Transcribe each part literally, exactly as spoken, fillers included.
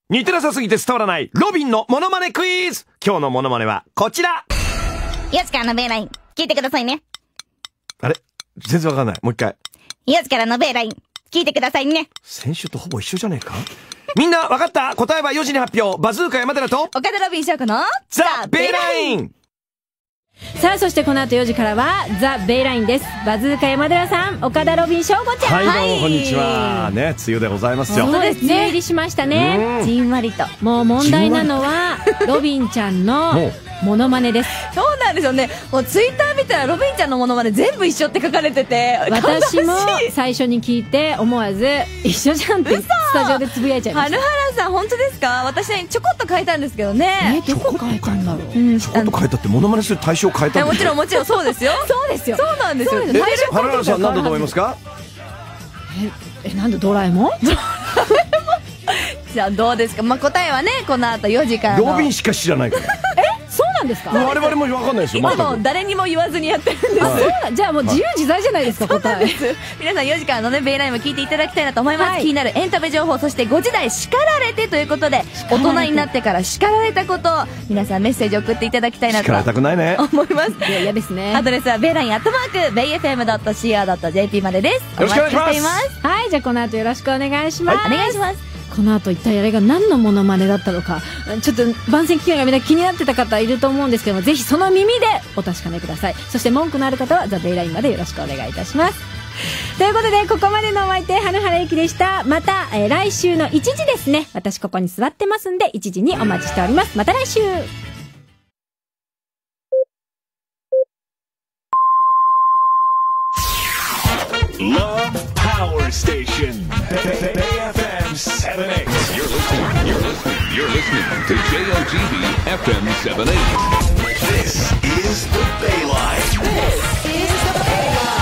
似てなさすぎて伝わらないロビンのモノマネクイズ。今日のモノマネはこちら。 よしからのベイライン、聞いてくださいね。 あれ全然わかんない。もう一回。 よしからのベイライン、聞いてくださいね。 先週とほぼ一緒じゃねえか。みんなわかった？答えはよじに発表。バズーカ山寺と岡田ロビン翔子のザ・ベイライン。 さあ、そしてこの後よじからはザ・ベイラインです。バズーカ山寺さん、岡田ロビン翔子ちゃん。 はい、どうもこんにちは。ね、梅雨でございますよ。 そうです、梅雨入りしましたね。 じんわりと。 もう問題なのはロビンちゃんのモノマネです。 そうなんですよね。もうツイッター見たらロビンちゃんのモノマネ全部一緒って書かれてて、 私も最初に聞いて思わず一緒じゃんってスタジオでつぶやいちゃいました。 はるはらさん本当ですか？私ちょこっと変えたんですけどね。 え、どこ変えたんだろう。 うん、 ちょこっと変えたってモノマネする対象を変えたんだ。 もちろんもちろんそうですよ。 そうですよ。 そうなんですよ。 え、はるはらさん何だと思いますか？ え、え、なんだドラえもん？ じゃあどうですか？まあ答えはね、この後よじからの。 ロビンしか知らないから。 そうなんですか？ 我々も分かんないですよ。 今も誰にも言わずにやってるんです。 あ、そうなん、じゃあもう自由自在じゃないですか、答え。 皆さんよじからのねベイラインも聞いていただきたいなと思います。気になるエンタメ情報、そしてごじ代叱られてということで、大人になってから叱られたことを皆さんメッセージ送っていただきたいなと叱られたくないね。 思います。 いや、嫌ですね。 アドレスはベイラインアットマークベイエフエムドットシーオードットジェーピー までです。 よろしくお願いします。 お待ちしています。 はい、じゃあこの後よろしくお願いします。 お願いします。 この後一体あれが何のモノマネだったのか、ちょっと番宣期間がみんな気になってた方いると思うんですけども、ぜひその耳でお確かめください。そして文句のある方はザ・ベイラインまでよろしくお願いいたします。ということで、ここまでのお相手、はるはらゆきでした。また、えー、来週のいちじですね。私ここに座ってますんで、いちじにお待ちしております。また来週。 Love Power Station Bay F M seventy-eight. You're listening. You're listening. You're listening to J O G B F M seventy-eight. This is the Bayline. This is the Bayline.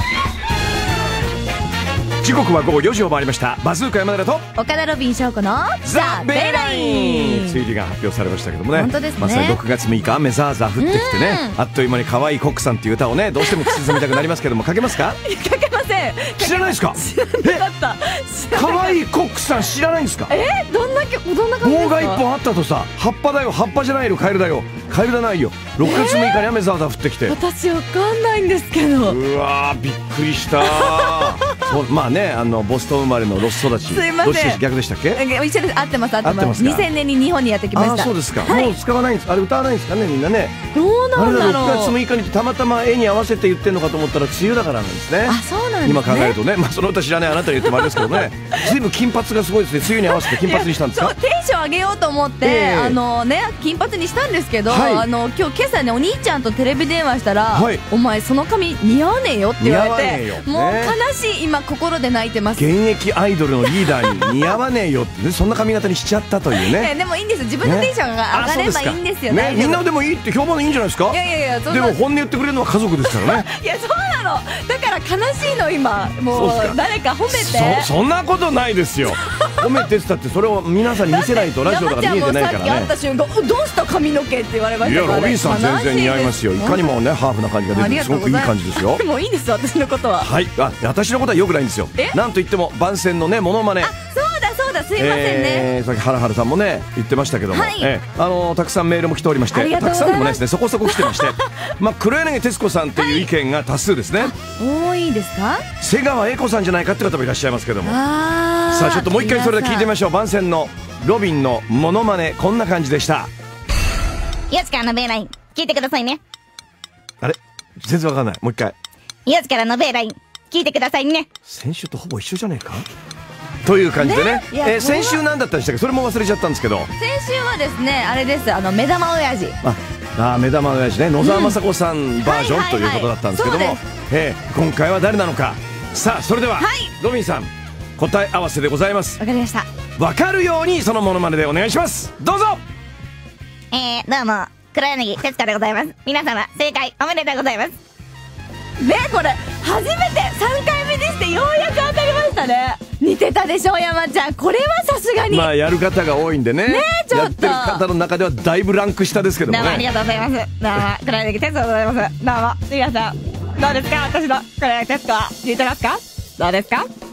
時刻は午後よじを回りました。バズーカ山寺と岡田ロビン翔子のザ・ベイライン。 梅雨入りが発表されましたけどもね。 本当ですね。 まさにろくがつむいか雨ザーザー降ってきてね、あっという間に可愛いコックさんっていう歌をね、どうしても口ずみたくなりますけども、かけますか？ かけません。 知らないですか？ 知らなかった。 可愛いコックさん知らないんですか？ えー、どんな曲、どんな感じですか？ 棒が一本あったとさ、葉っぱだよ、葉っぱじゃないよ、カエルだよ、カエルじゃないよ。ろくがつむいかに雨ザーザー降ってきて、 私わかんないんですけど。 うわーびっくりしたそう、まあね、あのボストン生まれのロス育ち。 すいません、 どっちで逆でしたっけ？ 一緒です。合ってます合ってます。 合ってますか？ にせんねんに日本にやってきました。 あ、そうですか、 はい、 もう使わないんです。あれ歌わないんですかね、みんなね。 どうなんだろう。 あれだろくがつむいかにたまたま絵に合わせて言ってんのかと思ったら梅雨だからなんですね。 あ、そうなんですね。 今考えるとね、まあその歌知らないあなたに言ってもあれですけどね、ずいぶん金髪がすごいですね。梅雨に合わせて金髪にしたんですか？ そう、テンション上げようと思って、 えー、 あのね、金髪にしたんですけど、はい、あの今日今朝ね、お兄ちゃんとテレビ電話したら、はい、お前その髪似合わねえよって言われて、ね、もう悲しい、今心で泣いてます。 現役アイドルのリーダーに似合わねえよって、ね、そんな髪型にしちゃったというね。 でもいいんです、自分のテンションが上がればいいんですよね。 みんなでもいいって評判いいんじゃないですか？ いやいやいや、 でも本音言ってくれるのは家族ですからね。 いや、そうなの。だから悲しいの今。もう誰か褒めて。 そそんなことないですよ。褒めてって言ったってそれを皆さんに見せないとラジオだから見えてないからね。 さっき会った瞬間、どうした髪の毛って言われましたから。 いや、ロビンさん全然似合いますよ。いかにもね、ハーフな感じが出てすごくいい感じですよ。 もういいんです、私のことは。 はい、あ、私のことはよくないんですよ。なんといっても番宣のね、モノマネ。 あ、そうだそうだ、すいませんね。 えー、さっきハラハラさんもね言ってましたけども、はい、えー、あのー、たくさんメールも来ておりまして、たくさんでもないですね、そこそこ来てまして、まあ黒柳徹子さんっていう意見が多数ですね。 多いですか？瀬川栄子さんじゃないかって方もいらっしゃいますけども、あ、さあちょっともう一回それで聞いてみましょう。番宣のロビンのモノマネ、こんな感じでした。 よしからのベイライン、聞いてくださいね。 あれ全然わかんない。もう一回。 よしからのベイライン、聞いてくださいね。 先週とほぼ一緒じゃねえかという感じでね、ね、えー、先週何だったんでしたっけ？それも忘れちゃったんですけど、 先週はですね、あれです、あの目玉親父。 ああ、目玉親父ね、野沢雅子さんバージョン、うん、ということだったんですけども、えー、今回は誰なのか。さあそれでは、はい、ロビンさん答え合わせでございます。 わかりました。 わかるようにそのモノマネでお願いします。どうぞ。 えー、どうも黒柳徹子でございます。皆様正解おめでとうございます。ね、これ初めてさんかいめでしてようやく当たりましたね。似てたでしょ山ちゃん。これはさすがにまあやる方が多いんでね、 ね、ちょっとやってる方の中ではだいぶランク下ですけどもね。 どうもありがとうございます。どうも黒柳徹子でございます。どうも皆さんどうですか？私の黒柳徹子は似てますか？どうですか？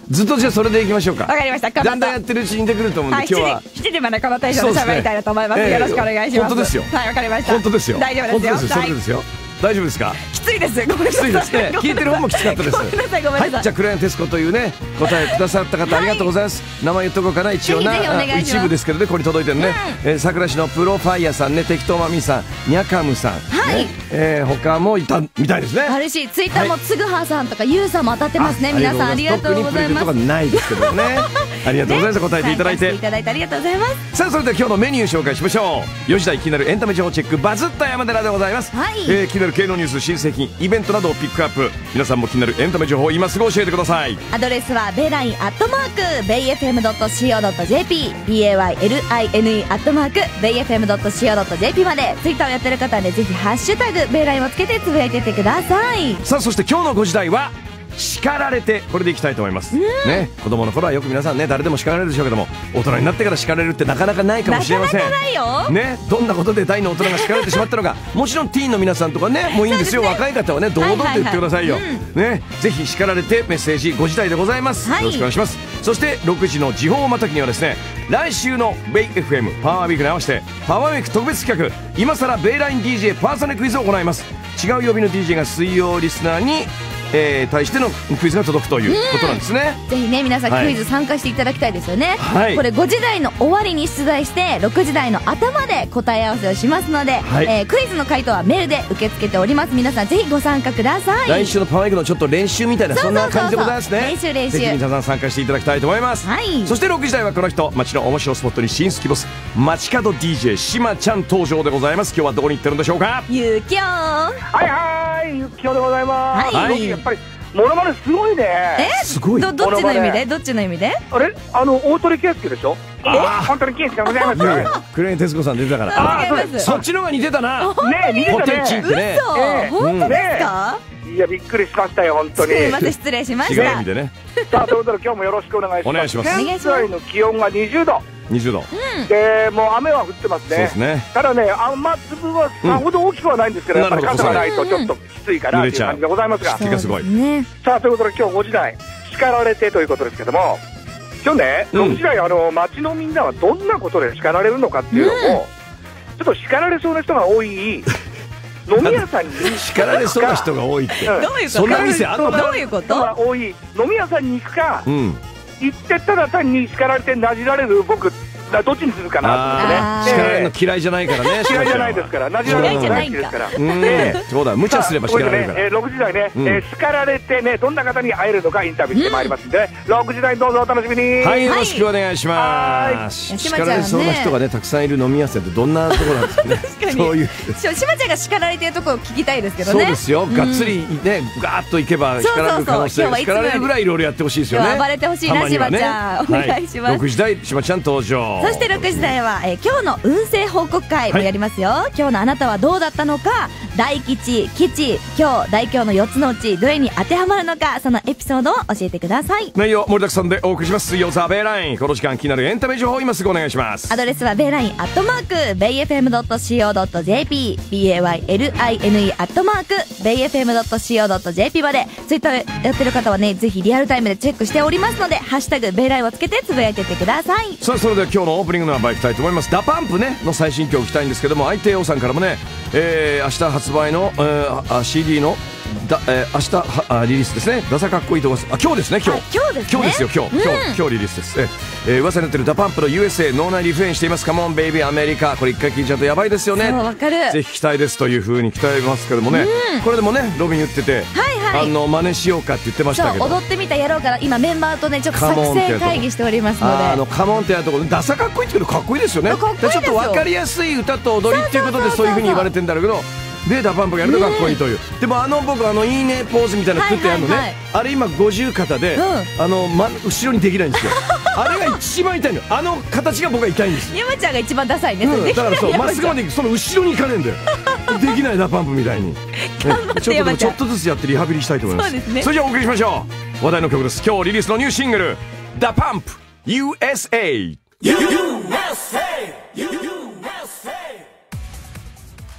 ずっとじゃあそれでいきましょうか。 わかりました。 だんだんやってるうちに似てくると思うんで、今日はしちじまでこのテンションで喋りたいなと思います。よろしくお願いします。 本当ですよ。 はい、わかりました。 本当ですよ。 大丈夫ですよ。 本当ですよ。それですよ。大丈夫ですか？ きついです。ごめんなさい。 きついですね。聞いてる方もきつかったです。 ごめんなさい、ごめんなさい。 はい、じゃあ黒柳徹子というね答えくださった方ありがとうございます。名前言っとこうかな、一応な。 ぜひぜひお願いします。 一部ですけどね、ここに届いてるね。えー、桜市のプロファイヤーさんね、適当まみさん、ニャカムさん、 はいね、えー、他もいたみたいですね。 あるし、ツイッターもつぐはさんとかゆうさんも当たってますね。皆さんありがとうございます。 特にプレゼントがないですけどね。ありがとうございます。答えていただいて。 いただいてありがとうございます。 さあそれでは今日のメニュー紹介しましょう。よじ台気になるエンタメ情報チェックバズった山寺でございます。 はい。 えー、気になる芸能ニュース、新製品、イベントなどをピックアップ。皆さんも気になるエンタメ情報を今すぐ教えてください。 アドレスはベイラインアットマークベイエフエムドットシーオードットジェーピー ベイラインアットマークベイエフエムドットシーオードットジェーピー まで。ツイッターをやってる方はね、ぜひハッシュタグベイラインをつけてつぶやいてってください。 さあそして今日のご時台は叱られて、これでいきたいと思います、ね、子供の頃はよく皆さんね誰でも叱られるでしょうけども、大人になってから叱られるってなかなかないかもしれません。 なかなかないよ、 ね、どんなことで大の大人が叱られてしまったのかもちろんティーンの皆さんとかねもういいんですよ。 そうですね、 若い方はね堂々と言ってくださいよ、 はいはいはい、 ね、ぜひ叱られてメッセージご時台でございます、 はい、 よろしくお願いします。そしてろくじの時報またぎにはですね、来週のベイ エフエム パワーウィークに合わせてパワーウィーク特別企画、今さらベイライン ディージェー パーソネクイズを行います。違う曜日の ディージェー が水曜リスナーにえー、対してのクイズが届くということなんですね。 ぜひね皆さんはいクイズ参加していただきたいですよね、 はい、 これごじ台の終わりに出題してろくじ台の頭で答え合わせをしますので、 はい、 えー、クイズの回答はメールで受け付けております。皆さんぜひご参加ください。 来週のパワーウィークのちょっと練習みたいなそんな感じでございますね。 練習練習ぜひ皆さん参加していただきたいと思います、 はい、 そしてろくじ台はこの人、街の面白スポットに新スキボス街角 ディージェー しまちゃん登場でございます。今日はどこに行ってるんでしょうか。 ゆうきょーはいはい、ゆうきょうでございます。 はい、 やっぱりモノマネすごいね。 えすごい。 どどっちの意味でどっちの意味であれあの大鳥圭介でしょ。 あ本当に圭介でございますよ。 黒柳徹子さん出てたからあ違います。 そっちの方が似てたな。 ねえ似てポたね。 テチってね。 ええ嘘、本当ですか、 いやびっくりしましたよ本当に。 すいません失礼しまし違う意た味でね。 さあということで今日もよろしくお願いします。 お願いします現在の気温がにじゅうどにじゅうど。 でもう雨は降ってますね。 そうですね。 ただね雨粒はさほど大きくはないんですけど、 うんやっぱり傘がないとちょっときついかなという感じでございますが、 気がすごい。 ね、 さあということで今日ごじ台叱られてということですけども、今日ねうんろくじ台あの街のみんなはどんなことで叱られるのかっていうのも、ちょっと叱られそうな人が多い飲み屋さんに叱られそうな人が多いって。 うんどういうことそんな店あんのか。 どういうこと人が多い飲み屋さんに行くか、 うん。 行ってただ単に叱られてなじられる僕だどっちにするかなと思ってね。 あー叱られるの嫌いじゃないからね。 嫌いじゃないですからなじられるの大好きですから。 うんで。 そうだ。無茶すれば叱られるから。 さあこれでねえーろくじ台ね、 うんえー叱られてねどんな方に会えるのかインタビューしてまいりますんで、ねろくじ台どうぞお楽しみに。 はい、よろしくお願いします。 はい叱られそうな人がねたくさんいる飲み屋さんってどんなところなんですかね。 確かにそういう。 ししまちゃんが叱られてるところを聞きたいですけどね。 そうですよ。がっつりねガーッといけば叱られる可能性そうそうそう今日はいつもより叱られるぐらいいろいろやってほしいですよね。 今日は暴れてほしいなたまにはねしばちゃんお願いしますはろくじ台しばちゃん登場。 そしてろくじ台は、えー今日の運勢報告会もやりますよ、はい、今日のあなたはどうだったのか、大吉吉今日大今日のよっつのうちどれに当てはまるのか、そのエピソードを教えてください。 内容盛りだくさんでお送りします。水曜ザベイライン、この時間気になるエンタメ情報今すぐお願いします。 アドレスはベイラインアットマークベイエフエムドットシーオードットジェーピー ベイラインアットマークベイエフエムドットシーオードットジェーピー まで。ツイッターやってる方はねぜひリアルタイムでチェックしておりますので、ハッシュタグベイラインをつけてつぶやいてってください。 さあそれでは今日のオープニングのナンバーいきたいと思います。ダパンプねの最新曲を聞きたいんですけども、相手 A さんからもね、えー、明日発売の、えー、シーディー のだ、えー、明日はあリリースですね。ダサかっこいいと思います。あ今日ですね今日、 はい今日ですね今日ですよ今日、 うん今日今日リリースです。ええー、噂になってるダパンプの ユーエスエー 脳内リフレインしています。カモンベイビーアメリカ、これ一回聞いちゃうとやばいですよね。 そうわかる。 ぜひ期待ですという風に期待ますけどもね、 うんこれでもねロビン言ってて、 はいはいあの真似しようかって言ってましたけど、 そう踊ってみたやろうから今メンバーとねちょっと作カモンってやつ成会議しておりますので、 あのカモンってやるところダサかっこいいって言うけどかっこいいですよね。 かっこいいですよちょっと分かりやすい歌と踊りっていうことでそういう風に言われてんだろうけど、でダパンプがやるとかっこいいという、でもあの僕あのいいねポーズみたいなの作ってやるのね、 はいはいはいあれ今ごじゅう肩で、 うあの、ま、後ろにできないんですよあれが一番痛いのよ。あの形が僕は痛いんです。 山ちゃんが一番ダサいね、それうん、 できないだからそうまっすぐま山ちで行くその後ろに行かねえんだよできないダパンプみたいに、ね、 ってちょっとでも山ちゃんちょっとずつやってリハビリしたいと思います。 そうですねそれじゃあお送りしましょう。話題の曲です。今日リリースのニューシングルダパンプ ユーエスエー。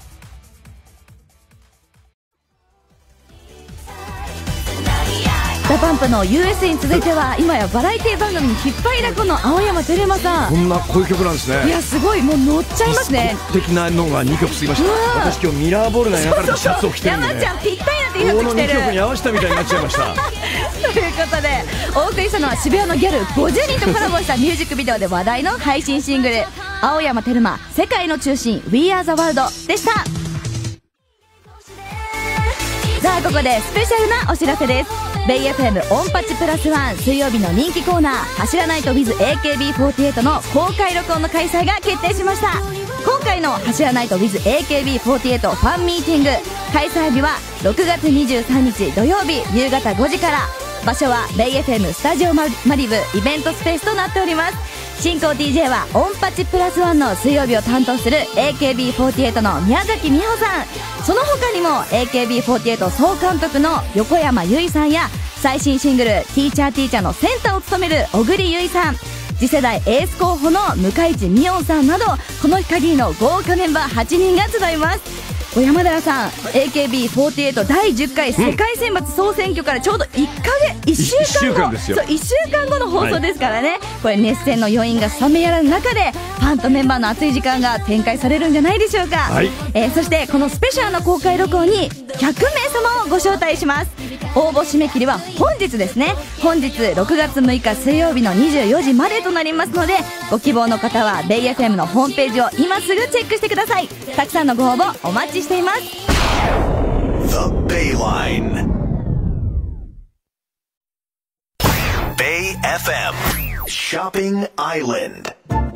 ダパンプの ユーエス に続いては今やバラエティ番組に引っ張りだこの青山テルマさん。 こんなこういう曲なんですね。 いやすごい、もう乗っちゃいますね。 的なのがにきょく過ぎました。私今日ミラーボールが描かれたシャツを着てるんで、ね、 山ちゃんぴったりな T シャツ着てる。 このにきょくに合わせたみたいになっちゃいましたということでお送りしたのは渋谷のギャルごじゅうにんとコラボしたミュージックビデオで話題の配信シングル青山テルマ世界の中心 We Are the World でした。さあここでスペシャルなお知らせです。ベイ エフエム オンパチプラスワン水曜日の人気コーナー走らないと with エーケービーフォーティーエイト の公開録音の開催が決定しました。今回の走らないと with エーケービーフォーティーエイト ファンミーティング開催日はろくがつにじゅうさんにち土曜日夕方ごじから。場所はベイ エフエム スタジオマリブイベントスペースとなっております。進行 ディージェー はオンパチプラスワンの水曜日を担当する エーケービーフォーティーエイト の宮崎美穂さん、その他にも エーケービーフォーティーエイト 総監督の横山由依さんや最新シングル「ティーチャーティーチャー」のセンターを務める小栗由依さん、次世代エース候補の向井地美音さんなどこの日限りの豪華メンバーはちにんが集います。山寺さん エーケービーフォーティーエイト だいじゅっかい世界選抜総選挙からちょうどいっかげついっしゅうかんごそういっしゅうかんごの放送ですからね、はい、これ熱戦の余韻が冷めやらぬ中でファンとメンバーの熱い時間が展開されるんじゃないでしょうか、はい、えー、そしてこのスペシャルな公開録音にひゃくめいさまをご招待します。応募締め切りは本日ですね。本日ろくがつむいか水曜日のにじゅうよじまでとなりますので、ご希望の方はベイ エフエム のホームページを今すぐチェックしてください。たくさんのご応募お待ちしています。 The Bayline Bay エフエム Shopping Island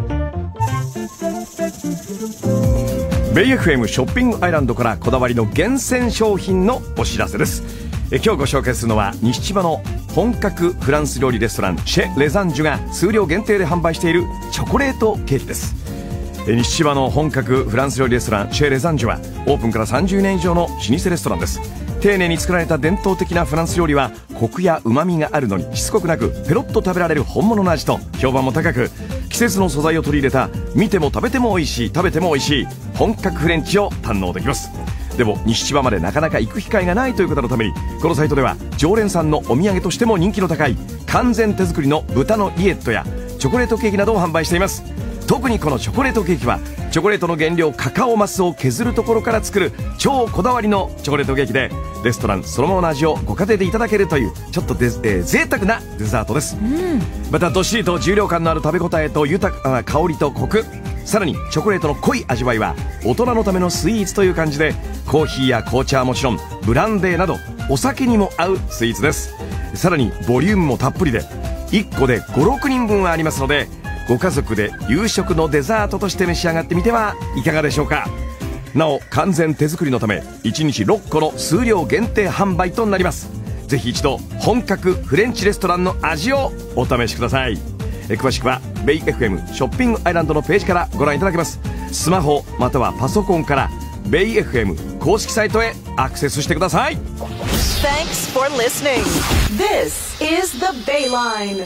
ベイ エフエム ショッピングアイランドからこだわりの厳選商品のお知らせです。え今日ご紹介するのは西千葉の本格フランス料理レストランシェ・レザンジュが数量限定で販売しているチョコレートケーキです。え西千葉の本格フランス料理レストランシェ・レザンジュはオープンからさんじゅうねん以上の老舗レストランです。丁寧に作られた伝統的なフランス料理はコクや旨味があるのにしつこくなくペロッと食べられる本物の味と評判も高く、季節の素材を取り入れた見ても食べても美味しい食べても美味しい本格フレンチを堪能できます。でも西千葉までなかなか行く機会がないという方のためにこのサイトでは常連さんのお土産としても人気の高い完全手作りの豚のリエットやチョコレートケーキなどを販売しています。特にこのチョコレートケーキはチョコレートの原料カカオマスを削るところから作る超こだわりのチョコレートケーキでレストランそのままの味をご家庭でいただけるというちょっとで、えー、贅沢なデザートです、うん、またどっしりと重量感のある食べ応えと豊かな香りとコク、さらにチョコレートの濃い味わいは大人のためのスイーツという感じでコーヒーや紅茶はもちろんブランデーなどお酒にも合うスイーツです。さらにボリュームもたっぷりでいっこでご、ろくにんぶんはありますのでご家族で夕食のデザートとして召し上がってみてはいかがでしょうか。なお完全手作りのためいちにちろっこの数量限定販売となります。ぜひ一度本格フレンチレストランの味をお試しください。え詳しくはベイ エフエム ショッピングアイランドのページからご覧いただけます。スマホまたはパソコンからベイ エフエム 公式サイトへアクセスしてください。 Thanks for listening. This is the Bayline.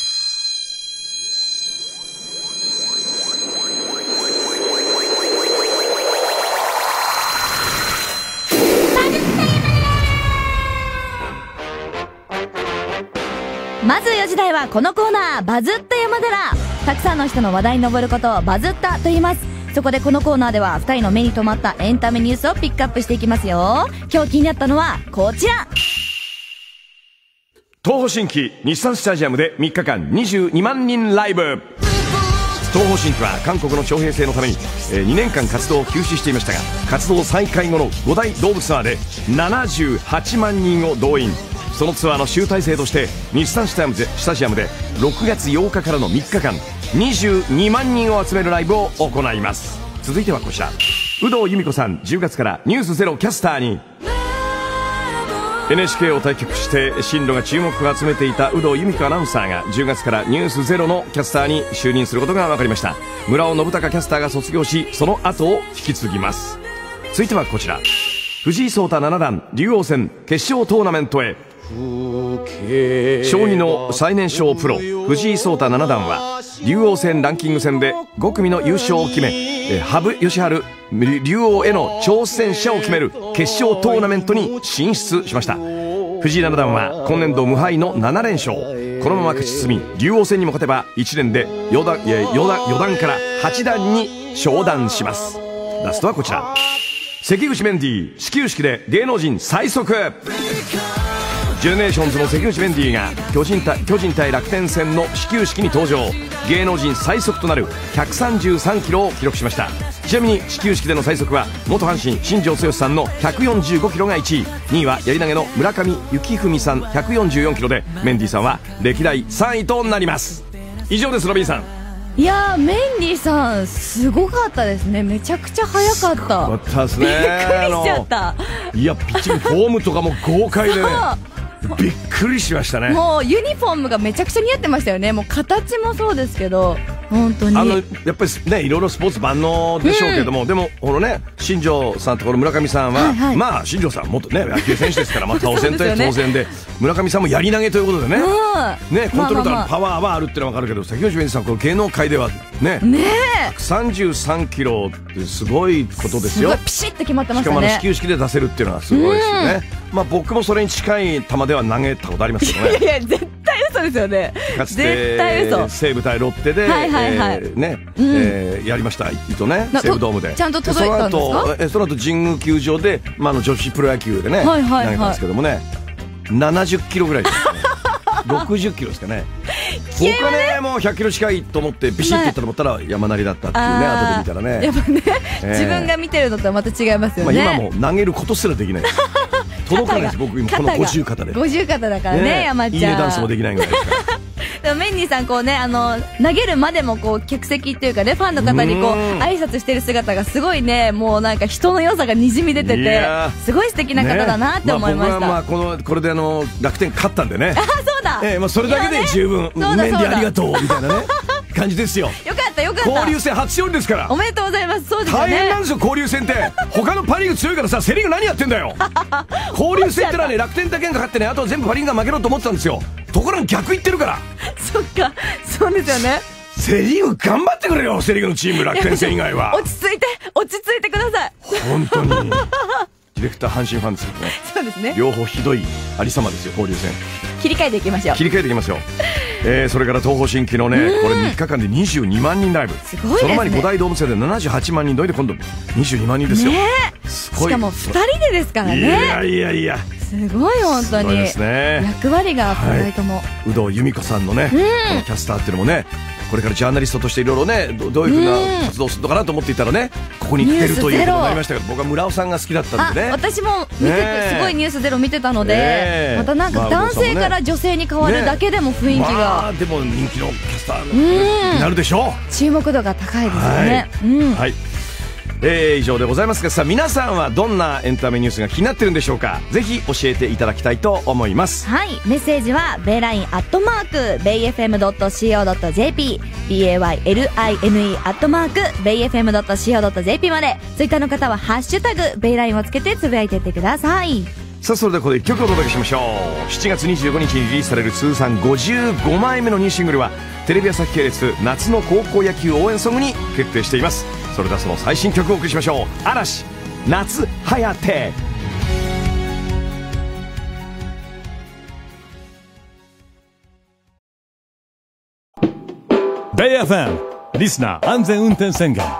まずよじ台はこのコーナーバズった山寺。たくさんの人の話題に上ることをバズったと言います。そこでこのコーナーではふたりの目に留まったエンタメニュースをピックアップしていきますよ。今日気になったのはこちら。 東方神起日産スタジアムでみっかかんにじゅうにまんにんライブ。東方神起は韓国の徴兵制のために、えー、にねんかん活動を休止していましたが活動再開後のご大ドームツアーでななじゅうはちまんにんを動員。そのツアーの集大成として日産スタジアムでろくがつようかからのみっかかんにじゅうにまんにんを集めるライブを行います。続いてはこちら。有働由美子さんじゅうがつからニュースゼロキャスターに。 エヌエイチケー を退局して進路が注目を集めていた有働由美子アナウンサーがじゅうがつからニュースゼロのキャスターに就任することが分かりました。村尾信孝キャスターが卒業しその後を引き継ぎます。続いてはこちら。藤井聡太七段竜王戦決勝トーナメントへ。将棋の最年少プロ藤井聡太七段は竜王戦ランキング戦でごくみの優勝を決め羽生善治竜王への挑戦者を決める決勝トーナメントに進出しました。 藤井七段は今年度無敗のなな連勝。このまま勝ち進み竜王戦にも勝てばいちねんで四段、四段、四段からはち段に昇段します。ラストはこちら、関口メンディー始球式で芸能人最速。ジェネレーションズの関口メンディーが巨人対、巨人対楽天戦の始球式に登場。芸能人最速となるひゃくさんじゅうさんキロを記録しました。ちなみに始球式での最速は元阪神新庄剛志さんのひゃくよんじゅうごキロがいちい、にいはやり投げの村上幸文さんひゃくよんじゅうよんキロで、メンディーさんは歴代さんいとなります。以上です。ロビンさん。 いやー、メンディーさんすごかったですね。めちゃくちゃ速かった。 すごかったですね。 びっくりしちゃった。 いや、ピッチングフォームとかも豪快でね、びっくりしましたね。 もうユニフォームがめちゃくちゃ似合ってましたよね。もう形もそうですけど、本当にあのやっぱりね、いろいろスポーツ万能でしょうけども、うん、でもこのね、新庄さんとこの村上さんは、はいはい、まあ新庄さん元ね野球選手ですから、まあ倒せんと当然で、村上さんもやり投げということでね、うん、ね、コントロールのパワーはあるってのは分かるけど、関口メンディーさんこの芸能界ではね、ねひゃくさんじゅうさんキロってすごいことですよ。 すごいピシッと決まってましたね。 しかもあの始球式で出せるっていうのはすごいですよね。まあ僕もそれに近い球では投げたことありますけどね。 いやいや、絶対嘘ですよね。 かつて絶対嘘。 西武対ロッテで、 はいはいはい、 えー、ね、うん、えー、やりました。糸ね、西武ドームでちゃんと届いたんですか。 その後、えその後神宮球場で、まあ、あの女子プロ野球でね、はいはいはい、投げたんですけどもね、ななじゅっキロぐらいですね。ろくじゅっキロですかね。僕はね、もうひゃっキロ近いと思ってビシッといったと思ったら山なりだったっていうね、後で見たらね。 やっぱね、えー、自分が見てるのとはまた違いますよね。 まあ、今も投げることすらできないです。届かないです。僕今この五十肩で。 五十肩だからね、ね、山ちゃん。 いいねダンスもできないぐらいですから。 でもメンディーさんこうね、あの投げるまでもこう客席っていうかね、ファンの方にこう挨拶してる姿がすごいね、もうなんか人の良さがにじみ出てて、すごい素敵な方だなって思いました。 ね、まあ、僕はまあこのこれであの楽天勝ったんでね。 あ、そうだ。 ええ、まあそれだけで十分、ね、メンディーありがとうみたいなね感じですよ。 よかったよかった。 交流戦初勝利ですから。 おめでとうございます。そうですよね。 大変なんですよ交流戦って。他のパリーグ強いからさ、セリーグ何やってんだよ。交流戦ってのはね、楽天だけが勝ってね、あとは全部パリーグが負けろと思ってたんですよ。ところが逆言ってるから。そっか、 そうですよね。 セリーグ頑張ってくれよ、セリーグのチーム、楽天戦以外は。 落ち着いて落ち着いてください。 本当にディレクター阪神ファンですよね。 そうですね。 両方ひどいありさまですよ、交流戦。 切り替えていきましょう。 切り替えていきましょう。えー、それから東方神起のね、これみっかかんでにじゅうにまんにんライブ。 すごいですね。 その前に五大ドーム制でななじゅうはちまんにん、どいで今度にじゅうにまんにんですよ。 ね、 すごい。 しかもふたりでですからね。 いやいやいや、 すごい本当に。 そうですね。 役割がふたりとも、はい、 有働由美子さんのね、このキャスターっていうのもね、これからジャーナリストとしていろいろね、 ど, どういうふうな活動をするのかなと思っていたらね、ここに来てるということになりましたけど、僕は村尾さんが好きだったんでね。 私も見てて、すごいニュースゼロ見てたので、ね、またなんか男性から女性に変わるだけでも雰囲気が、ね、まあ、 でも人気のキャスターになるでしょう。 注目度が高いですよね。はい、うん、はい、 えー、以上でございますが、さあ皆さんはどんなエンタメニュースが気になってるんでしょうか。ぜひ教えていただきたいと思います。 はい、メッセージはベイラインアットマークベイエフエムドットシーオードットジェーピー ベイライン アットマークベイエフエムドットシーオードットジェーピー まで、ツイッターの方はハッシュタグベイラインをつけてつぶやいていってください。 さあそれではここでいっきょくお届けしましょう。しちがつにじゅうごにちにリリースされる通算ごじゅうごまいめのニューシングルはテレビ朝日系列夏の高校野球応援ソングに決定しています。それではその最新曲をお送りしましょう。嵐、夏はやて。 ベイ エフエム リスナー安全運転宣言。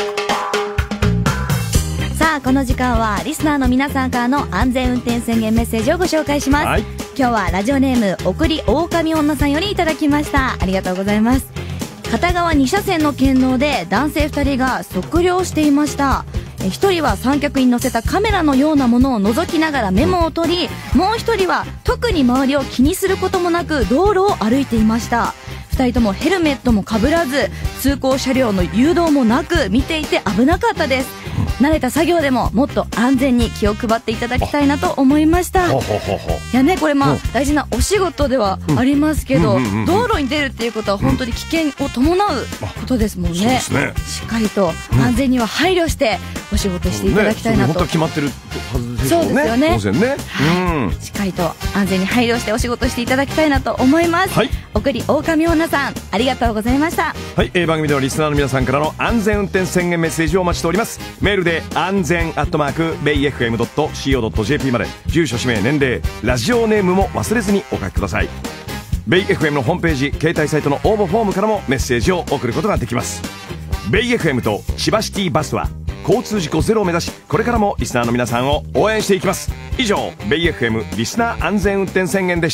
さあこの時間はリスナーの皆さんからの安全運転宣言メッセージをご紹介します。はい、今日はラジオネーム送り狼女さんよりいただきました。ありがとうございます。片側に車線の県道で男性ふたりが測量していました。ひとりは三脚に乗せたカメラのようなものを覗きながらメモを取り、もうひとりは特に周りを気にすることもなく道路を歩いていました。ふたりともヘルメットもかぶらず、通行車両の誘導もなく、見ていて危なかったです。慣れた作業でももっと安全に気を配っていただきたいなと思いました。いやね、これまあ大事なお仕事ではありますけど、道路に出るっていうことは本当に危険を伴うことですもんね。しっかりと安全には配慮してお仕事していただきたいなと、 ね、本当は決まってるはずですよね。 そうですよね。 当然ね、 はい、うん、しっかりと安全に配慮してお仕事していただきたいなと思います。はい、送り狼女さんありがとうございました。 はい、えー、番組ではリスナーの皆さんからの安全運転宣言メッセージをお待ちしております。メールで安全アットマークベイエフエムドットシーオードットジェーピー まで住所氏名年齢ラジオネームも忘れずにお書きください。ベイ エフエム のホームページ携帯サイトの応募フォームからもメッセージを送ることができます。ベイ エフエム と千葉シティバスは交通事故ゼロを目指しこれからもリスナーの皆さんを応援していきます。以上ベイ エフエム リスナー安全運転宣言でした。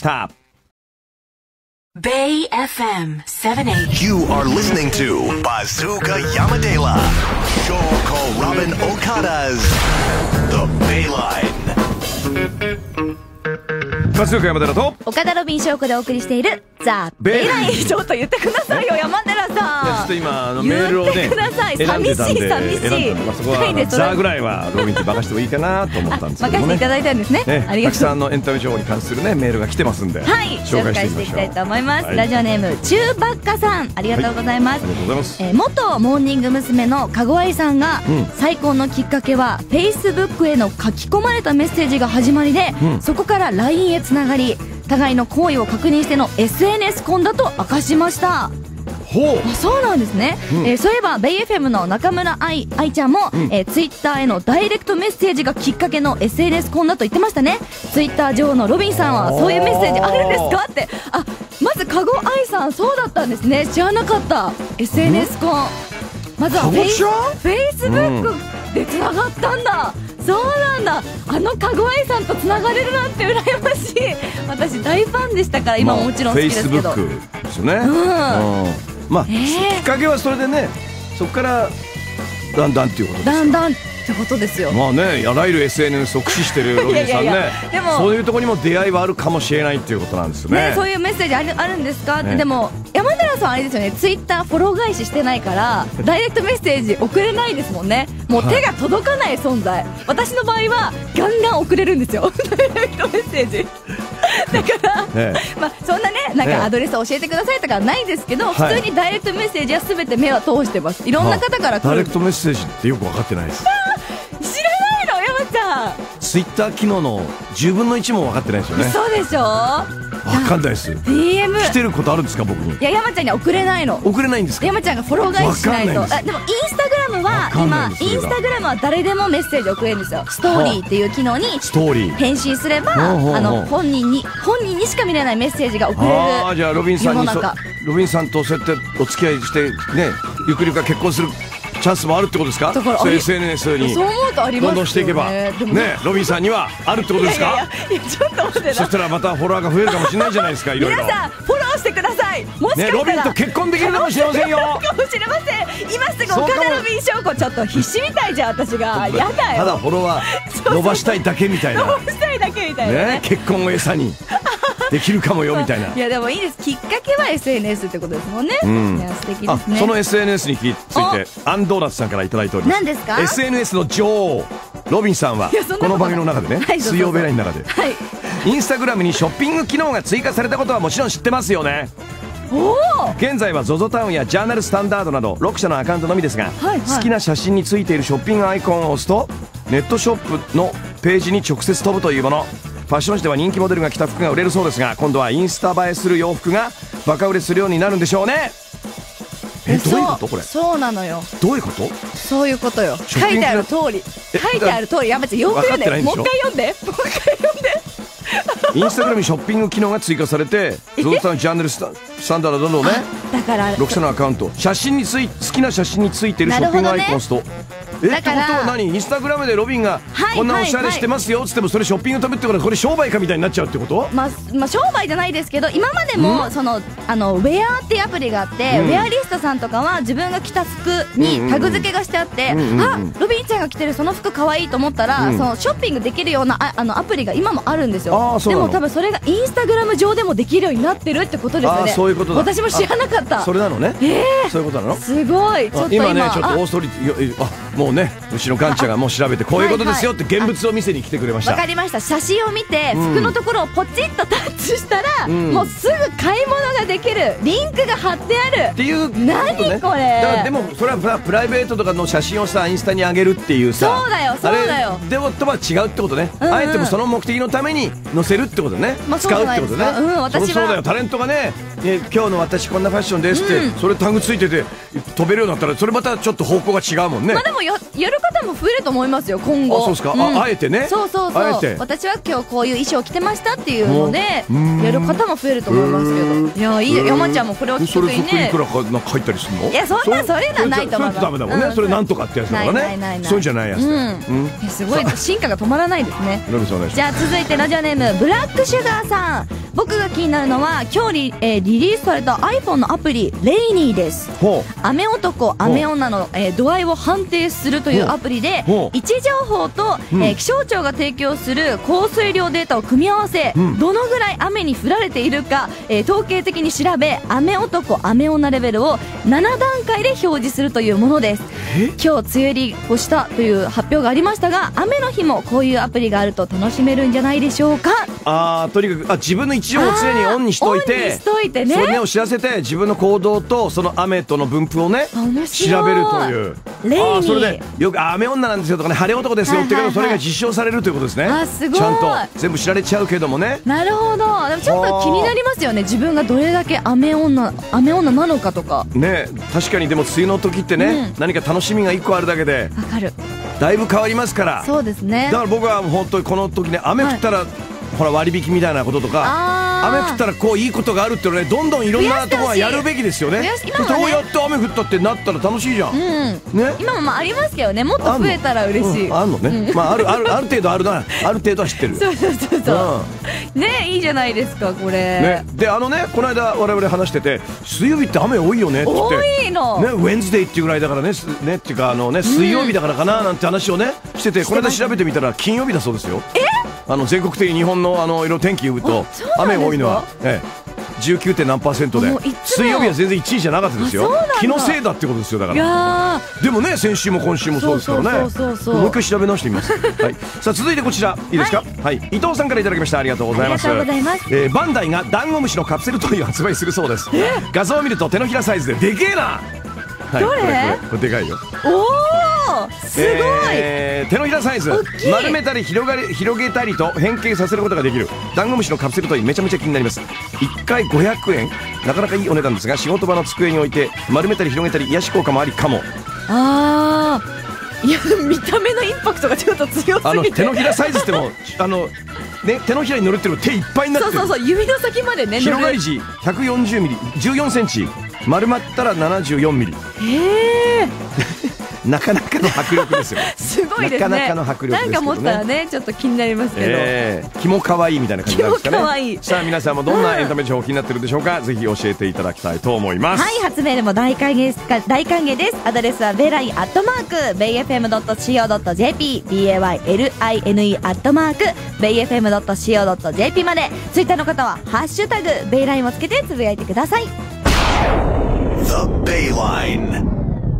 Bay エフエム セブンティーエイト You are listening to Bazooka Yamadela Shoko Robin Okada's The Bayline。 バズーカ山寺と岡田ロビン翔子でお送りしているザ・ベイライン。ちょっと言ってくださいよ山寺さん。 ちょっと今あのメールをね言ってください。寂しい寂しい。 まあ、そこはザぐらいはロビンって任してもいいかなと思ったんですけどもね。任せていただいたんですね。ね、ありがとう。 たくさんのエンタメ情報に関するねメールが来てますんで、 はい、紹介していきたいと思います。はい、ラジオネームチューバッカさんありがとうございます。はい、ありがとうございます。えー、元モーニング娘。のかごあいさんが、うん、再婚のきっかけは Facebook への書き込まれたメッセージが始まりで、うん、そこから ライン へつながり互いの行為を確認しての エスエヌエス 婚だと明かしました。 ほう、 あ、そうなんですね。うん、えー、そういえばベイ エフエム の中村愛愛ちゃんも、うん、えー、ツイッターへのダイレクトメッセージがきっかけの エスエヌエス 婚だと言ってましたね。ツイッター女王のロビンさんはそういうメッセージあるんですかって。あ、まずかご愛さんそうだったんですね。知らなかった。 エスエヌエス 婚、まずはフェイスブックでつながったんだ。そうなんだ。あのかごあいさんとつながれるなんて羨ましい。私大ファンでしたから今ももちろん好きですけど。 フェイスブックですよね。うん、うん、まあ、えー、きっかけはそれでね、そこからだんだんっていうことですか。 だんだんってことですよ。 まあね、あらゆる エスエヌエス を駆使してるロビンさんね。いやいやいや、でもそういうところにも出会いはあるかもしれないっていうことなんですよね。 ね、そういうメッセージある、あるんですかって、ね、でも山寺さんはあれですよね、ツイッターフォロー返ししてないからダイレクトメッセージ送れないですもんね。もう手が届かない存在、はい、私の場合はガンガン送れるんですよダイレクトメッセージだから、ね、まあそんなね、なんかアドレス教えてくださいとかはないですけど、ね、普通にダイレクトメッセージは全て目は通してます。いろんな方から来る、 ダイレクトメッセージってよく分かってないです。 知らないの山ちゃん。 ツイッター機能のじゅうぶんのいちも分かってないですよね。 そうでしょ。 分かんないです。 ディーエム 来てることあるんですか僕に。 いや山ちゃんには送れないの。 送れないんですか。 山ちゃんがフォロー返ししないと。あ、でもインスタグラムは今インスタグラムは誰でもメッセージ送れるんですよ。ストーリーっていう機能に返信すれば、あの本人に本人にしか見れないメッセージが送れる。 ああ、じゃあロビンさんにそロビンさんとそうやってお付き合いしてね、ゆくゆくは結婚するチャンスもあるってことですか。だからそう エスエヌエス にどんどんしていけばね、ロビンさんにはあるってことですか。いやいやいや、ちょっと待ってな。そしたらまたフォロワーが増えるかもしれないじゃないですか。いろいろ皆さんフォローしてください。もしかしたら、ね、 ロビンと結婚できるかもしれませんよ。 かもしれません。今すぐ岡田ロビン翔子ちょっと必死みたいじゃん私が。やだよ。 ただフォロワー伸ばしたいだけみたいな。 伸ばしたいだけみたいなね。 ね、結婚を餌にできるかもよみたいな。 いやでもいいです。きっかけは エスエヌエス ってことですもんね。うん、いや素敵ですね。 その エスエヌエス についてアンドーナツさんからいただいております。 何ですか。 エスエヌエス の女王ロビンさんはこの番組の中でね、はい、水曜ベラインの中で、はい、インスタグラムにショッピング機能が追加されたことはもちろん知ってますよね。 お現在は ゾゾ タウンやジャーナルスタンダードなどろく社のアカウントのみですが、はいはい、好きな写真についているショッピングアイコンを押すとネットショップのページに直接飛ぶというもの。ファッション誌では人気モデルが着た服が売れるそうですが、今度はインスタ映えする洋服がバカ売れするようになるんでしょうね。え、どういうことこれ。 そうなのよ。 どういうこと。 そういうことよ。書いてある通り書いてある通り。山ちゃんよく読んで。もう一回読んでもう一回読んで。 インスタグラムにショッピング機能が追加されて、ゾゾタウンジャーナルスタンダードなどね、だからろく社のアカウント、写真につい好きな写真についてるショッピングアイコンを押すと、えってことは何。インスタグラムでロビンがこんなおしゃれしてますよっつってもそれショッピング飛ぶってことはこれ商売かみたいになっちゃうってこと。 まあ、まあ商売じゃないですけど、今までもそのあのウェアっていうアプリがあって、ウェアリストさんとかは自分が着た服にタグ付けがしてあって、あ、ロビンちゃんが着てるその服可愛いと思ったら、そのショッピングできるようなああのアプリが今もあるんですよ。でも多分それがインスタグラム上でもできるようになってるってことですよね。 そういうことだ。 私も知らなかった。 それなのね。えー、そういうことなの。 すごい。ちょっと今今ね、ちょっとオーストリあ、ももうねうちのガンちゃんがもう調べてこういうことですよって現物を見せに来てくれました。 わかりました。写真を見て服のところをポチッとタッチしたら、うん、もうすぐ買い物ができるリンクが貼ってあるっていうこと、ね、 何これ。だからでもそれはプライベートとかの写真をさインスタに上げるっていうさ、 そうだよそうだよ、 あれでもとは違うってことね、うんうん、あえてもその目的のために載せるってことね、まあ、使うってことね、うん、私はそうだよ。タレントがね、ね今日の私こんなファッションですって、うん、それタグついてて飛べるようになったらそれまたちょっと方向が違うもんね。 まあでも や, やる方も増えると思いますよ今後。 あそうですか、うん、あ, あえてね。 そうそうそう、あえて私は今日こういう衣装着てましたっていうのでやる方も増えると思いますけど、いやいい山ちゃんもこれをきっかけにね。 それ服いくらかなんか書いたりするの。 いやそんなそういうのはないと思います。 それダメだもんね、うん、それなんとかってやつだからね。ないないないない、そうじゃないやつ、うんうん、すごい進化が止まらないですね。じゃあ続いてラジオネームブラックシュガーさん。僕が気になるのは今日リ、えー、リリースされた iPhone のアプリレイニーです。雨男雨女の、えー、度合いを判定するというアプリで位置情報と、うんえー、気象庁が提供する降水量データを組み合わせ、うん、どのぐらい雨に降られているか、えー、統計的に調べ雨男雨女レベルをななだんかいで表示するというものです。今日梅雨入りをしたという発表がありましたが雨の日もこういうアプリがあると楽しめるんじゃないでしょうか。 あーとにかくあ自分の位置情報を常にオンにしといて、 オンにしといてね、 それを知らせて自分の行動とその雨との分布をね調べるという。 レイニー、 あそれでよく雨女なんですよとかね晴れ男ですよって言うけどそれが実証されるということですね。 あすごい、 ちゃんと全部知られちゃうけどもね。 なるほど。でもちょっと気になりますよね、自分がどれだけ雨女雨女なのかとかね。確かにでも梅雨の時ってね、うん、何か楽しみがいっこあるだけでわかるだいぶ変わりますから。 そうですね。 だから僕は本当にこの時ね雨降ったら、はい、ほら割引みたいなこととか雨降ったらこういいことがあるっていうのねどんどんいろんなところがやるべきですよね。どうやって雨降ったってなったら楽しいじゃん、うんね、 今もまあありますけどね、もっと増えたら嬉しい。 あ, あんの、うん、あんのね、うん、まああるあるある程度あるなある程度は知ってる。 そうそうそうそう、うん、ねいいじゃないですかこれ、 ね、であのねこの間我々話してて水曜日って雨多いよねって言って多いの、 ね、ウェンズデイっていうぐらいだからねねっていうかあのね水曜日だからかななんて話をねしてて、この間調べてみたら金曜日だそうですよ。 えあの全国的に日本のあの色天気言うと雨が多いのは、ええ、じゅうきゅうてんなんパーセントで水曜日は全然いちいじゃなかったですよ。気のせいだってことですよ。だからでもね先週も今週もそうですからね。もう一回調べ直してみます、はい、さあ続いてこちらいいですか、はい、はい、伊藤さんからいただきました。ありがとうございます。 ありがとうございます。 えー、バンダイがダンゴムシのカプセルトイを発売するそうです。画像を見ると手のひらサイズででけえな、はい、 どれこれこれこれでかいよ。 おーすごい、 えー、手のひらサイズ丸めたり広がり広げたりと変形させることができるダンゴムシのカプセルトイめちゃめちゃ気になります。いっかいごひゃくえんなかなかいいお値段ですが仕事場の机に置いて丸めたり広げたり癒し効果もありかも。 あーいや見た目のインパクトがちょっと強すぎてあの手のひらサイズってもあのね、手のひらに乗るってるの手いっぱいになってる。 そうそうそう指の先までね。 広がり時ひゃくよんじゅうミリじゅうよんセンチ丸まったらななじゅうよんミリ。 へえなかなかの迫力ですよすごいですね。 なかなかの迫力ですけどね。 なんか持ったらねちょっと気になりますけど、えー、気も可愛いみたいな感じなんですかね。 気も可愛い。 さあ皆さんもどんなエンタメ情報気になってるでしょうか、ぜひ教えていただきたいと思います。 はい、初メールも大歓迎ですか大歓迎です。アドレスはベライアットマークベイエフエムドットシーオードットジェーピー ベイエルアイエヌイー アットマークベイエフエムドットシーオードットジェーピー まで。ツイッターの方はハッシュタグベイラインをつけてつぶやいてください。 The Bayline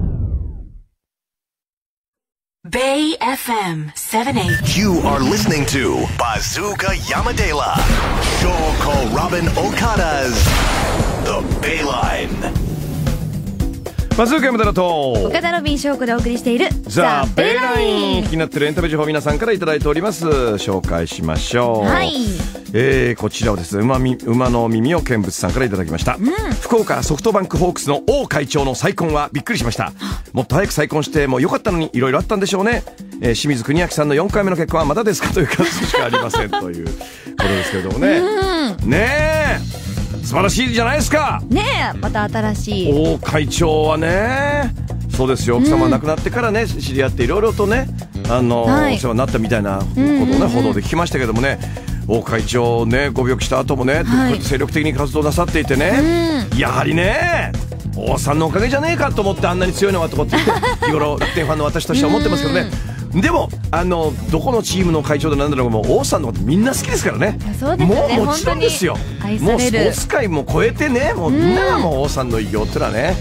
Bay エフエム セブンティーエイト You are listening to Bazooka Yamadela Shoko Robin Okada's The Bayline バズーカ山田と岡田ロビン翔子でお送りしているザ・ベイライン。気になってるエンタメ情報皆さんからいただいております。紹介しましょう。 はい、 えー、こちらはですね馬, み馬の耳を見物さんからいただきました、うん、福岡ソフトバンクホークスの王会長の再婚はびっくりしました。もっと早く再婚してもよかったのにいろいろあったんでしょうね、えー、清水国明さんのよんかいめの結婚はまだですかという感じしかありませんということですけれどもね、うん、ねえ素晴らしいじゃないですかねえ。また新しい王会長はねそうですよ。奥様亡くなってからね、うん、知り合っていろいろとねあの、はい、お世話になったみたいなことをね、うんうんうん、報道で聞きましたけどもね、王会長ねご病気した後もね、はい、精力的に活動なさっていてね、うん、やはりね王さんのおかげじゃねえかと思ってあんなに強いのはとかって日頃楽天ファンの私としては思ってますけどね、うん、でもあのどこのチームの会長でなんだろうもう王さんのことみんな好きですからね。 そうですね、 もうもちろんですよ。 愛されるもうスポーツ界も超えてねもうみんながもう王さんの偉業ってのはね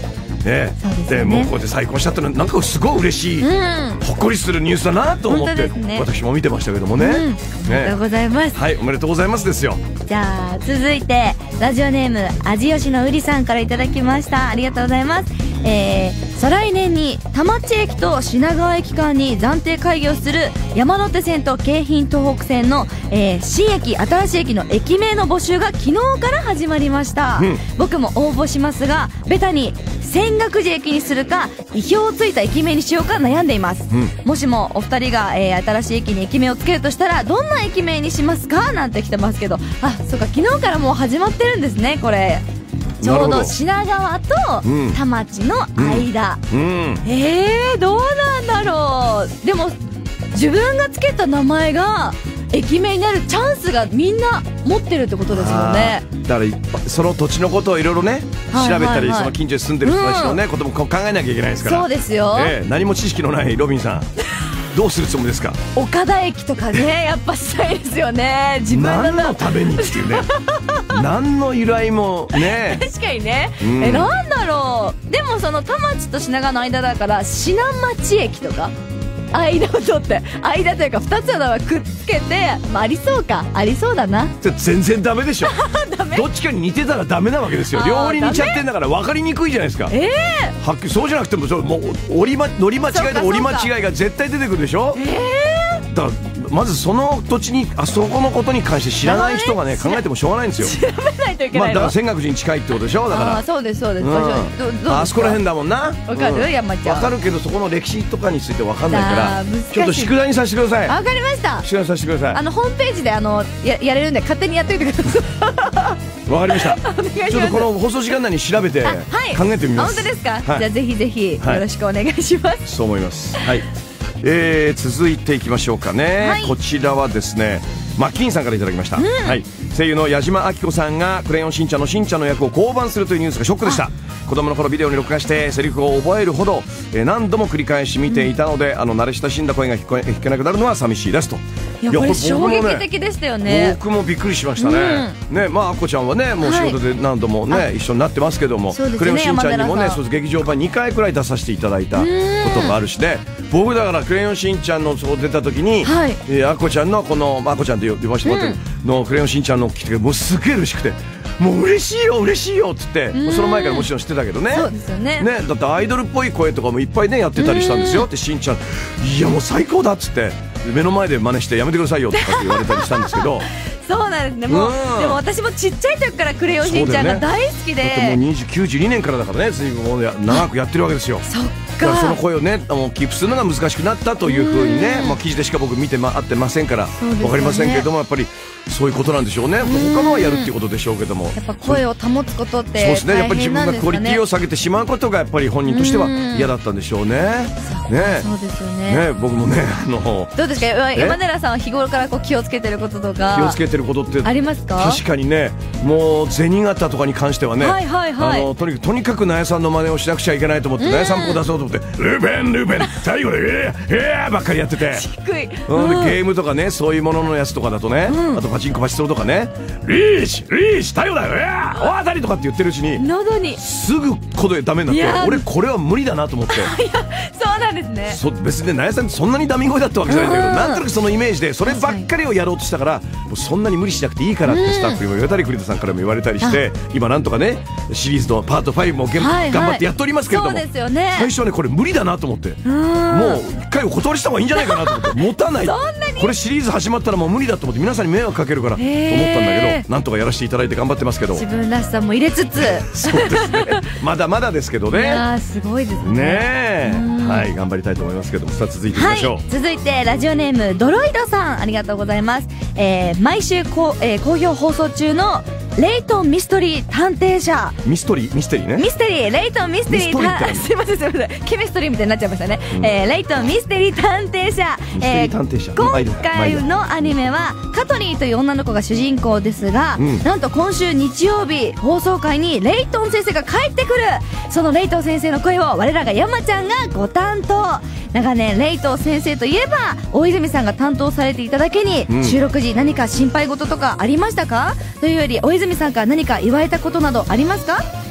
ねそうですよねでもうここで再婚したってのはなんかすごい嬉しい、 うんほっこりするニュースだなと思って、 本当ですね私も見てましたけどもね、 うん、おめでとうございます。 はい、おめでとうございますですよ。 じゃあ続いてラジオネーム味吉のうりさんからいただきました。ありがとうございます。えー、再来年に田町駅と品川駅間に暫定開業する山手線と京浜東北線の、えー、新駅新しい駅の駅名の募集が昨日から始まりました、 うん、 僕も応募しますがベタに泉岳寺駅にするか意表をついた駅名にしようか悩んでいます、うん、もしもお二人が、えー、新しい駅に駅名をつけるとしたらどんな駅名にしますかなんて来てますけど、あ、そうか、昨日からもう始まってるんですね、これ。ちょうど品川と田町の間、 うんうん、 えー、どうなんだろう。でも自分がつけた名前が駅名になるチャンスがみんな持ってるってことですよね。 だからその土地のことをいろいろね、 はいはいはい、 調べたりその近所に住んでる人たちのね、うん、ことも考えなきゃいけないですから。 そうですよ、 えー、何も知識のないロビンさんどうするつもりですか。 岡田駅とかねやっぱしたいですよね。自分の何のためにっていうね何の由来もね確かにね、 うん、 えなんだろう。でもその田町と品川の間だから品町駅とか間を取って間というかふたつの名前くっつけて、まあ、ありそうか、ありそうだな。 全然ダメでしょダメ。 どっちかに似てたらダメなわけですよ。両方に似ちゃってんだから分かりにくいじゃないですか。 えー、はっきりそうじゃなくてもそれもう折り、ま、乗り間違いと折り間違いが絶対出てくるでしょ。 えー、だからまずその土地にあそこのことに関して知らない人がね考えてもしょうがないんですよ。 調べないといけないの、 まあ、だから泉岳寺に近いってことでしょ。だからあそうですそうです、うん、 どどあそこら辺だもんな。 わかる、うん、山ちゃん。 わかるけどそこの歴史とかについてわかんないからちょっと宿題にさせてください。 わかりました。 宿題にさせてください。 あのホームページであの や, やれるんで勝手にやっといてください。 わかりました。ちょっとこの放送時間内に調べて考えてみます。 本当ですか、 はい、 じゃあぜひぜひよろしくお願いします、はい、 そう思います。はい、えー、続いていきましょうかね、はい、こちらはですねマッキーンさんからいただきました、うん、はい、声優の矢島明子さんがクレヨンしんちゃんのしんちゃんの役を降板するというニュースがショックでした。子供の頃ビデオに録画してセリフを覚えるほど、えー、何度も繰り返し見ていたので、うん、あの慣れ親しんだ声が聞こえ聞けなくなるのは寂しいですと。 いやこれ衝撃的でしたよね。 僕もびっくりしましたね、うん、ね、まああこちゃんはねもう仕事で何度もね、はい、一緒になってますけども、ね、クレヨンしんちゃんにもねそう劇場版にかいくらい出させていただいたことがあるしね、僕だからクレヨンしんちゃんのそう出た時に、はい、えー、あこちゃんのこのあこちゃんと呼ばせてもらってるのクレヨンしんちゃんの来てもうすげえ嬉しくて、もう嬉しいよ嬉しいよっつって、その前からもちろん知ってたけどね。 そうですよね。 ね、だってアイドルっぽい声とかもいっぱいねやってたりしたんですよって。しんちゃんいやもう最高だっつって目の前で真似してやめてくださいよとかって言われたりしたんですけどそうなんですね。もう、うん、でも私もちっちゃい時からクレヨンしんちゃんが大好きで、ね、だってもうきゅうじゅうにねんからだからね、随分長くやってるわけですよ。 そっか。 その声をねあのキープするのが難しくなったというふうにね、まあ、記事でしか僕見て、ま、あってませんから分かりませんけれども、やっぱりそういうことなんでしょうね。他のはやるっていうことでしょうけども、 やっぱ声を保つことってそうですね。やっぱり自分がクオリティを下げてしまうことがやっぱり本人としては嫌だったんでしょうね。 ね、そうですよね。 ね、僕もねあのどうですか山寺さんは日頃からこう気をつけてることとか気をつけてることってありますか？ 確かにね、もう銭形とかに関してはね、 はいはいはい、 あのとにかくとにかく納屋さんの真似をしなくちゃいけないと思って、納屋さんっぽ出そうと思ってルーベンルーベン最後でえーえーばっかりやってて低い、 うん、ゲームとかねそういうもののやつとかだとね、うん、あとパチンコパチスロとかねリーチリーチ太陽だよ大当たりとかって言ってるうちに喉にすぐこでダメになって、俺これは無理だなと思っていやそうなんですね。 そ別に納屋さんってそんなにダミ声だったわけじゃないんだけど、なんとなくそのイメージでそればっかりをやろうとしたから、もうそんなに無理しなくていいからってスタッフにも言われたり栗田さんからも言われたりして、今なんとかねシリーズのパートファイブも頑張ってやっておりますけれども、 そうですよね、 最初はねこれ無理だなと思って、もう一回お断りした方がいいんじゃないかなと思って持たないこれシリーズ始まったらもう無理だと思って皆さんに迷惑かけるからと思ったんだけど、なんとかやらせていただいて頑張ってますけど、 自分らしさも入れつつそうですねまだまだですけどね。いやすごいですね。 ねはい、頑張りたいと思いますけども、さあ続いていきましょう、 はい、続いてラジオネームドロイドさん、ありがとうございます。えー、毎週こ、えー、好評放送中のレイトンミステリー探偵社ミステリーミステリーねミステリーレイトンミステリー探すいませんすいませんケミストリーみたいになっちゃいましたね、うん、えー、レイトンミステリー探偵社、 えー、探偵社今回のアニメはカトリーという女の子が主人公ですが、うん、なんと今週日曜日放送回にレイトン先生が帰ってくる。そのレイトン先生の声を我らが山ちゃんがご担当。長年レイトン先生といえば大泉さんが担当されていただけに、うん、収録時何か心配事とかありましたか？というより大泉さんから何か言われたことなどありますか？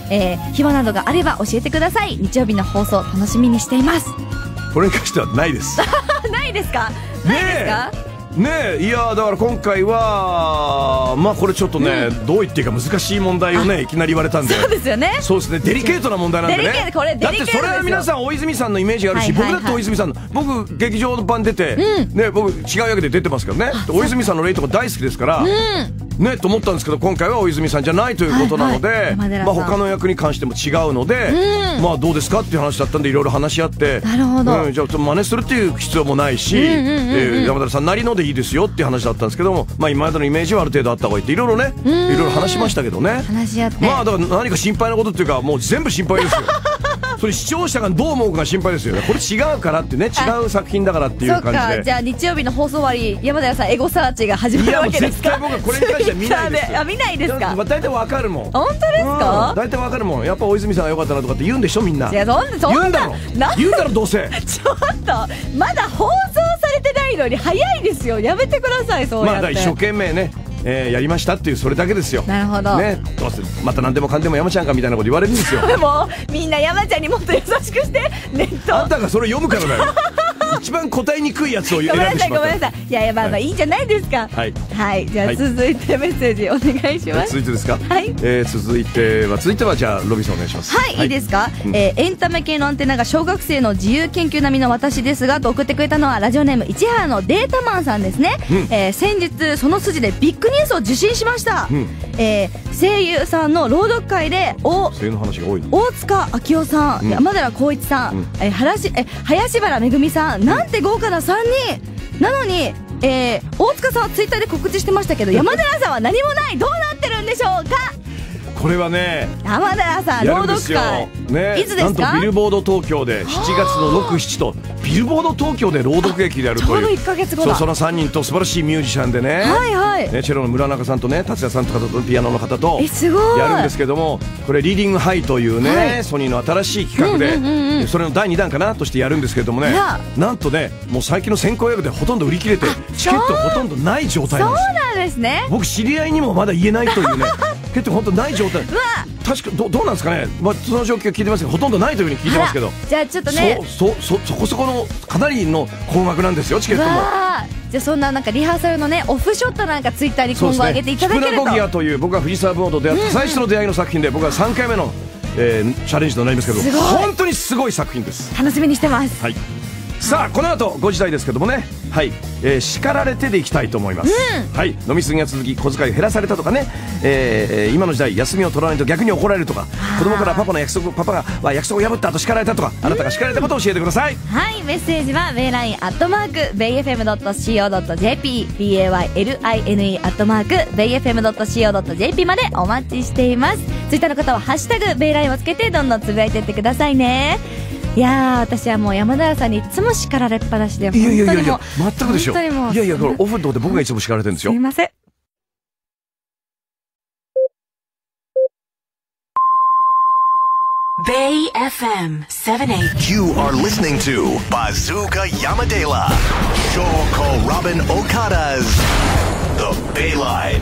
えー、暇などがあれば教えてください。日曜日の放送楽しみにしています。 これに関してはないですないですか？ないですか？ ねえ、いやだから今回はまあこれちょっとね、うん、どう言っていいか難しい問題をねいきなり言われたんで。 そうですよね。 そうですね、デリケートな問題なんでね。 デリケート、これデリケートですよ。 だってそれは皆さん大泉さんのイメージがあるし、はいはいはい、僕だって大泉さんの、僕劇場版出て、うん、ね、僕違う役で出てますけどね、大泉さんのレイトが大好きですから、うん、ねと思ったんですけど、今回は大泉さんじゃないということなので、はいはい、まあ他の役に関しても違うので、うん、まあどうですかっていう話だったんでいろいろ話し合って、 なるほど、 うん、じゃあ真似するっていう必要もないし、うんうんうんうん、えー、山田さんなりのでいいですよっていう話だったんですけども、まあ今までのイメージはある程度あった方がいいっていろいろね、いろいろ話しましたけどね。 話し合って、 まあだから何か心配なことっていうかもう全部心配ですよそれ視聴者がどう思うかが心配ですよね。これ違うからってね、違う作品だからっていう感じで。 そうか、じゃあ日曜日の放送終わり山田さんエゴサーチが始まるわけですか？ いやもう絶対僕はこれに関しては見ないですよ。 あ、見ないですか？ 大体わかるもん。 本当ですか？ 大体わかるもん。やっぱ大泉さんが良かったなとかって言うんでしょみんな。 いや、そんなそんな言うんだろ言うんだろどうせちょっとまだ放送されてないのに早いですよ。やめてください、そうやって。 まあ一生懸命ね、えー、やりましたっていうそれだけですよ。 なるほどね、どうせまた何でもかんでも山ちゃんかみたいなこと言われるんですよもうみんな山ちゃんにもっと優しくしてネット。 あんたがそれ読むからだよ一番答えにくいやつを選んでしまった。 ごめんなさいごめんなさい。いやいや、まあまあいいんじゃないですか。 はいはい、じゃあ続いてメッセージお願いします。 続いてですか？ はい、 えー、続いては続いてはじゃあロビンさんお願いします。 はい、はい、いいですか、うん、えー、エンタメ系のアンテナが小学生の自由研究並みの私ですがと送ってくれたのはラジオネーム市原のデータマンさんですね。うん、えー、先日その筋でビッグニュースを受信しました。うん、えー、声優さんの朗読会でお声優の話が多い、ね、 大塚明夫さん、うん、山寺宏一さん、うん、えー、林え林原めぐみさん、なんて豪華なさんにんなのに、えー、大塚さんはツイッターで告知してましたけど山寺さんは何もない。どうなってるんでしょうか？ これはね、 山寺さん朗読会、ね、いつですか？ なんとビルボード東京でしちがつのろく、しちとビルボード東京で朗読劇でやるという、 ちょうどいっかげつごだ。 そう、そのさんにんと素晴らしいミュージシャンでね、 はいはい、 ね、チェロの村中さんとね、達也さんとかとピアノの方とえすごいやるんですけども、これリーディングハイというね、はい、ソニーの新しい企画で、うんうんうんうん、それのだいにだんかなとしてやるんですけれどもね、なんとね、もう最近の先行予約でほとんど売り切れてチケットほとんどない状態なんです。 そうなんですね。 僕知り合いにもまだ言えないというねチケット本当ない状態。うわ、確か ど, どうなんですかね、まあ、その状況聞いてますけどほとんどないというふうに聞いてますけど、 じゃあちょっとね、 そそそそこそこのかなりの高額なんですよチケットも。 じゃあそんななんかリハーサルのねオフショットなんかツイッターに今後上げていただけると、 キプラゴギアという僕が藤沢ブードで出会った最初の出会いの作品で、僕はさんかいめの、えー、チャレンジとなりますけど、本当にすごい作品です。 楽しみにしてます。 はい、さあこの後ご時代ですけどもね、はい、えー、叱られてでいきたいと思います。うん、はい、飲み過ぎが続き小遣いを減らされたとかね、えー、今の時代休みを取らないと逆に怒られるとか、子供からパパの約束パパがは約束を破った後叱られたとか、あなたが叱られたことを教えてください。 はい、メッセージはベイラインアットマークベイエフエムドットシーオードットジェーピー ベイラインアットマークベイエフエムドットシーオードットジェーピー までお待ちしています。ツイッターの方はハッシュタグベイラインをつけてどんどんつぶやいていってくださいね。いやー、私はもう山田さんにいつも叱られっぱなしで、本当にもう、いやいやいや全くでしょ。いやいや、これオフのとこで僕がいつも叱られてるんですよ。 すいません。 Bay エフエム セブンティーエイト You are listening to Bazooka Yamadela, Shoko Robin Okada's The Bayline。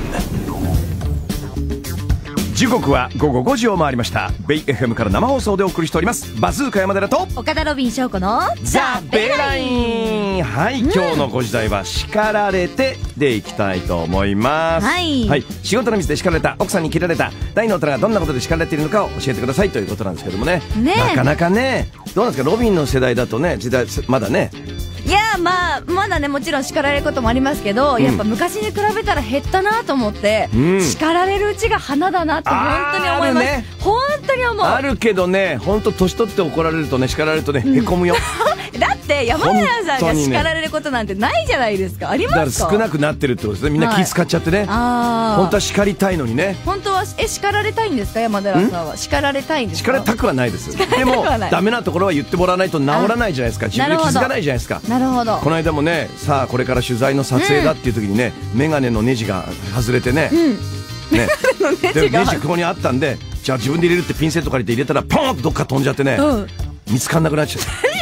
時刻は午後ごじを回りました。ベイ エフエム から生放送でお送りしておりますバズーカ山寺と岡田ロビン翔子のザ・ベイライン。はい、うん、今日のご時代は叱られてでいきたいと思います。 はい、 はい、仕事のミスで叱られた、奥さんに切られた、大の大人がどんなことで叱られているのかを教えてくださいということなんですけども ね, ねなかなかね、どうなんですかロビンの世代だとね、時代まだね、 いやまあまだね、もちろん叱られることもありますけど、うん、やっぱ昔に比べたら減ったなと思って、うん、叱られるうちが花だなって本当に思います。ね、本当に思う。 あるけどね、本当年取って怒られるとね、叱られるとね、うん、へこむよだって山寺さんが叱られることなんてないじゃないですか。ありますか？ だから少なくなってるってことですね。みんな気使っちゃってね、はい、あ本当は叱りたいのにね。 本当はえ叱られたいんですか山寺さんは？叱られたいんですか？ 叱られたくはないです。でもダメなところは言ってもらわないと治らないじゃないですか。自分で気づかないじゃないですか。 なるほど。 この間もね、さあこれから取材の撮影だっていう時にね、うん、メガネのネジが外れてね、うん、ねでネジここにあったんで、じゃあ自分で入れるってピンセット借りて入れたらポーンとどっか飛んじゃってね、うん、見つかんなくなっちゃった。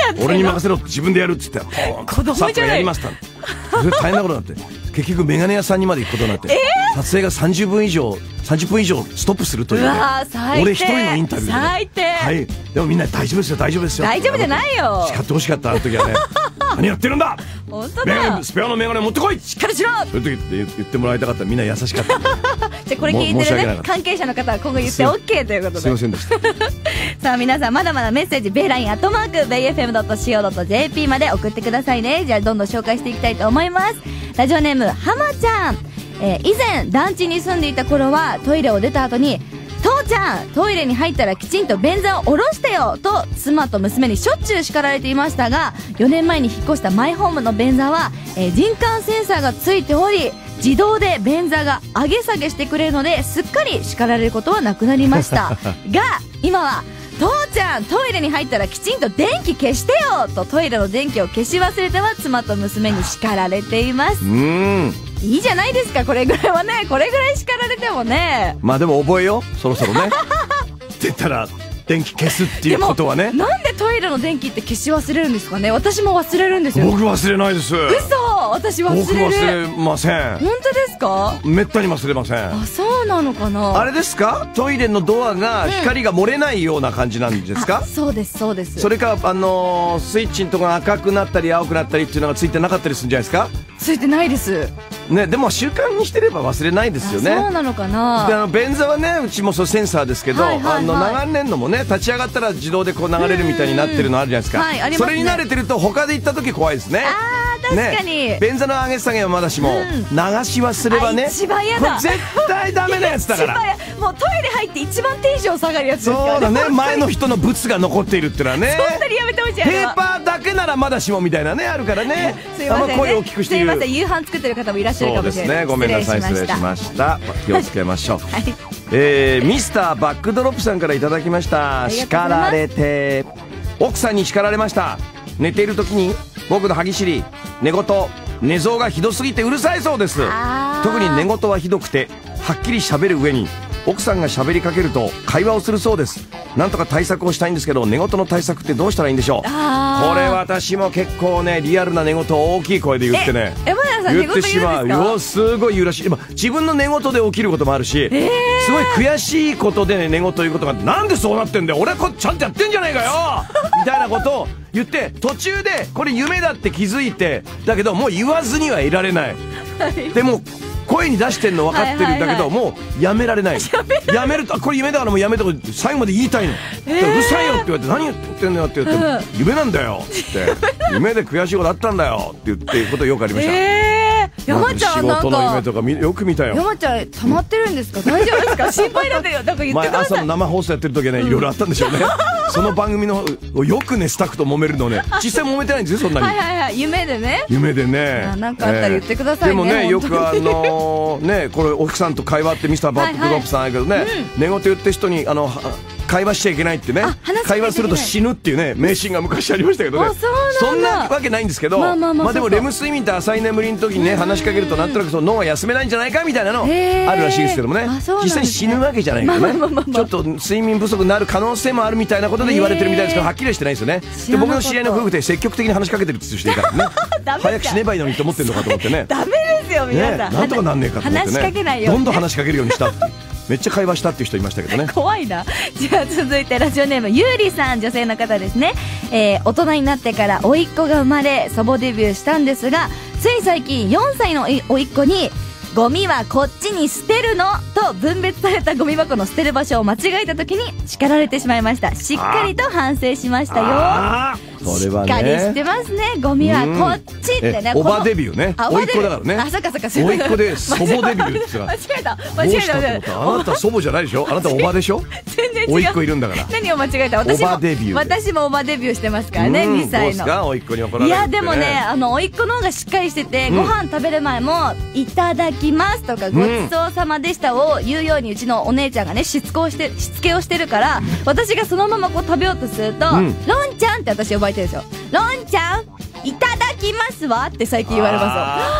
俺に任せろって自分でやるっつって子供じゃないさっとやりましたそれ大変なことになって結局メガネ屋さんにまで行くことになって、撮影がさんじゅっぷん以上さんじゅっぷん以上ストップするというね。 うわー最低。 俺一人のインタビューで、ね、 最低。 はい。でもみんな大丈夫ですよ大丈夫ですよ。 大丈夫じゃないよ。 叱ってほしかったあの時はね何やってるんだ本当メガだネスペアのメガネ持ってこいしっかりしろそういう時って言ってもらいたかったらみんな優しかったじゃあこれ聞いてるね関係者の方は今後言って OK ということですいませんでしたさあ皆さんまだまだメッセージベイラインアットマークベイエフエムドットシーオードットジェーピー まで送ってくださいね。じゃあどんどん紹介していきたいと思います。ラジオネームはまちゃん、えー、以前団地に住んでいた頃はトイレを出た後に父ちゃんトイレに入ったらきちんと便座を下ろしてよと妻と娘にしょっちゅう叱られていましたが、よねんまえに引っ越したマイホームの便座は、えー、人感センサーがついており自動で便座が上げ下げしてくれるのですっかり叱られることはなくなりましたが今は父ちゃんトイレに入ったらきちんと電気消してよとトイレの電気を消し忘れては妻と娘に叱られています。 うーんいいじゃないですかこれぐらいはね。これぐらい叱られてもね。 まあでも覚えようそろそろねって言ったら電気消すっていうことはね。 なんでトイレの電気って消し忘れるんですかね。私も忘れるんですよ。 僕忘れないです。 嘘私忘れる。 僕忘れません。 本当ですか。 めったに忘れません。 あそうなのかな。 あれですかトイレのドアが光が漏れないような感じなんですか、 うん、そうですそうです。 それかあのー、スイッチのとこが赤くなったり青くなったりっていうのがついてなかったりするんじゃないですか。 ついてないですね。でも習慣にしてれば忘れないですよね。 そうなのかな。 であの便座はねうちもそうセンサーですけど、はいはいはい、あの流れるのもね立ち上がったら自動でこう流れるみたいになってるのあるじゃないですか、はい、ありますね。それに慣れてると他で行った時怖いですね。 あー確かに、 ね、便座の上げ下げはまだしも、うん、流し忘ればね一番嫌だ。 これ絶対ダメなやつだからもうトイレ入って一番テンション下がるやつですからね。 そうだね前の人のブツが残っているってのはねそんなにやめてほしい。 ペーパーだけならまだしもみたいなねあるからねすいませんね。 あんま声を大きくしている。 すいません夕飯作ってる方もいらっしゃるかもしれない。 そうですねごめんなさい失礼しました。気をつけましょう、はいえー、ミスターバックドロップさんからいただきました。叱られて奥さんに叱られました。寝ている時に僕の歯ぎしり寝言寝相がひどすぎてうるさいそうです。特に寝言はひどくてはっきり喋る上に奥さんが喋りかけると会話をするそうです。なんとか対策をしたいんですけど寝言の対策ってどうしたらいいんでしょう。これ私も結構ねリアルな寝言を大きい声で言ってねえ山田さん言ってしまうよ。すごい言うらしい。自分の寝言で起きることもあるし、えー、すごい悔しいことで、ね、寝言言うことがなんでそうなってんだよ俺はこちゃんとやってんじゃないかよみたいなことを言って途中でこれ夢だって気づいてだけどもう言わずにはいられない、はい、でも声に出してんの分かってるんだけど、はいはいはい、もうやめられない。やめるとこれ夢だからもうやめたこと最後まで言いたいの、えー、うるさいよって言われて何言ってんのよって言って、うん、夢なんだよって夢で悔しいことあったんだよって言っていうことよくありました。 えー、山ちゃんなんか仕事の夢とかよく見たよ。 山ちゃん溜まってるんですか大丈夫ですか心配なんだよ。なんか言ってください。 前朝の生放送やってる時はねいろいろあったんでしょうねその番組のよくねスタッフと揉めるのね実際揉めてないんですよそんなに。はいはいはい夢でね夢でねなんかあったら言ってくださいね、 えー、でもねよくあのー、ねこれ奥さんと会話ってミスターバックドロップさんやけどね、はいはいうん、寝言言って人にあの会話しちゃいけないってね会話すると死ぬっていうね迷信が昔ありましたけどね。そんなわけないんですけど、まあまあまあまあでもレム睡眠って浅い眠りの時にね話しかけるとなんとなくその脳が休めないんじゃないかみたいなのあるらしいですけどもね、実際に死ぬわけじゃないからね、まあまあまあまあ、ちょっと睡眠不足になる可能性もあるみたいなことで言われてるみたいですけどはっきりはしてないですよね。で僕の知り合いの夫婦で積極的に話しかけてるって人いたからね早く死ねばいいのにと思ってるのかと思ってねダメですよ皆さん、ね、 なんとかなんねえかと思ってね話しかけないよどんどん話しかけるようにしたってめっちゃ会話したっていう人いましたけどね怖いな。じゃあ続いてラジオネームゆうりさん女性の方ですね、えー、大人になってから甥っ子が生まれ祖母デビューしたんですがつい最近よんさいの甥っ子にゴミはこっちに捨てるのと分別されたゴミ箱の捨てる場所を間違えた時に叱られてしまいました。しっかりと反省しましたよ。 それはねしっかりしてますね。ゴミはこっちってね。 おばデビューね甥っ子だからね。 あそっかそっか甥っ子で祖母デビューって言間違えた間違えた。 あなた祖母じゃないでしょあなたおばでしょ全然違う甥っ子いるんだから何を間違えた。私もおばデビュー私もおばデビューしてますからねにさいの。どうですか甥っ子に怒られるってね。 いやでもねあの甥っ子の方がしっかりしてて、うん、ご飯食べる前もいただきますとかごちそうさまでしたを言うようにうちのお姉ちゃんがねしつこをしてしつけをしてるから私がそのままこう食べようとすると、うん、ロンちゃんって私呼ばれてるんですよ。ロンちゃんいただきますわって最近言われますよ。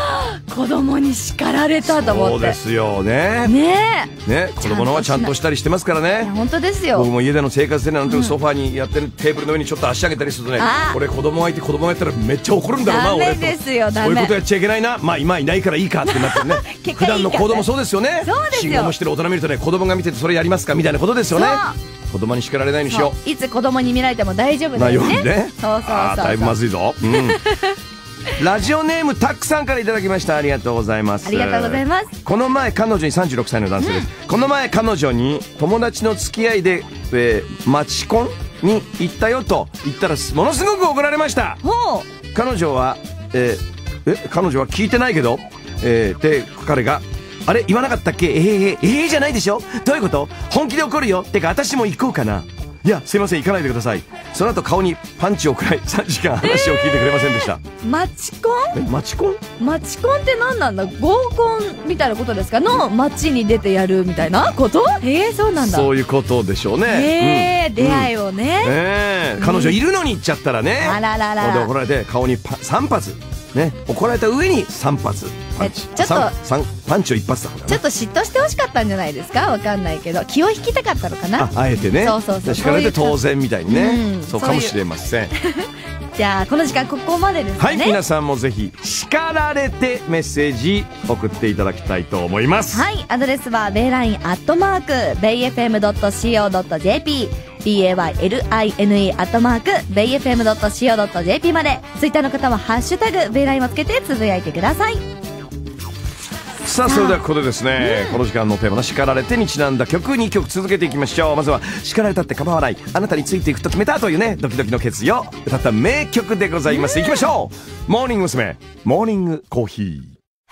子供に叱られたと思って。 そうですよね。 ねえ。 ね、子供のはちゃんとしたりしてますからね。 本当ですよ。 僕も家での生活でなんとなくソファーにやってるテーブルの上にちょっと足上げたりするとね、これ子供がいて子供がやったらめっちゃ怒るんだろうな、俺と。 ダメですよ、ダメ。 そういうことやっちゃいけないな。まあ今いないからいいかってなってね。普段の行動もそうですよね。 そうですよ。 信号もしてる大人見るとね、子供が見ててそれやりますかみたいなことですよね。子供に叱られないようにしよう。 いつ子供に見られても大丈夫だよね。 なようにね。 そうそうそう。 ああ、だいぶまずいぞ。うん。ラジオネームタックさんからいただきました。ありがとうございます。 ありがとうございます。 この前彼女にさんじゅうろくさいの男性です、うん、この前彼女に友達の付き合いで、えー、マチコンに行ったよと言ったらものすごく怒られました。 ほう。 彼女は、えー、え彼女は聞いてないけど、えー、で彼があれ言わなかったっけ、えー、えー、えー、じゃないでしょ、どういうこと、本気で怒るよ、てか私も行こうかな、いやすいません行かないでください。その後顔にパンチを食らいさんじかん話を聞いてくれませんでした。 えー、マチコン、 えマチコンマチコンって何なんだ、合コンみたいなことですかの街に出てやるみたいなこと。えー、そうなんだ。 そういうことでしょうね。 えー、うん、出会いをね、 うん、えー、彼女いるのに行っちゃったらね、 あらららら怒られて顔にパさん発ね、怒られた上にさん発パンチ、 ちょっとパンチを一発だから、ね、 ちょっと嫉妬してほしかったんじゃないですか、わかんないけど気を引きたかったのかな。 あ, あえてね、 そうそうそう、 叱られて当然みたいにね、 うん、 そうかもしれません。 じゃあこの時間ここまでですね。 はい、皆さんもぜひ叱られてメッセージ送っていただきたいと思います。 はい、アドレスはベイラインアットマークベイエフエムドットシーオードットジェーピーベイライン アットマークベイエフエムドットシーオードットジェーピー まで。ツイッターの方はハッシュタグベイラインをつけてつぶやいてください。 さあそれではここでですね、うん、この時間のテーマの叱られてにちなんだ曲にきょく続けていきましょう。まずは叱られたって構わない、あなたについていくと決めたというね、ドキドキの決意を歌った名曲でございます。うん、いきましょう。モーニング娘。モーニングコーヒー。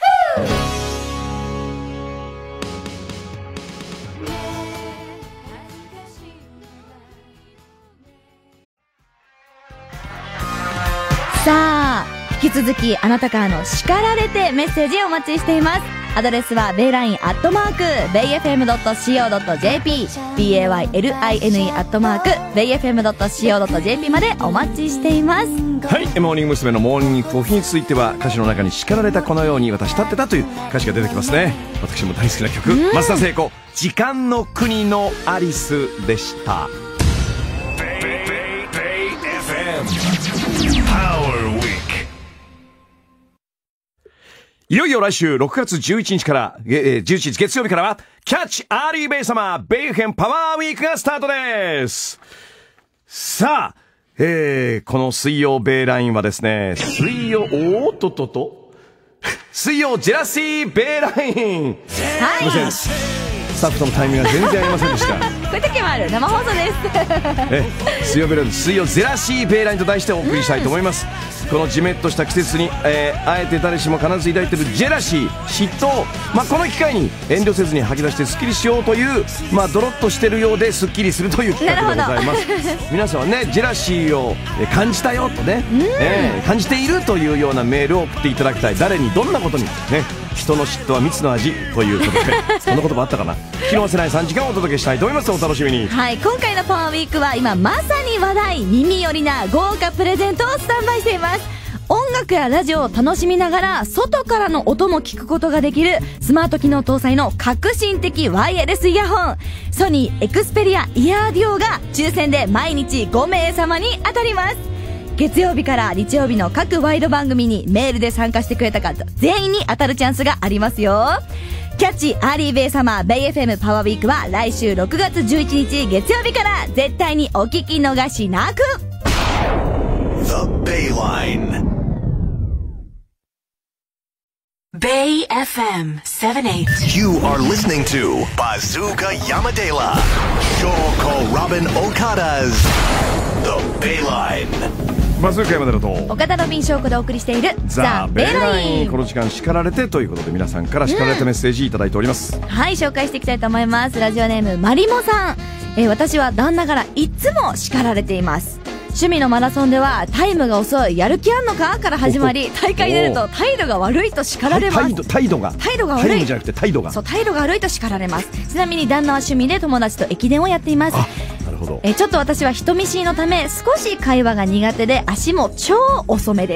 さあ引き続きあなたからの叱られてメッセージをお待ちしています。アドレスはベイラインアットマークベイエフエムドットシーオードットジェーピーベイライン アットマークベイエフエムドットシーオードットジェーピー までお待ちしています。 はい、モーニング娘。のモーニングコーヒーについては歌詞の中に叱られたこのように私立ってたという歌詞が出てきますね。私も大好きな曲、松田聖子時間の国のアリスでした。いよいよ来週ろくがつじゅういちにちから、えー、じゅういちにち月曜日からはキャッチアーリーベイサマーベイフェンパワーウィークがスタートです。さあ、えー、この水曜ベイラインはですね、水曜、おーっとっとっと水曜ジェラシーベイライン、はい、すいません、スタッフとのタイミングが全然合いませんでした。 こういう時もある、生放送ですえ水曜ベイライン、水曜ジェラシーベイラインと題してお送りしたいと思います。このジメッとした季節に、えー、あえて誰しも必ず抱いているジェラシー、嫉妬、まあ、この機会に遠慮せずに吐き出してスッキリしようという、まあ、ドロッとしてるようでスッキリするという企画でございます。皆さんはねジェラシーを感じたよとね、えー、感じているというようなメールを送っていただきたい。誰にどんなことにね、人の嫉妬は蜜の味ということでそんな言葉あったかな。聞き逃せないさんじかんをお届けしたいと思います。お楽しみに。 はい、今回のパワーウィークは今まさに話題、耳寄りな豪華プレゼントをスタンバイしています。音楽やラジオを楽しみながら外からの音も聞くことができるスマート機能搭載の革新的ワイヤレスイヤホン、ソニーエクスペリアイヤーデュオが抽選で毎日ごめいさまに当たります。月曜日から日曜日の各ワイド番組にメールで参加してくれた方全員に当たるチャンスがありますよ。キャッチアーリーベイサマーベイ エフエム パワーウィークは来週ろくがつじゅういちにち月曜日から絶対にお聞き逃しなく。 The Bayline Bay エフエム セブンティーエイト You are listening to Bazooka Yamadela Shoko Robin Okada's The Bayline。 バズーカ山田と岡田ロビン翔子でお送りしているザ・ベイライン。 この時間叱られてということで皆さんから叱られたメッセージいただいております、うん、 はい、紹介していきたいと思います。ラジオネームマリモさん、えー、私は旦那からいつも叱られています。趣味のマラソンではタイムが遅い、やる気あんのかから始まり、大会に出ると態度が悪いと叱られます。 態度、態度が態度が悪い、 タイムじゃなくて態度が、 そう、態度が悪いと叱られます。ちなみに旦那は趣味で友達と駅伝をやっています。 なるほど。 えちょっと私は人見知りのため少し会話が苦手で足も超遅めです。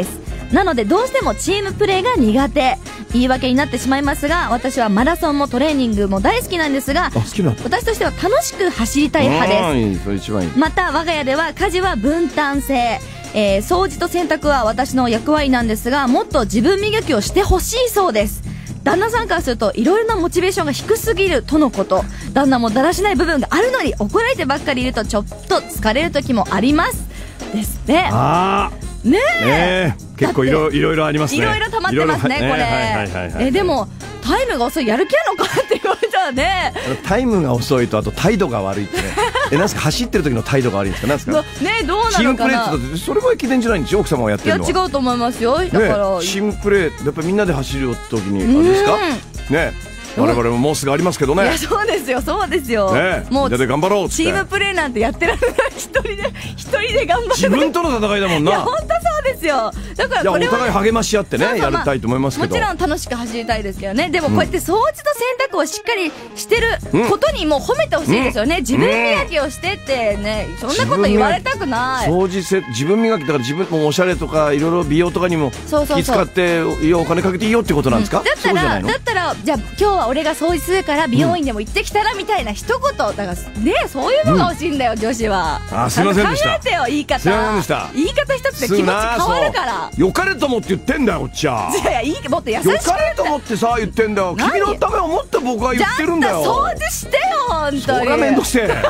なのでどうしてもチームプレーが苦手。言い訳になってしまいますが、私はマラソンもトレーニングも大好きなんですが、私としては楽しく走りたい派です。 それ一番いい。 また我が家では家事は分担制、えー、掃除と洗濯は私の役割なんですが、もっと自分磨きをしてほしいそうです。旦那さんからするといろいろなモチベーションが低すぎるとのこと。旦那もだらしない部分があるのに怒られてばっかりいるとちょっと疲れる時もありますですね。 あーねえ、 ねえ結構いろいろいろありますね。 いろいろ溜まってますねこれ。えでもタイムが遅いやる気なのかって言われたらね。 タイムが遅いとあと態度が悪いってね。えなんすか走ってる時の態度が悪いんですか。なんですか。 ねどうなのかな。 チームプレーってそれが駅伝じゃないんですよ奥様がやってるのは。 いや違うと思いますよ。だから、 ね、チームプレーやっぱりみんなで走る時にあれですかね。我々ももうすぐありますけどね。 いやそうですよそうですよ、 ね、 もうみんなで頑張ろうっつってチームプレーなんてやってられない。一人で一人で頑張る。 自分との戦いだもんな。 いや本当そうですよ。だからこれは、ね、 お互い励まし合ってね、まあまあ、やりたいと思いますけど、 もちろん楽しく走りたいですけどね。でもこうやって掃除と洗濯をしっかりしてることにも褒めてほしいですよね、うん、自分磨きをしてってね、そんなこと言われたくない。 掃除せ自分磨きだから自分もおしゃれとかいろいろ美容とかにも気使っていいお金かけていいよってことなんですか、うん、 だったらだったらじゃあ今日は俺が掃除するから美容院でも行ってきたらみたいな一言だからね、そういうのが欲しいんだよ、うん、女子は。 あすいませんでした。 考えてよ言い方。 すいませんでした。 言い方一つで気持ち変わるから。 よかれと思って言ってんだよおっちゃん。 いやいやもっと優しく。よかれと思ってさ言ってんだよ。君のためを思って僕は言ってるんだよ。 掃除してよ本当に。 それがめんどくせえ。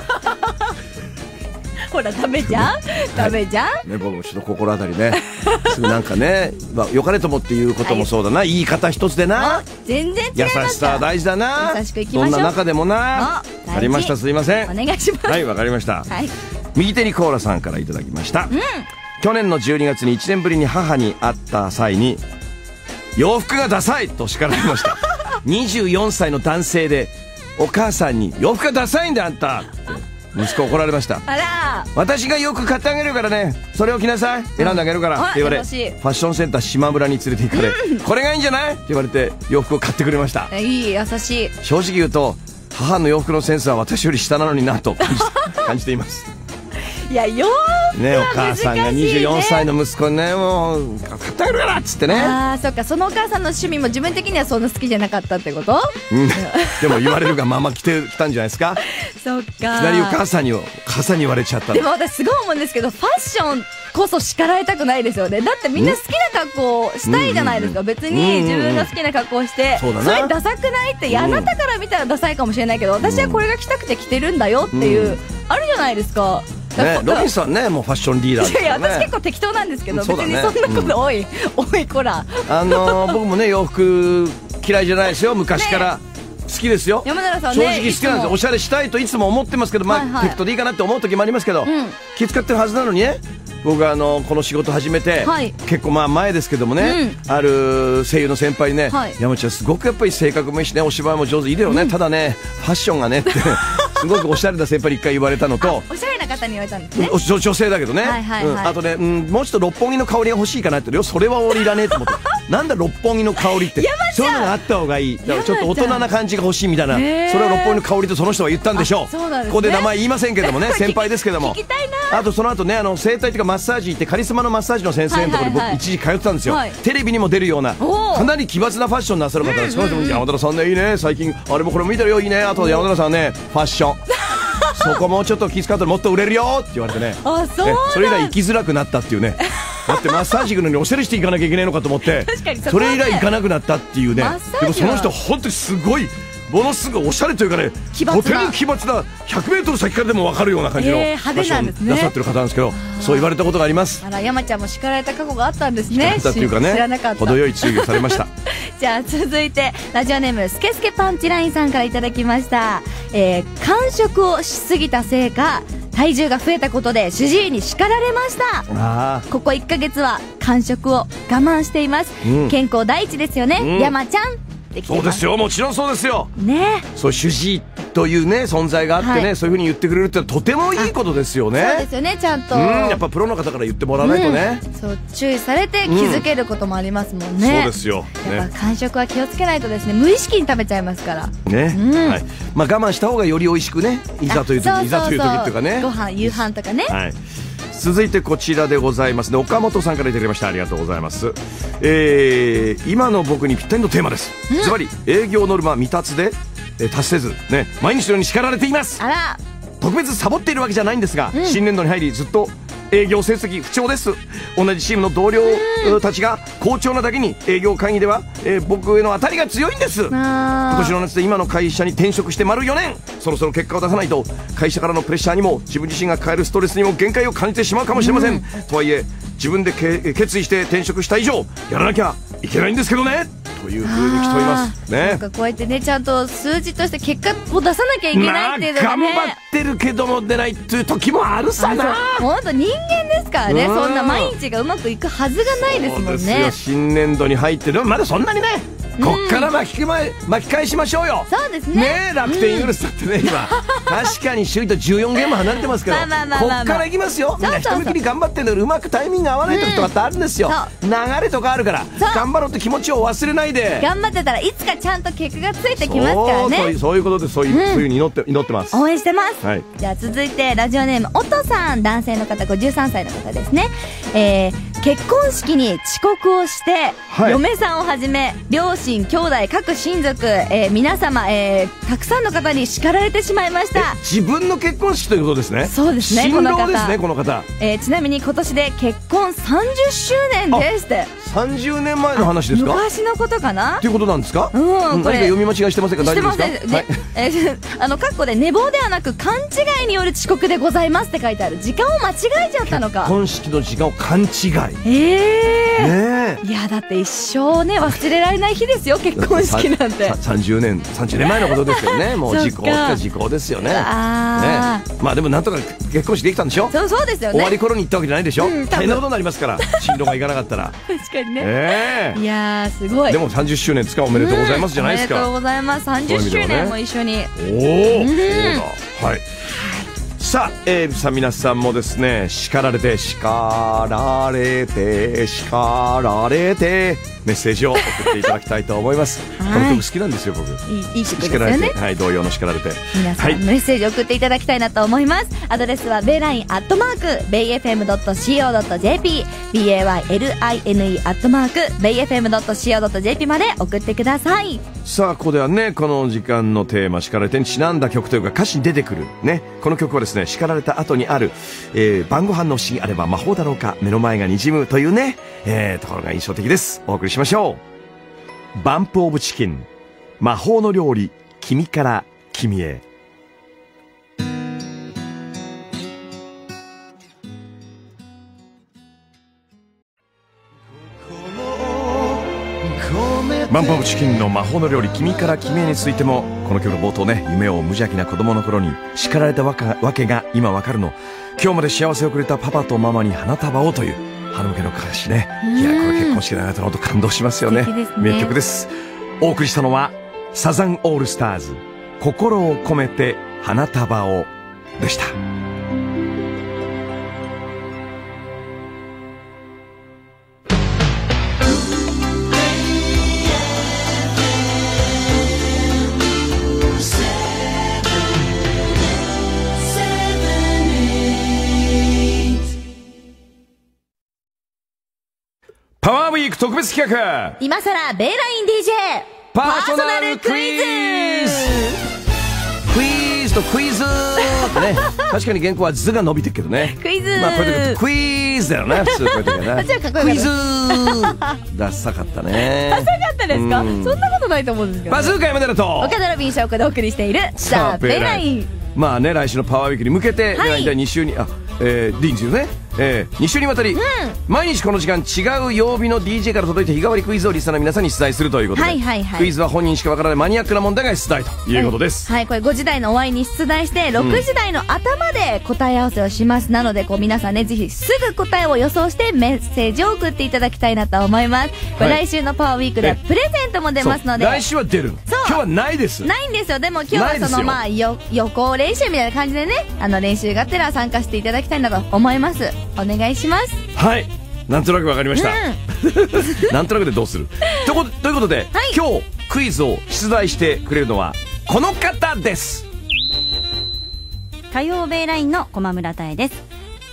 ほらダメじゃんダメじゃん、はい、 ね、僕もちょっと心当たりねすぐなんかね、まあ、よかれと思って言うこともそうだな、はい、言い方一つでな。 全然違いました。 優しさ大事だな。 優しくいきましょう。 どんな中でもな。ありました。すいませんお願いします。 はいわかりました、 はい、 右手にコーラさんからいただきました、うん、去年のじゅうにがつにいちねんぶりに母に会った際に洋服がダサいと叱られましたにじゅうよんさいの男性でお母さんに洋服がダサいんだあんたって息子怒られました。 あら私がよく買ってあげるからねそれを着なさい選んであげるからって言われ、ファッションセンター島村に連れて行かれ、うん、これがいいんじゃないって言われて洋服を買ってくれました。 いい優しい。 正直言うと母の洋服のセンスは私より下なのになと感じ感じています。 いや洋服ね、お母さんがにじゅうよんさいの息子にねもう買ってあげるからっつってね。 ああそっか、そのお母さんの趣味も自分的にはそんな好きじゃなかったってこと、 うん、でも言われるがまま来てきたんじゃないですか。 そっか、いきなりお母さんにお母さんに言われちゃった。 でも私すごい思うんですけどファッションこそ叱られたくないですよね。だってみんな好きな格好をしたいじゃないですか、うんうんうん、別に自分が好きな格好をして、うんうん、それダサくないって、いやあなたから見たらダサいかもしれないけど私はこれが着たくて着てるんだよっていう、うん、あるじゃないですか。 ね、ロビンさんねもうファッションリーダーですよね。 いやいや私結構適当なんですけど、別にそんなこと多い、うん、多いこらあのー、僕もね洋服嫌いじゃないですよ昔から、ね、好きですよ。 山寺さんね正直好きなんですよ。おしゃれしたいといつも思ってますけど、まあ、はいはい、適当でいいかなって思う時もありますけど、うん、気遣ってるはずなのにね。僕はあのこの仕事始めて、はい、結構まあ前ですけどもね、うん、ある声優の先輩にね、はい、山ちゃんすごくやっぱり性格もいいしねお芝居も上手いいだよね、うん、ただねファッションがねってすごくおしゃれな先輩に一回言われたのとおしゃれな方に言われたんですね。 女, 女性だけどね、はいはいはい、うん、あとね、うん、もうちょっと六本木の香りが欲しいかなってそれは俺いらねえと思ってなんだ六本木の香りってそういうのがあった方がいい。だからちょっと大人な感じが欲しいみたいな、それは六本木の香りとその人は言ったんでしょう。 そうなんですね、 ここで名前言いませんけどもね先輩ですけども聞きたいな。 あとその後ねあの整体というかマッサージ行ってカリスマのマッサージの先生のところに僕一時通ってたんですよ、はい、テレビにも出るようなかなり奇抜なファッションなさる方です、うんうんうん、山寺さんねいいね最近あれもこれも見てるよいいねあと山寺さんねファッションそこもうちょっと気遣ったらもっと売れるよって言われてねあそうなんそれ以来行きづらくなったっていうねだってマッサージ行くのにおしゃれして行かなきゃいけないのかと思って確かに そ, それ以来行かなくなったっていうね。でもその人本当にすごいものすごいおしゃれというかねとても奇抜なひゃくメートル先からでも分かるような感じのファッションなさってる方なんですけど、そう言われたことがあります。 あら山ちゃんも叱られた過去があったんですね。 叱られたっていうかね知らなかった。 程よい注意をされましたじゃあ続いてラジオネームスケスケパンチラインさんからいただきました、えー、間食をしすぎたせいか体重が増えたことで主治医に叱られました。 あここいっかげつは間食を我慢しています、うん、健康第一ですよね、うん、山ちゃんそうですよもちろんそうですよね。 そう主治医というね存在があってね、はい、そういう風に言ってくれるってとてもいいことですよね。 そうですよねちゃんと、 うん、やっぱプロの方から言ってもらわないとね、 うん、そう注意されて気づけることもありますもんね、うん、 そうですよ、 ね、やっぱ間食は気をつけないとですね無意識に食べちゃいますからね、うん、はい、まあ我慢した方がより美味しくねいざという時いざという時っていうかねご飯夕飯とかね、 はい、 続いてこちらでございますね。岡本さんからいただきました。ありがとうございます。えー、今の僕にぴったりのテーマです。ズバリ営業ノルマ未達で、えー、達せずね、毎日のように叱られています。 あら、 特別サボっているわけじゃないんですが、 うん、 新年度に入りずっと営業成績不調です。同じチームの同僚たちが好調なだけに営業会議では、えー、僕への当たりが強いんです。今年の夏で今の会社に転職して丸よねん、そろそろ結果を出さないと会社からのプレッシャーにも自分自身が抱えるストレスにも限界を感じてしまうかもしれません、うん、とはいえ自分でけ決意して転職した以上やらなきゃいけないんですけどね、という風に来ておりますね。 なんかこうやってね、ちゃんと数字として結果を出さなきゃいけないっていうのがね、 まあ、頑張ってるけども出ないっていう時もあるさな。 本当人間ですからね、そんな毎日がうまくいくはずがないですもんね。 そうですよ、新年度に入ってるまだそんなにね、こっから巻き返巻き返しましょうよ。 そうですね。 ねえ、楽天ユールスだってね、今確かに首位とじゅうよんゲーム離れてますけど、こっからいきますよ。みんな人見切り頑張ってんだけど、うまくタイミング合わない時とかってあるんですよ。流れとかあるから頑張ろうって気持ちを忘れないで、 頑張ってたらいつかちゃんと結果がついてきますからね。 そうそういうことで、そういう、うん、そういう風に祈って祈ってます。 応援してます、 はい、 じゃあ続いてラジオネームおとさん、男性の方、ごじゅうさんさいの方ですね。えー、結婚式に遅刻をして、はい、嫁さんをはじめ両親兄弟各親族、えー、皆様、えー、たくさんの方に叱られてしまいました。 自分の結婚式ということですね。 そうですね、 新郎ですね、この方。 えー、ちなみに今年で結婚さんじゅっしゅうねんですって。 さんじゅうねんまえの話ですか。 昔のことかなっていうことなんですか。 うん、 これ何か読み間違いしてませんか。大丈夫ですか。 はい、えー、あの括弧で寝坊ではなく勘違いによる遅刻でございますって書いてある。時間を間違えちゃったのか。 結婚式の時間を勘違い。 ええー、ね、 いやだって一生ね忘れられない日ですよ、結婚式なんて。 さんじゅうねんさんじゅうねんまえのことですよね。もう時効か時効ですよね。 あね、まあでもなんとか結婚式できたんでしょ。 そうそうですよね。 終わり頃に行ったわけじゃないでしょ、うん、大変なことになりますから新郎が行かなかったら確かにね、 えー、 いやーすごい。 でもさんじゅっしゅうねんつかおめでとうございますじゃないですか、 うん、おめでとうございます。さんじゅっしゅうねんも一緒に、 おお、うん、そうだ、はい。さあ、えー、さあ皆さんもですね、叱られて叱られて叱られてメッセージを送っていただきたいと思います。この曲好きなんですよ僕。 いい、いい曲ですよね。 はい、同様の叱られて皆さん、はい、メッセージ送っていただきたいなと思います。アドレスはベイラインアットマークベイエフエムドットシーオードットジェーピー ベイライン アットマークベイエフエムドットシーオードットジェーピー まで送ってください。 さあここではね、この時間のテーマ叱られてにちなんだ曲というか歌詞に出てくるね、この曲はですね、叱られた後にある、えー、晩ご飯の不思議あれば魔法だろうか、目の前が滲むというね、えー、ところが印象的です。お送りしましょう。バンプオブチキン、魔法の料理、君から君へ。バンプオブチキンの魔法の料理、君から君へについても、この曲の冒頭ね、夢を無邪気な子供の頃に叱られたわけが今わかるの、今日まで幸せをくれたパパとママに花束をという花向けの歌詞ね。いや、これ結婚式で流れたのと感動しますよね。名曲です。お送りしたのはサザンオールスターズ、心を込めて花束をでした。パワーウィーク特別企画、 今さらベイライン ディージェーパーソナルクイズ。クイズとクイズってね、確かに原稿は図が伸びてるけどね。 クイズ、 まあこういう時クイズだよね、普通こういう時はね。クイズダッサかったね。 ダッサかったですか。そんなことないと思うんですけど、 バズーカ山寺と岡田ロビン翔子でお送りしているさあベイライン。 まあね、来週のパワーウィークに向けて、はい、だいたいに週に、あ、えー、リンズよね、えー、に週にわたり、うん、毎日この時間違う曜日の ディージェー から届いた日替わりクイズをリスナーの皆さんに出題するということで、はいはいはい、クイズは本人しかわからないマニアックな問題が出題ということです、 はい、はい、これごじ台の終わりに出題してろくじ台の頭で答え合わせをします、うん、なのでこう皆さんね、ぜひすぐ答えを予想してメッセージを送っていただきたいなと思います。これ来週のパワーウィークではプレゼントも出ますので、 来週は出る、今日はないです、 ないんですよ。でも今日はそのまあよ予行練習みたいな感じでね、あの練習がてら参加していただきたいなと思います。お願いします。 はい、なんとなくわかりました、うん、なんとなくでどうするとこ、ということで、はい、今日クイズを出題してくれるのはこの方です。 火曜ベイラインの駒村多江です。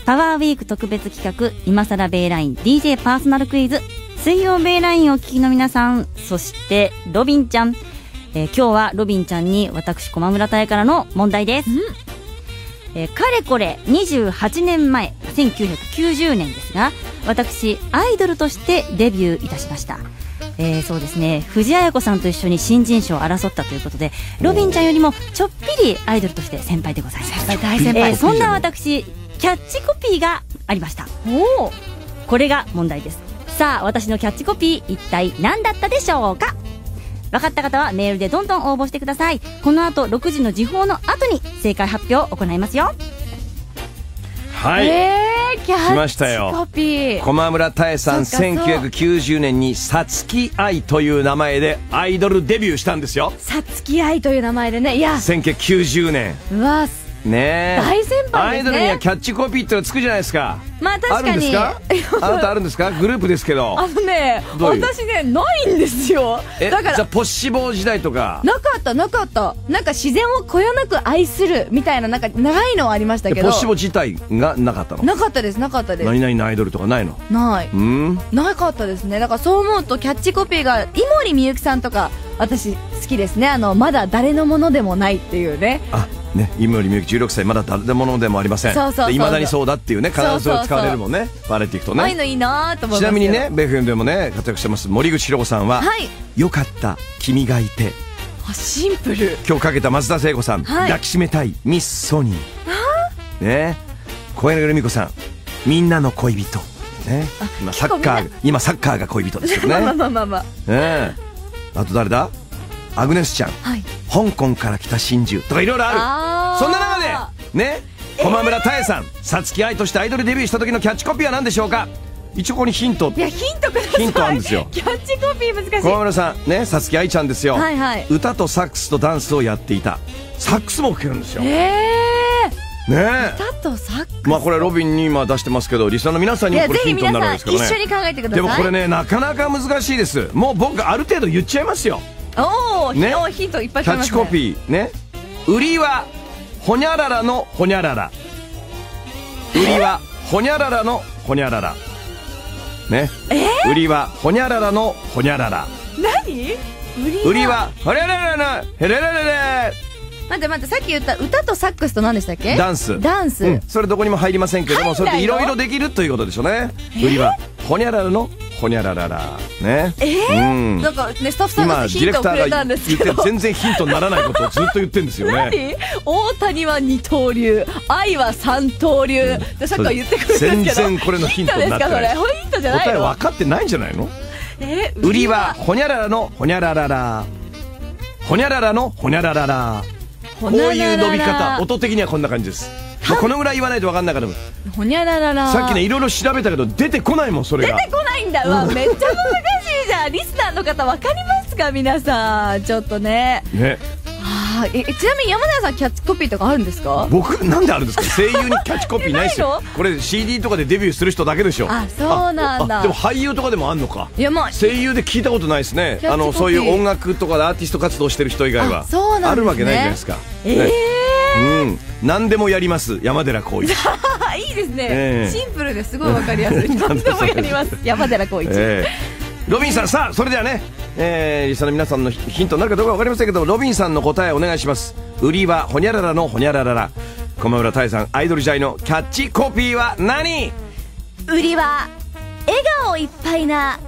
パワーウィーク特別企画今さらベイライン ディージェー パーソナルクイズ。水曜ベイラインをお聞きの皆さん、そしてロビンちゃん、えー、今日はロビンちゃんに私駒村太からの問題です。えー、かれこれにじゅうはちねんまえせんきゅうひゃくきゅうじゅうねんですが、私アイドルとしてデビューいたしました。えー、そうですね、藤あや子さんと一緒に新人賞を争ったということで、ロビンちゃんよりもちょっぴりアイドルとして先輩でございます。 先輩大先輩、 えー、そんな私キャッチコピーがありました。おこれが問題です。さあ私のキャッチコピー一体何だったでしょうか。分かった方はメールでどんどん応募してください。この後ろくじの時報の後に正解発表を行いますよ。 はい、 えー、キャッチコピー来ましたよ。駒村多江さんせんきゅうひゃくきゅうじゅうねんにさつき愛という名前でアイドルデビューしたんですよ。 さつき愛という名前でね。いやせんきゅうひゃくきゅうじゅうねん、 うわねえ、 大先輩ですね。 アイドルにはキャッチコピーってのつくじゃないですか。 まあ確かにあるんですかあなたあるんですか。グループですけど。 あのね、 どういう私ねないんですよ。 えだからじゃあポッシボー時代とかなかったなかった。なんか自然をこよなく愛するみたいな、なんか長いのはありましたけど、 ポッシボ自体がなかったの。 なかったですなかったです。 何々のアイドルとかないの。 ないうんなかったですね。だからそう思うとキャッチコピーが井森美幸さんとか私好きですね。あのまだ誰のものでもないっていうね。 あね、井森美幸じゅうろくさいまだ誰のものでもありません。 そうそうそうそう、 いまだにそうだっていうね、必ずそれ使われるもんね。バレていくとね。 ああいうのいいなと思います。 ちなみにね、ベフエムでもね活躍してます森口博子さんは、はい、よかった君がいて。 あシンプル。 今日かけた松田聖子さん、はい、抱きしめたいミスソニーね、小柳ルミ子さんみんなの恋人ね。今サッカー今サッカーが恋人ですよね。 まあまあまあまあ、 ね、あと誰だ、アグネスちゃん、はい、香港から来た真珠とかいろいろある。あそんな中でね、駒村多江さん、さつき愛としてアイドルデビューした時のキャッチコピーは何でしょうか。一応ここにヒント、 いやヒントください。 ヒントあるんですよ。 キャッチコピー難しい。 駒村さんね、さつき愛ちゃんですよ、 はいはい、 歌とサックスとダンスをやっていた。サックスも吹けるんですよ。 えーね、 歌とサックス、 まあこれロビンに今出してますけど、リスナーの皆さんにもこれヒントになるんですからね。 ぜひ皆さん一緒に考えてください。 でもこれねなかなか難しいです。もう僕ある程度言っちゃいますよ。 おお、ね、ヒントいっぱいキャッチコピーね。売りはほにゃららのほにゃらら。売りはほにゃららのほにゃららね。売りはほにゃららのほにゃらら。 何？ 売りはほにゃららのへれれれれ。 待って待って、さっき言った歌とサックスと何でしたっけ。 ダンス。 ダンス、 うん、それどこにも入りませんけども、それでいろいろできるということでしょうね。売りはほにゃららのほにゃらららね。 えー、うん、なんかねスタッフさんがヒントをくれたんですけど、 今ディレクターが言って全然ヒントにならないことをずっと言ってるんですよね。 何？大谷は二刀流、愛は三刀流、うん、でさっきから言ってくるんですけど、 全然これのヒントになってない。 ヒントですかそれ？ヒントじゃないの？ 答え分かってないんじゃないの？ えー、 売りはほにゃららのほにゃららら、ほにゃららのほにゃららら。こういう伸び方、音的にはこんな感じです。もうこのぐらい言わないと分かんなかった。 ほにゃららら。 さっきねいろいろ調べたけど出てこないもん、それが。 出てこないんだ。うわ、めっちゃ難しいじゃん。リスナーの方分かりますか皆さん。ちょっとね。 ね。 はあ、えちなみに山田さんキャッチコピーとかあるんですか？ 僕なんであるんですか。声優にキャッチコピーないですよ。これ シーディー とかでデビューする人だけでしょ。 あ、そうなんだ。 でも俳優とかでもあんのか。 いや、まあ声優で聞いたことないですね。あのそういう音楽とかでアーティスト活動してる人以外は。 あ、そうなんですね。 あるわけないじゃないですか。 ええー。 うん、何でもやります山寺宏一。 いいですね、えー、シンプルですごいわかりやすい。何でもやります山寺宏一、えー、ロビンさん、さあそれではね、えー、リスナーの皆さんのヒントになるかどうかわかりませんけど、ロビンさんの答えお願いします。売りはほにゃららのほにゃららら。駒村多江さんアイドル時代のキャッチコピーは何？ 売りは笑顔いっぱいな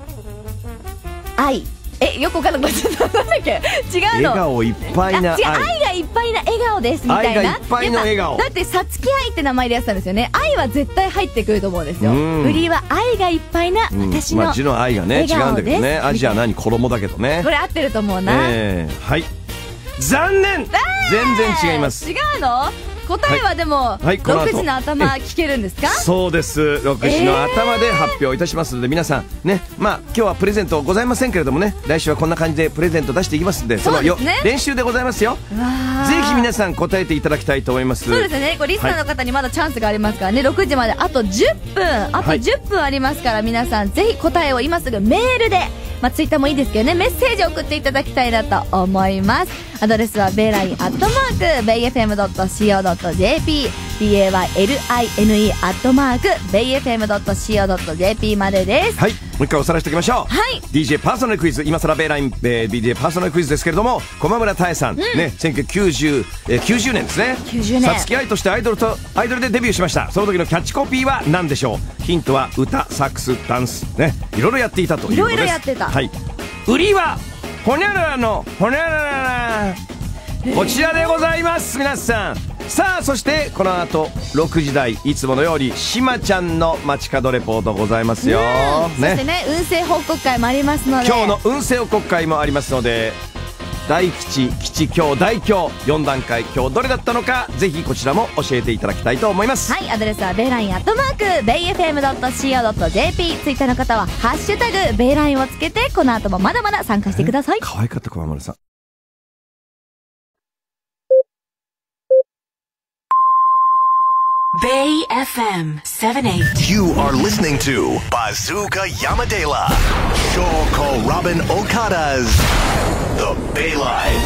愛。え、よくわかんなくなっちゃった。なんだっけ？違うの。 笑顔いっぱいな愛。 違う、愛がいっぱいな笑顔ですみたいな。 愛がいっぱいの笑顔。 だってさつき愛って名前でやってたんですよね。愛は絶対入ってくると思うんですよ。売りは愛がいっぱいな私の、 まあ字の愛がね違うんだけどね。アジア何衣だけどね。 これ合ってると思うな。 えー、はい。残念。全然違います。 違うの？答えはでも、はい、ろくじの頭聞けるんですか？ そうです。ろくじの頭で発表いたしますので、皆さんね、まあ今日はプレゼントございませんけれどもね、来週はこんな感じでプレゼント出していきますんで、そのよ練習でございますよ。ぜひ皆さん答えていただきたいと思います。 そうですね。これリスナーの方にまだチャンスがありますからね。ろくじまであとじゅっぷん、あとじゅっぷんありますから、皆さんぜひ答えを今すぐメールで、まあツイッターもいいですけどね、メッセージを送っていただきたいなと思います。アドレスはベイラインアットマークベイエフエムドットシーオードットジェーピー、 ビーエーワイエルアイエヌイー アットマークベイエフエムドットシーオードットジェーピー までです。 はい、もう一回おさらいしておきましょう。 はい、 ディージェー パーソナルクイズ、今更ベイライン、えー、ディージェー パーソナルクイズですけれども、駒村多江さん、うん、ね、せんきゅうひゃくきゅうじゅう、えー、きゅうじゅうねんですね。 きゅうじゅうねん、 さつき愛としてアイドルとアイドルでデビューしました。その時のキャッチコピーは何でしょう。ヒントは歌、サックス、ダンスね、いろいろやっていたということです。 いろいろやってた。 はい、売りはほにゃららのほにゃららら、こちらでございます皆さん。さあ、そしてこの後ろくじ台、いつものようにしまちゃんの街角レポートございますよ、 ね、そしてね、運勢報告会もありますので、 今日の運勢報告会もありますので、大吉、吉凶、大凶よん段階、今日どれだったのか、ぜひこちらも教えていただきたいと思います。 はい、アドレスはベイラインアットマークベイエフエムドットシーオードットジェーピー、 ツイッターの方はハッシュタグベイラインをつけて、この後もまだまだ参加してください。 可愛かった駒村さん。 Bay エフエム セブンティーエイト. You are listening to Bazooka Yamadela, Shoko Robin Okada's The Bayline.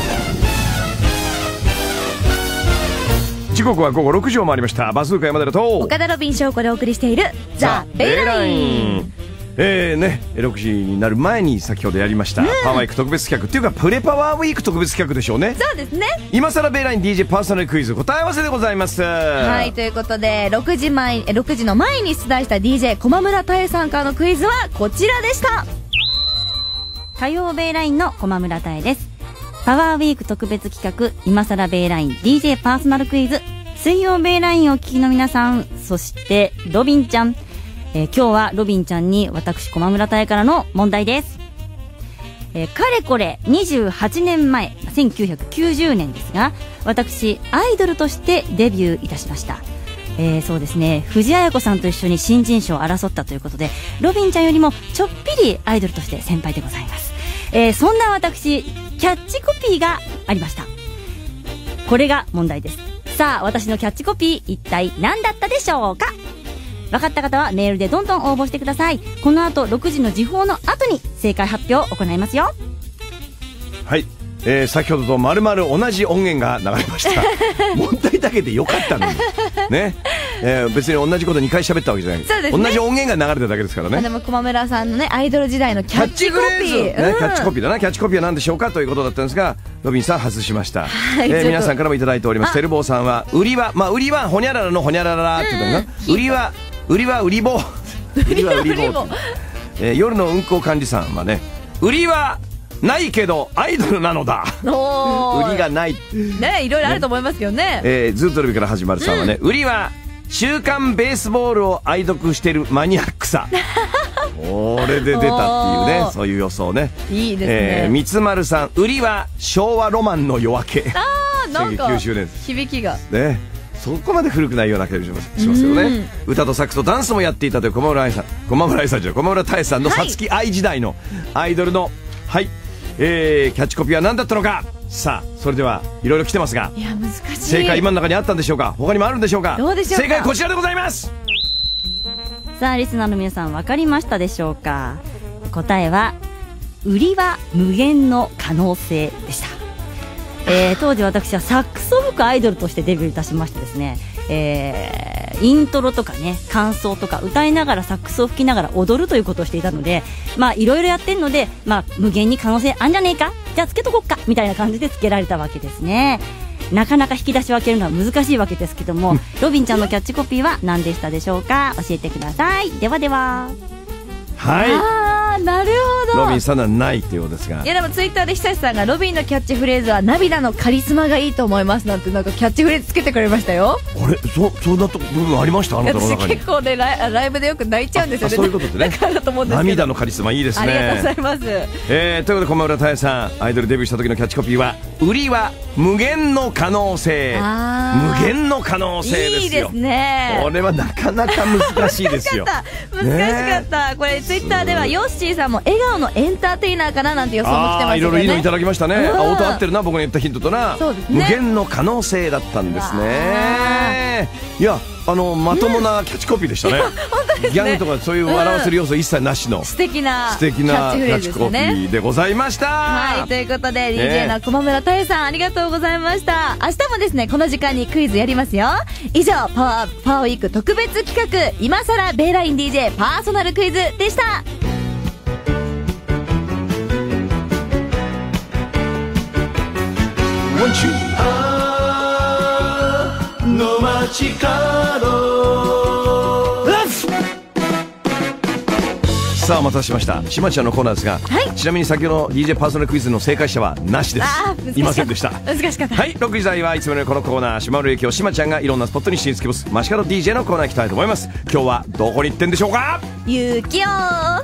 時刻は午後ろくじを回りました。バズーカ山寺と岡田ロビン翔子でお送りしているザ・ベイライン。 えーね、ろくじになる前に先ほどやりました、うん、パワーウィーク特別企画っていうかプレパワーウィーク特別企画でしょうね。 そうですね。 今更ベイライン ディージェー パーソナルクイズ答え合わせでございます。 はい、ということでろくじ前、ろくじの前に出題した ディージェー 駒村多江さんからのクイズはこちらでした。 火曜ベイラインの駒村多江です。パワーウィーク特別企画今更ベイライン ディージェー パーソナルクイズ、水曜ベイラインをお聞きの皆さん、そしてロビンちゃん、えー、今日はロビンちゃんに私駒村多江からの問題です。えー、かれこれにじゅうはちねんまえ、せんきゅうひゃくきゅうじゅうねんですが、私アイドルとしてデビューいたしました。えー、そうですね、藤あや子さんと一緒に新人賞を争ったということで、ロビンちゃんよりもちょっぴりアイドルとして先輩でございます。えー、そんな私、キャッチコピーがありました。これが問題です。さあ、私のキャッチコピー一体何だったでしょうか。分かった方はメールでどんどん応募してください。この後ろくじの時報の後に正解発表を行いますよ。 はい、えー、先ほどとまるまる同じ音源が流れました問題だけでよかったのにね、えー、別に同じことにかい喋ったわけじゃない。 そうですね、 同じ音源が流れただけですからね。 でも駒村さんのね、アイドル時代のキャッチコピー、 キャッチフレーズ、ね、キャッチコピーだな。キャッチコピーは何でしょうかということだったんですが、ロビンさん外しました。はい、えー、皆さんからもいただいております。テルボーさんは売りは、まあ売りはほにゃららのほにゃらららって言ったのかな。売りは売りは売り棒売りは売り棒えー、夜の運行管理さんはね、売りはないけどアイドルなのだ売りがないね、いろいろあると思いますけどね。ね、 えー、ずっとルビから始まるさんはね、うん、売りは週刊ベースボールを愛読してるマニアックさこれで出たっていうね、そういう予想ね。 いいですね。 えー、三つ丸さん、売りは昭和ロマンの夜明け。 あー、なんかきゅうじゅうねん響きがね、そこまで古くないような気がしますよね。歌とサックスとダンスもやっていたという駒村愛さん、駒村愛さんじゃ駒村多江さんのさつき愛時代のアイドルの、はい、えー、キャッチコピーは何だったのか。さあ、それではいろいろ来てますが、 いや難しい。 正解今の中にあったんでしょうか。他にもあるんでしょうか。 どうでしょうか。 正解こちらでございます。 さあ、リスナーの皆さん分かりましたでしょうか。答えは売りは無限の可能性でした。えー、当時私はサックスを吹くアイドルとしてデビューいたしましてですね、えー、イントロとかね、感想とか歌いながらサックスを吹きながら踊るということをしていたので、まあいろいろやってるので、まあ無限に可能性あんじゃねえか、じゃあつけとこっかみたいな感じでつけられたわけですね。なかなか引き出し分けるのは難しいわけですけどもロビンちゃんのキャッチコピーは何でしたでしょうか。教えてください。ではでは。 はい、 あー、なるほど。 ロビンさんはないというようですが、 いやでもツイッターで久志さんがロビンのキャッチフレーズは涙のカリスマがいいと思いますなんて、なんかキャッチフレーズつけてくれましたよ。 あれ、そそんなと部分ありました。あなたの中に。 私結構ね、ライ、ライブでよく泣いちゃうんですよね。 そういうことでね。 だからだと思うんですけど、 涙のカリスマいいですね。 ありがとうございます。 えー、ということで駒村多江さん、アイドルデビューした時のキャッチコピーは売りは無限の可能性。無限の可能性ですよ。 いいですね。 これはなかなか難しいですよ。 難しかった。これツイッターではヨッシーさんも笑顔のエンターテイナーかななんて予想も来てますよね。 いろいろいいのいただきましたね。あ、音合ってるな、僕の言ったヒントとな。 そうですね。 無限の可能性だったんですね。いや、 あのまともなキャッチコピーでしたね。 本当ですね。 ギャグとかそういう笑わせる要素一切なしの素敵な素敵なキャッチコピーでございました。 はい、ということで ディージェー の駒村太さん、ありがとうございました。明日もですねこの時間にクイズやりますよ。以上パワーパワーウィーク特別企画今さらベイライン ディージェー パーソナルクイズでした。 の街角さあお待たせしましたしまちゃんのコーナーですが、 はい、 ちなみに先ほどの ディージェー パーソナルクイズの正解者はなしです。 あーいませんでした。 難しかった。 はい、ろくじ台はいつものようにこのコーナーしまる駅をしまちゃんがいろんなスポットに進出きますマシカロ ディージェー のコーナー行きたいと思います。今日はどこに行ってんでしょうか。 ゆきよー。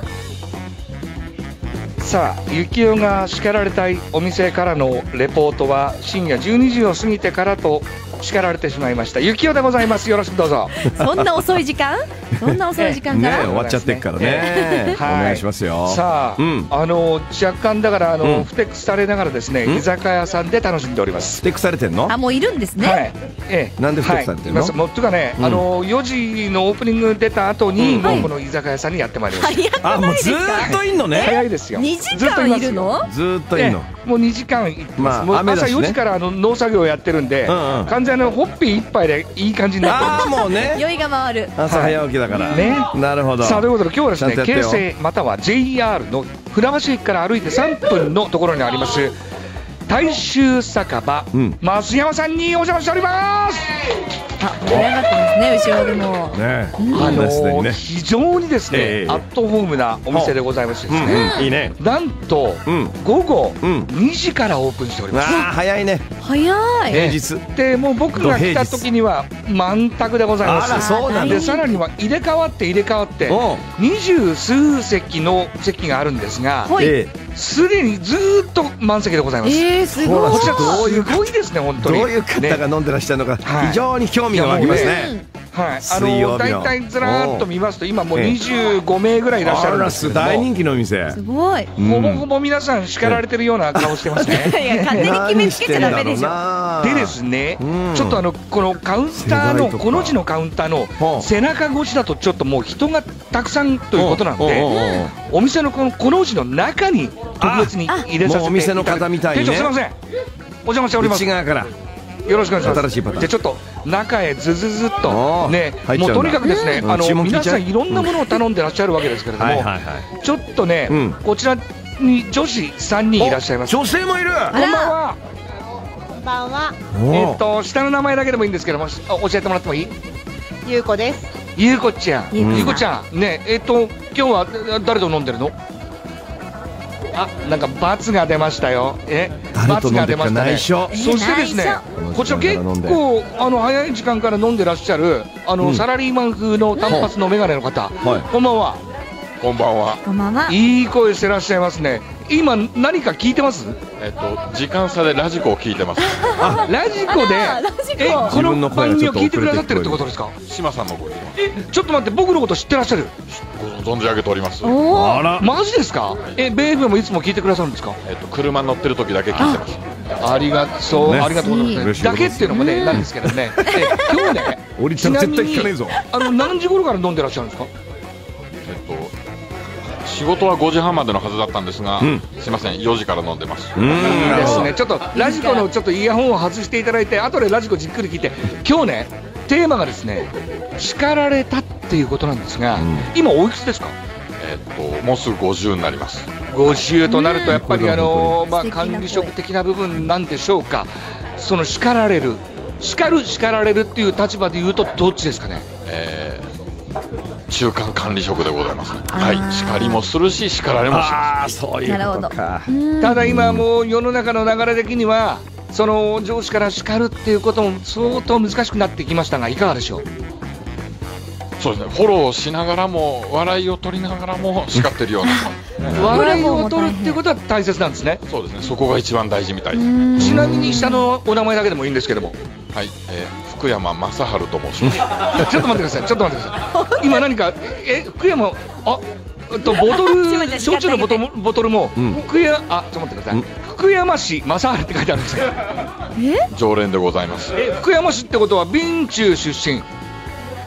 さあ、ゆきおが叱られたいお店からのレポートは深夜じゅうにじを過ぎてからと叱られてしまいましたゆきおでございます。よろしくどうぞ。 そんな遅い時間そんな遅い時間からね終わっちゃってっからね、 はい、 お願いしますよ。 さあ、うん、あの若干だからあの、うん、ふてくされながらですね、うん、居酒屋さんで楽しんでおります。 ふてくされてんの。 あ、もういるんですね。 はい、ええ、 なんでふてくされてんの。 はい、もうというかね、うん、あのよじのオープニング出た後に、うん、もうこの居酒屋さんにやってまいりました。 あ、もうずーっといんのね。 早いですよ。 にじかんいるの。 ずーっといんの。 もうにじかん行ってます、まあ、もう朝よじからあの農作業やってるんで、うんうん、完全にホッピー一杯でいい感じになってます。 あーもうね酔いが回る朝早起きだから、はい、ね。なるほど。 さあということで今日はですね京成または ジェイアール の船橋駅から歩いてさんぷんのところにあります大衆酒場、うん、増山さんにお邪魔しております。 あ、盛り上がってますね後ろでも、 ね、 うん、あのーね、非常にですね、えー、アットホームなお店でございましてですね、 うんうん、いいね。 なんと、うん、午後にじからオープンしております。 あ、早いね。 早い。 平日でもう僕が来た時には満卓でございます。 あら、そうなんでさらには入れ替わって入れ替わって二十数席の席があるんですが、すでにずーっと満席でございます。 えー、すごい。 こちらすごいですね本当に。 どういう方が飲んでらっしゃるのか、ね、非常に興味が湧きますね。 はい、あの大体ずらーっと見ますと今もうにじゅうごめいぐらいいらっしゃるんですけども、 大人気の店。 すごい。 ほぼほぼ皆さん叱られてるような顔してますね。 いや勝手に決めつけちゃダメでしょ。 でですね、うん、ちょっとあのこのカウンターのこの字のカウンターの背中越しだとちょっともう人がたくさんということなんで、お店のこのこの字の中に特別に入れさせていただいて、 お店の方みたいにね。 店長すいませんお邪魔しております。 内側からよろしくお願いします。 新しいパターン。 じゃあちょっと中へズズズっとね、もうとにかくですね、あの皆さんいろんなものを頼んでらっしゃるわけですけれども、ちょっとね、こちらに女子さんにんいらっしゃいます。 女性もいる。 こんばんは。 こんばんは。 えっと下の名前だけでもいいんですけども教えてもらってもいい？ ゆうこです。 ゆうこちゃん。ゆうこちゃんね、えっと今日は誰と飲んでるの？あ、なんか罰が出ましたよ。え、罰が出ましたね。そしてですね、こちら結構あの早い時間から飲んでらっしゃるあの、うん、サラリーマン風の短髪のメガネの方、はい、こんばんは。 こんばんは。 こんばんは。 いい声してらっしゃいますね。今何か聞いてます？ えっと時間差でラジコを聞いてます。 あ、ラジコで、え、この番組を聞いてくださってるってことですか？ 島さんの声。 え、ちょっと待って、僕のこと知ってらっしゃる？ ご存じ上げております。 あら、マジですか？え、ベイブもいつも聞いてくださるんですか？ えっと車乗ってる時だけ聞いてます。 ありがとう、ありがとうございます。だけっていうのもね、なんですけどね。え、今日ね、 俺ちなみにあの何時頃から飲んでらっしゃるんですか？ えっと。仕事はごじはんまでのはずだったんですが、うん、すいませんよじから飲んでます。 うん、いいですね。ちょっとラジコのちょっとイヤホンを外していただいて後でラジコじっくり聞いて、今日ねテーマがですね叱られたっていうことなんですが、うん、今おいくつですか？ えー、っともうすぐごじゅうになります。 ごじゅうとなるとやっぱりあのー、まあ管理職的な部分なんでしょうか。その叱られる叱る叱られるっていう立場で言うとどっちですかね？ えー中間管理職でございます。はい、叱りもするし叱られもします。 ああ、そういうことか。 ただ今もう世の中の流れ的にはその上司から叱るっていうことも相当難しくなってきましたがいかがでしょう？ そうですね、フォローしながらも笑いを取りながらも叱ってるような笑いを取るっていうことは大切なんですね。 そうですね、そこが一番大事みたいです。 ちなみに下のお名前だけでもいいんですけども。 はい、えー、福山雅治と申します。 ちょっと待ってください、ちょっと待ってください。今何か、え、福山、あ、とボトル、焼酎のボトル、ボトルも、うん、福山、あ、ちょっと待ってください。うん、福山市雅治って書いてあるんですよ。 え？常連でございます。 え、福山市ってことは、備中出身。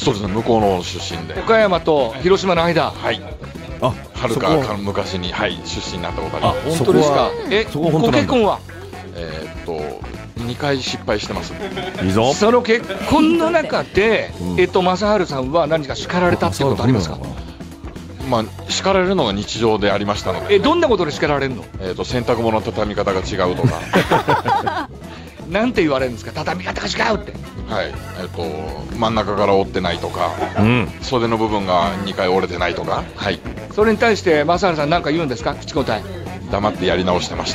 そうですね、向こうの出身で。 岡山と広島の間。 はい。 あ、 はるか昔に、はい、出身になったことあります。 本当ですか。え、ご結婚はえーっとにかい失敗してます。 いいぞ。 その結婚の中で、えっと正治さんは何か叱られたってことありますか？ まあ叱られるのが日常でありましたので。 え、どんなことで叱られるの？ えーっと洗濯物の畳み方が違うとか。 なんて言われるんですか？畳み方が違うって。 はい。えーっと真ん中から折ってないとか、うん、袖の部分がにかい折れてないとか。はい。 それに対して正治さん何か言うんですか？口答え。 黙ってやり直してました。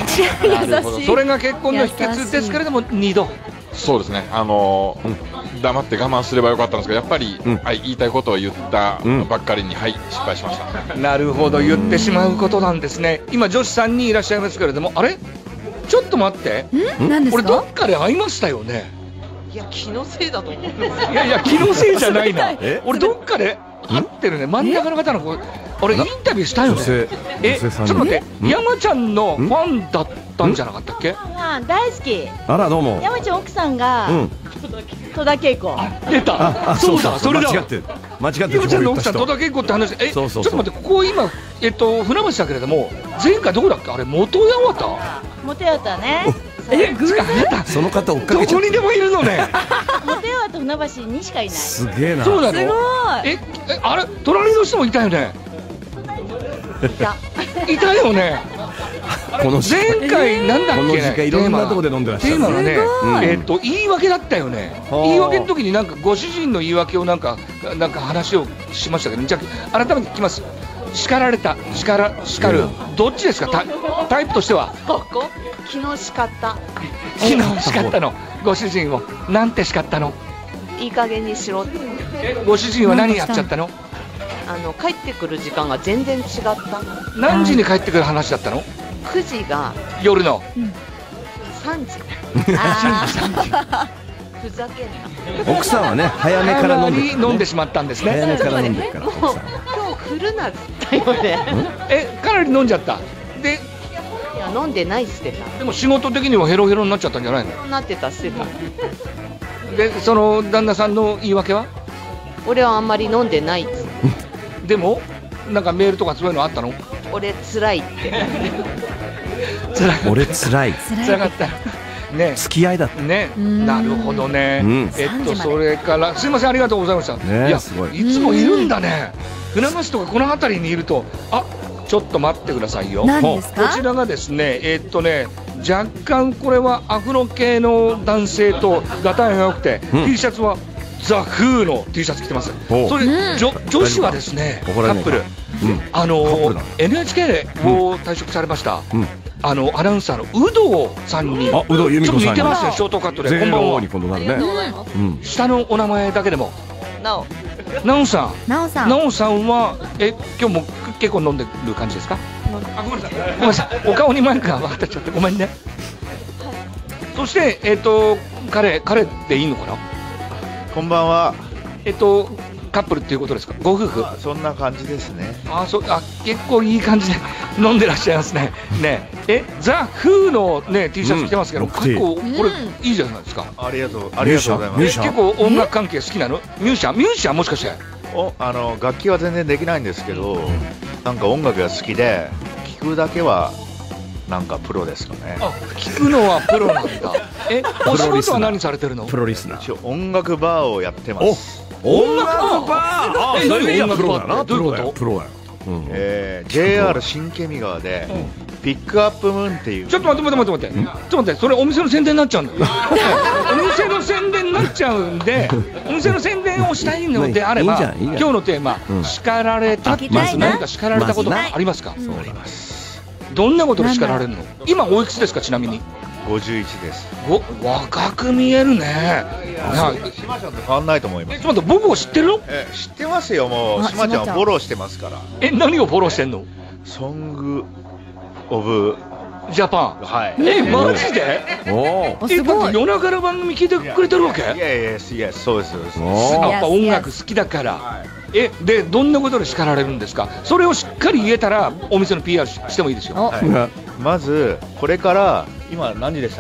なるほど。それが結婚の秘訣ですけれどもにど。 そうですね。あのーうん、黙って我慢すればよかったんですけど、やっぱり、うん、はい、言いたいことを言ったばっかりに、うん、はい、失敗しました。 なるほど、言ってしまうことなんですね。今女子さんにんいらっしゃいますけれども、あれ？ちょっと待って。 ん？何ですか？ 俺どっかで会いましたよね。 いや、気のせいだと思うんです。 いやいや、気のせいじゃないな。俺どっかで会ってるね。真ん中の方の子。俺インタビューしたよね。え、ちょっと待って、山ちゃんのファンだったんじゃなかったっけ？ 大好き。 あら、どうも。 山ちゃん奥さんが戸田恵子。 出た。そうだ、それだ。 間違ってる。間違ってる。 山ちゃんの奥さん戸田恵子って話。え、ちょっと待って、ここ今えっと船橋だけれども、前回どこだっけ？あれ元八幡。 元八幡ね。 え、偶然その方追っかけちゃどこにでもいるのね。 元八幡船橋にしかいない。 すげえな。 そうなの。 すごい。 え、あれ隣の人もいたよね。いた。いたよね。この前回なんだっけね。この時間いろんなとこで飲んでらっしゃる。テーマがね、えっと言い訳だったよね。言い訳の時になんかご主人の言い訳をなんかなんか話をしましたけど、じゃあ改めて聞きます。叱られた、叱ら叱る、どっちですか？タタイプとしては。 ここ昨日叱った。 昨日叱ったの。ご主人をなんて叱ったの？ いい加減にしろって。 え、ご主人は何やっちゃったの？ あの帰ってくる時間が全然違った。 何時に帰ってくる話だったの？ くじが夜のさんじ。 あふざけんな。 奥さんはね、早めから飲んで飲んでしまったんですね。 早めから飲んでるから。 今日振るなっつったよね。 え、かなり飲んじゃった。で、 いや飲んでないっつってた。 でも仕事的にはヘロヘロになっちゃったんじゃないの？ なってたっつってた。 で、その旦那さんの言い訳は？ 俺はあんまり飲んでないっつって。 でもなんかメールとかそういうのあったの？ 俺辛いって。 辛い。俺辛い。 辛かった。ね。 付き合いだった。 ね。なるほどね。えっとそれからすいません、ありがとうございました。いや、すごい。いつもいるんだね。船橋とかこの辺りにいると、あ、ちょっと待ってくださいよ。 何ですか？ こちらがですね、えっとね、若干これはアフロ系の男性とガタイが良くて、T シャツはザ・フーの T シャツ着てます。それ、うん、女, 女子はですね、カップル、うん、あの エヌエイチケー を退職されました、うん、あのアナウンサーの有働さんに、 あ、有働由美子さんにちょっと似てますよ、ショートカットで。こんばんは。 ありがとうございます。 うん、下のお名前だけでも。 なお。 なおさん。 なおさん。 なおさんはえ今日も結構飲んでる感じですか？あ、ごめんなさい。ごめんなさい。お顔にマイクが当たっちゃってごめんね。そしてえっと彼彼でいいのかな？ こんばんは。 えっとカップルっていうことですか？ご夫婦？ そんな感じですね。 あ、そう、あ、結構いい感じで飲んでらっしゃいますね。ね、え、ザ・フーのね T シャツ着てますけど、結構これいいじゃないですか。 ありがとう、ありがとうございます。 結構音楽関係好きなの？ミュージシャン、ミュージシャンもしかして？ お、あの楽器は全然できないんですけど、なんか音楽が好きで聴くだけはなんかプロですかね。 あ、聞くのはプロなんだ。え、お仕事は何されてるの？ プロリスナー。 一応音楽バーをやってます。 音楽バー？ え、何音楽バーだ？ どういうこと？ プロだよ。 えー、ジェイアール 新ケミ川で、うん、ピックアップムーンっていう。 ちょっと待って待って待って待って、ちょっと待って、それお店の宣伝になっちゃうんだよ。お店の宣伝になっちゃうんで、お店の宣伝をしたいのであれば、今日のテーマ、うん、叱られたって何か叱られたことがありますか？ そうあります。 どんなことで叱られるの？今おいくつですか、ちなみに？ ごじゅういちです。 お、若く見えるね。 島ちゃんと変わんないと思います。 ちょっと待って、僕を知ってるの？ え、知ってますよ、もう。島ちゃんはフォローしてますから。 え、何をフォローしてんの？ ソングオブジャパン。 はい。 え、マジで？ おお。すごい。 夜中の番組聞いてくれてるわけ？いやいやいや、そうですそうです。 やっぱ音楽好きだから。え、でどんなことで叱られるんですか？それをしっかり言えたらお店の ピーアール し, してもいいですよ。 はい、まずこれから今何時でしたっけ？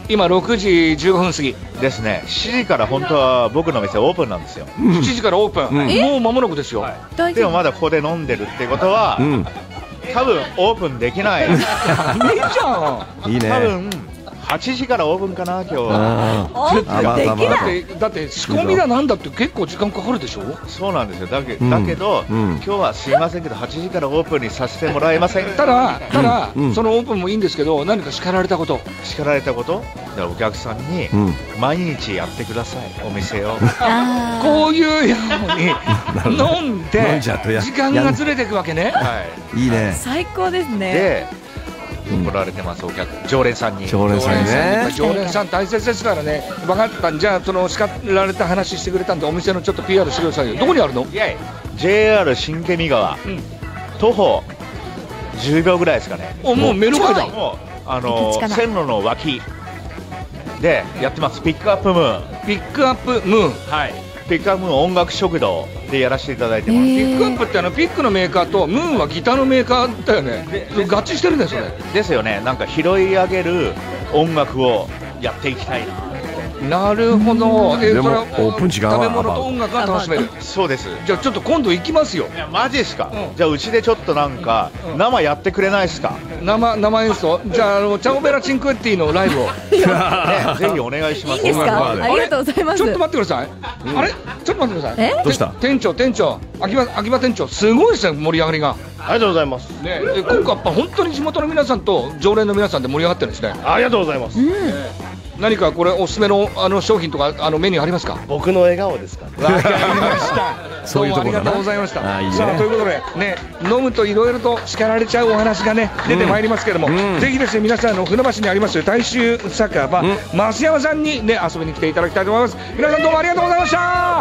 今ろくじじゅうごふん過ぎですね。しちじから本当は僕の店オープンなんですよ。 しちじからオープン、もう間もなくですよ。 でもまだここで飲んでるってことは、多分オープンできない。 いいじゃん。いいね。 多分はちじからオープンかな今日は。 オープンできない。だって仕込みだなんだって結構時間かかるでしょ。 そうなんですよ。だけだけど今日はすいませんけどはちじからオープンにさせてもらえませんか。 ただただそのオープンもいいんですけど、何か叱られたこと。 叱られたこと。だからお客さんに毎日やってくださいお店を。 こういうように飲んで時間がずれていくわけね。 はい。 いいね。 最高ですね。 で。怒られてますお客常連さんに。 常連さんにね。 常連さん大切ですからね。分かった。じゃあその叱られた話してくれたんでお店のちょっと ピーアール してくださいよ。どこにあるの？ ジェイアール 新ケ見川、徒歩じゅうびょうぐらいですかね。 お、もう目の前だ。 もうあの線路の脇でやってます。ピックアップムーン。 ピックアップムーン。 はい。ピックアップムーン音楽食堂でやらせていただいてます。 ピックアップってあのピックのメーカーとムーンはギターのメーカーだよね。合致してるんですよね。 ですよね。なんか拾い上げる音楽をやっていきたいな。 なるほど。 えでもオープン時間は食べ物と音楽が楽しめる。 そうです。 じゃあちょっと今度行きますよ。 いやマジですか。じゃあうちでちょっとなんか生やってくれないですか。 生生演奏。じゃああのチャオベラチンクエッティのライブをぜひお願いします。 いいですか。ありがとうございます。 ちょっと待ってください。あれちょっと待ってください。 どうした？ 店長店長秋葉秋葉店長すごいですね、盛り上がりが。 ありがとうございます。 ね、今回やっぱ本当に地元の皆さんと常連の皆さんで盛り上がってるんですね。 ありがとうございます。 何かこれおすすめのあの商品とかあのメニューありますか？ 僕の笑顔ですか。 わかりました。 そういうところだな。 ありがとうございました。 あ、いいね。 さあということでね、飲むといろいろと叱られちゃうお話がね出てまいりますけれども、ぜひですね皆さんの船橋にあります大衆酒場増山さんにね遊びに来ていただきたいと思います。皆さんどうもありがとうございました。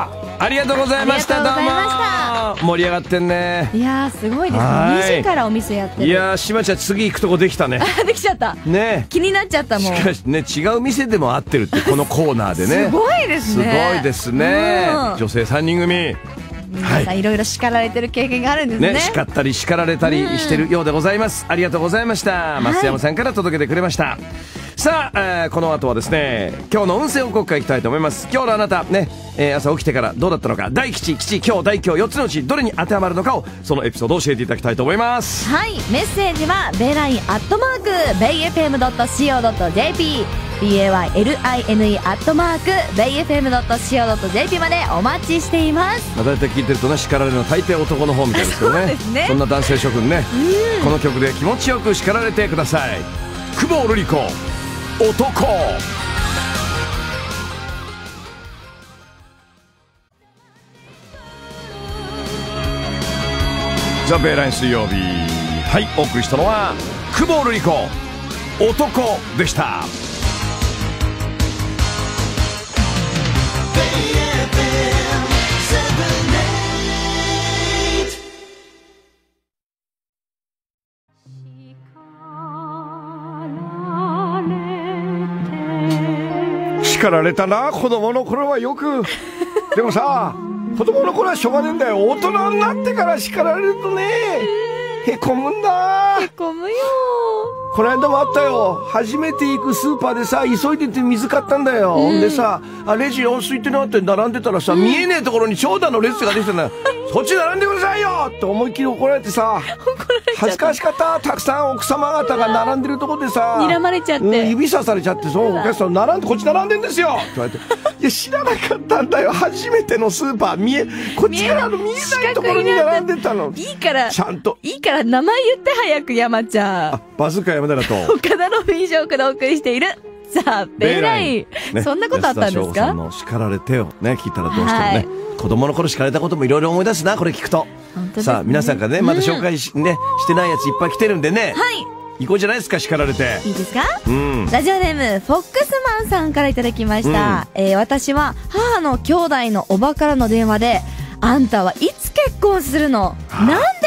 ありがとうございました。どうも盛り上がってんね。 いやーすごいですね。にじからお店やってる。 いやーしまちゃん次行くとこできたね。 できちゃったね。 気になっちゃったもん。 しかしね違う店でも合ってるってこのコーナーでね。 すごいですね。 すごいですね。女性さんにん組。 皆さんいろいろ叱られてる経験があるんですね。 ね、叱ったり叱られたりしてるようでございます。ありがとうございました。増山さんから届けてくれました。さあ、えー、この後はですね今日の運勢報告会いきたいと思います。今日のあなたね、えー、朝起きてからどうだったのか、大吉吉今日大凶よっつのうちどれに当てはまるのかをそのエピソードを教えていただきたいと思います。 はい、メッセージはベイラインアットマークベイ エフエムドットシーオードットジェーピー ベイラインアットマークベイ エフエムドットシーオードットジェーピー までお待ちしています。 まあ、大体聞いてるとね叱られるの大抵男の方みたいですよね。そうですね。そんな男性諸君ね、この曲で気持ちよく叱られてください。久保瑠璃子男。ザ・ベイライン水曜日、はい、お送りしたのは久保瑠璃子男でした。叱られたな子供の頃はよく。でもさ子供の頃はしょうがねえんだよ。大人になってから叱られるとねへこむんだ。 へこむよ。 この間もあったよ。初めて行くスーパーでさ急いでて水買ったんだよ、うん、でさあレジ空いてなって並んでたらさ、うん、見えねえところに長蛇の列ができてんだよ。そっち並んでくださいよって思いっきり怒られてさ恥ずかしかった。たくさん奥様方が並んでるとこでさ睨まれちゃって、うん、 指さされちゃって、そうお客さん並んでこっち並んでんですよって言われていや知らなかったんだよ。初めてのスーパー見えこっちからの見えないところに並んでたの。 いいからちゃんといいから名前言って早く山ちゃん。 あバズーカ山田だと岡田のフィージョークでお送りしているザ・ベイライン、ね、そんなことあったんですか。安田翔さんの叱られてよね聞いたらどうしてもね、はい、子供の頃叱られたこともいろいろ思い出すなこれ聞くと、ね、さあ皆さんからねまだ紹介し、うん、ね、してないやついっぱい来てるんでね、はい、行こうじゃないですか叱られて。 いいですか、 うん、 ラジオネームフォックスマンさんからいただきました、うん、えー、私は母の兄弟のおばからの電話であんたはいつ結婚するの、なんで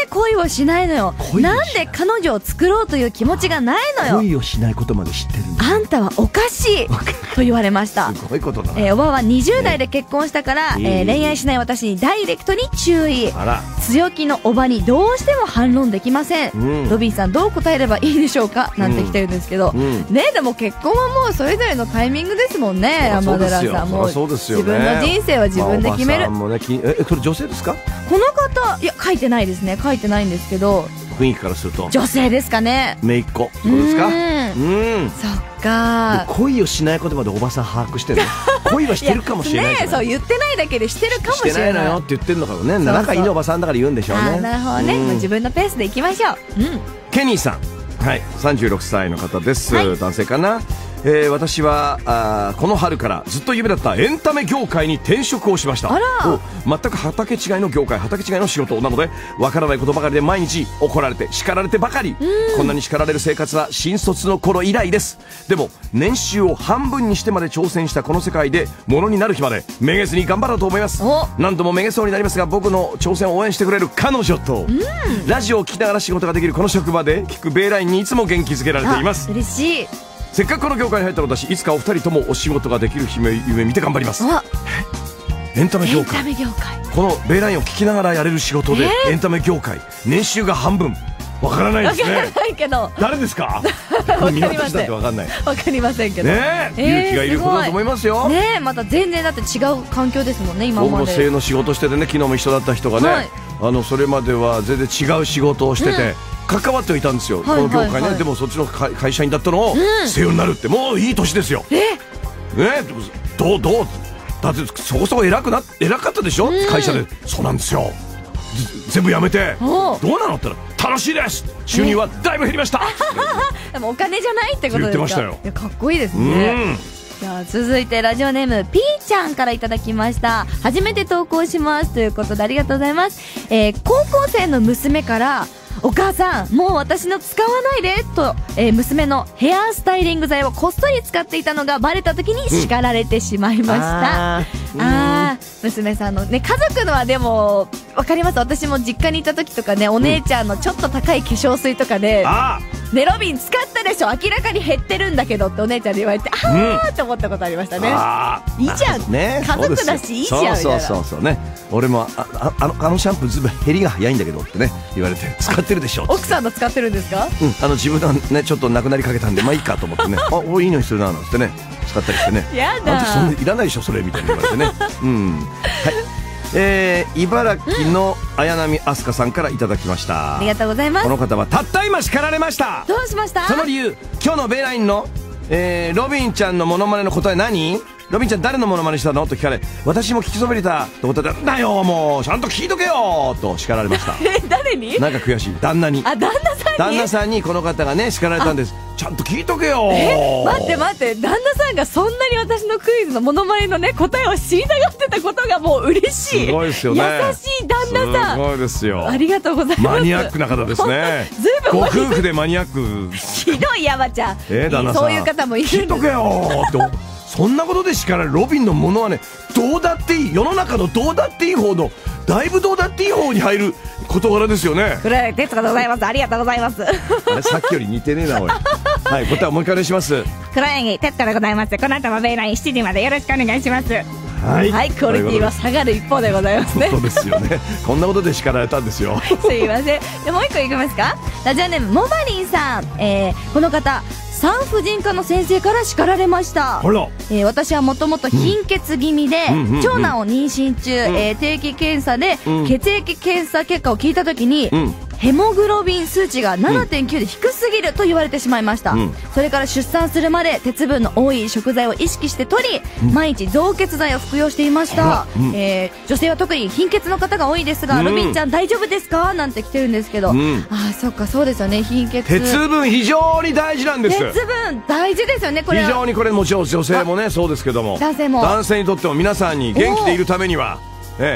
恋をしないのよ。なんで彼女を作ろうという気持ちがないのよ。 恋をしないことまで知ってるんだ。 あんたはおかしいと言われました。 すごいことだな。 えー、おばはにじゅう代で結婚したから、えー、恋愛しない私にダイレクトに注意。 あら、 強気のおばにどうしても反論できません、うん、ロビンさんどう答えればいいでしょうかなんて来てるんですけど、うんうん、ね、でも結婚はもうそれぞれのタイミングですもんね。山寺さんも自分の人生は自分で決める、まあね、 え、これ女性ですか？ この方、いや書いてないですね、書いてないんですけど、 雰囲気からすると女性ですかね。 姪っ子ってことですか？うん、 うん、そっか。 恋をしないことまでおばさん把握してる恋はしてるかもしれないじゃない。 ね、そう言ってないだけでしてるかもしれない。 してないのよって言ってるのかもね。仲いいのおばさんだから言うんでしょうね。 あ、なるほどね、うん、自分のペースでいきましょう、うん、 ケニーさん、はい、さんじゅうろくさいの方です、はい、男性かな。えー、私はあこの春からずっと夢だったエンタメ業界に転職をしました。 あら、 全く畑違いの業界、畑違いの仕事なのでわからないことばかりで毎日怒られて叱られてばかり。こんなに叱られる生活は新卒の頃以来です。でも年収を半分にしてまで挑戦したこの世界でものになる日までめげずに頑張ろうと思います。何度もめげそうになりますが僕の挑戦を応援してくれる彼女と、うん、ラジオを聞きながら仕事ができるこの職場で聞くベイラインにいつも元気づけられています。 嬉しい。 せっかくこの業界に入った私、いつかお二人ともお仕事ができる夢見て頑張ります。エンタメ業界、 エンタメ業界、 このベイラインを聞きながらやれる仕事で、エンタメ業界年収が半分、わからないですね。 わからないけど誰ですか？わかりません。 わかんない。 わかりませんけど。 ねえ、勇気がいることだと思いますよ。 ねえ、また全然だって違う環境ですもんね、今まで。 僕も声の仕事しててね、昨日も一緒だった人がね、はい、あのそれまでは全然違う仕事をしてて、うん、関わってはいたんですよ、この業界ね。でもそっちの会社員だったのを声優になるって、もういい年ですよ。 えね、どうどうだってそこそこ偉くな偉かったでしょ、うん、会社で。そうなんですよ、全部やめてどうなのって言ったら楽しいです、収入はだいぶ減りましたでもお金じゃないってことですか？ 言ってましたよ。 いや、かっこいいですね。じゃあ続いてラジオネーム P ちゃんからいただきました。初めて投稿しますということでありがとうございます。えー、高校生の娘からお母さんもう私の使わないでと、えー、娘のヘアスタイリング剤をこっそり使っていたのがバレた時に叱られてしまいました、うん、あー、あー、娘さんのね、家族のはでもわかります。私も実家にいた時とかね、お姉ちゃんのちょっと高い化粧水とかで、うん、ね、ロビン使ったでしょ、明らかに減ってるんだけどってお姉ちゃんに言われて、あーって思ったことありましたね、うん、いいじゃん、ね、家族だしいいじゃんみたいな。 そうそうそうね、俺も あ, あ, あ, のあのシャンプーずいぶん減りが早いんだけどってね言われて、使ってるでしょ。 奥さんの使ってるんですか？ うん、あの自分のねちょっとなくなりかけたんで、まあいいかと思ってねあ、おいいのにするななんてね使ったりしてねやだ、 あんたそんないらないでしょそれみたいに言われてねうん、はい、えー、茨城の綾波飛鳥さんからいただきました、 うん、ありがとうございます。 この方はたった今叱られました。 どうしました？ その理由、今日のベイラインの、えー、ロビンちゃんのモノマネの答え何？ロビンちゃん誰のモノマネしたのと聞かれ、私も聞きそびれたと答えたら、だよもうちゃんと聞いとけよと叱られましたえ、誰に？ なんか悔しい、旦那に。 あ、旦那さんに？ 旦那さんにこの方がね叱られたんです。ちゃんと聞いとけよ。 え、待って待って、旦那さんがそんなに私のクイズのモノマネのね答えを知りたがってたことがもう嬉しい。 すごいですよね。 優しい旦那さん、 すごいですよ。 ありがとうございます。 マニアックな方ですねずいぶんご夫婦でマニアック。 ひどい山ちゃん、 えー、旦那さんそういう方もいるんです。 聞いとけよってそんなことで叱られる。ロビンのものはね、どうだっていい、世の中のどうだっていい方のだいぶどうだっていい方に入る事柄ですよね。 黒柳徹子でございます。ありがとうございますあれさっきより似てねえなおいはい、答えもう一回お願いします。 黒柳徹子でございます。この後もベイラインしちじまでよろしくお願いします。 はい、 はい、クオリティは下がる一方でございますね。 そうですよねこんなことで叱られたんですよすいません。でもう一個いきますか。ラジオネームモマリンさん、えー、この方産婦人科の先生から叱られました。えー、私はもともと貧血気味で、うん、長男を妊娠中、うん、えー、定期検査で、うん、血液検査結果を聞いたときに、うん、ヘモグロビン数値が ななてんきゅう で低すぎると言われてしまいました、うん、それから出産するまで鉄分の多い食材を意識して取り、うん、毎日造血剤を服用していました、うん、えー、女性は特に貧血の方が多いですが、うん、ロビンちゃん大丈夫ですかなんて来てるんですけど、うん、ああそっかそうですよね、貧血鉄分非常に大事なんです。 鉄分大事ですよね。これ非常にこれもちろん女性もねそうですけども、 男性も男性にとっても皆さんに元気でいるためには、ええ、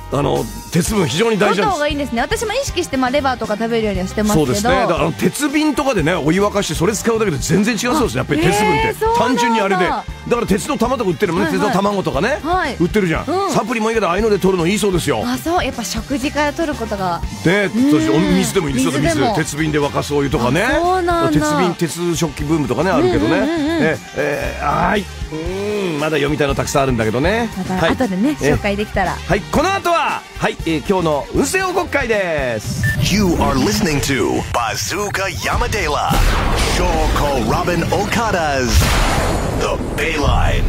あの鉄分非常に大事なんです。 取った方がいいんですね。私も意識してまあレバーとか食べるようにはしてますけど。 そうですね。だからあの鉄瓶とかでねお湯沸かしてそれ使うだけで全然違うそうですね。やっぱり鉄分って単純にあれで、だから鉄の玉とか売ってるもんね、はいはい、鉄の卵とかね、はい、売ってるじゃん、うん、サプリもいいけどああいうので取るのいいそうですよ。 あ、そう、やっぱ食事から取ることがね、そしてお水でもいいですよ。水、水鉄瓶で沸かすお湯とかね。 そうなんだ。 鉄瓶鉄食器ブームとかねあるけどね、うんうんうん、ええー、はい、うん、まだ読みたいのたくさんあるんだけどね。 また後でね、はい、紹介できたら、 はい、この後ははい、えー、今日の運勢報告会です。 You are listening to Bazooka Yamadela Shoko Robin Okada's The Bayline。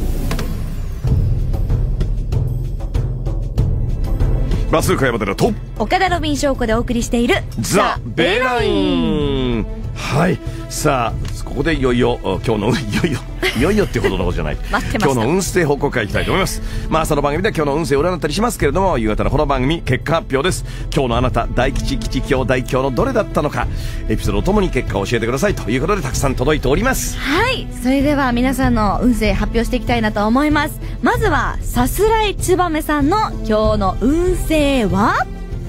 バズーカ山寺と岡田ロビン翔子でお送りしているザ・ベイライン。はい、さあここでいよいよ今日のいよいよいよいよってほどのことじゃない待ってました。 今日の運勢報告会いきたいと思います。まあ朝の番組では今日の運勢を占ったりしますけれども、夕方のこの番組結果発表です。今日のあなた大吉吉凶大凶のどれだったのかエピソードともに結果を教えてくださいということでたくさん届いております。 はい、それでは皆さんの運勢発表していきたいなと思います。まずはさすらいつばめさんの今日の運勢は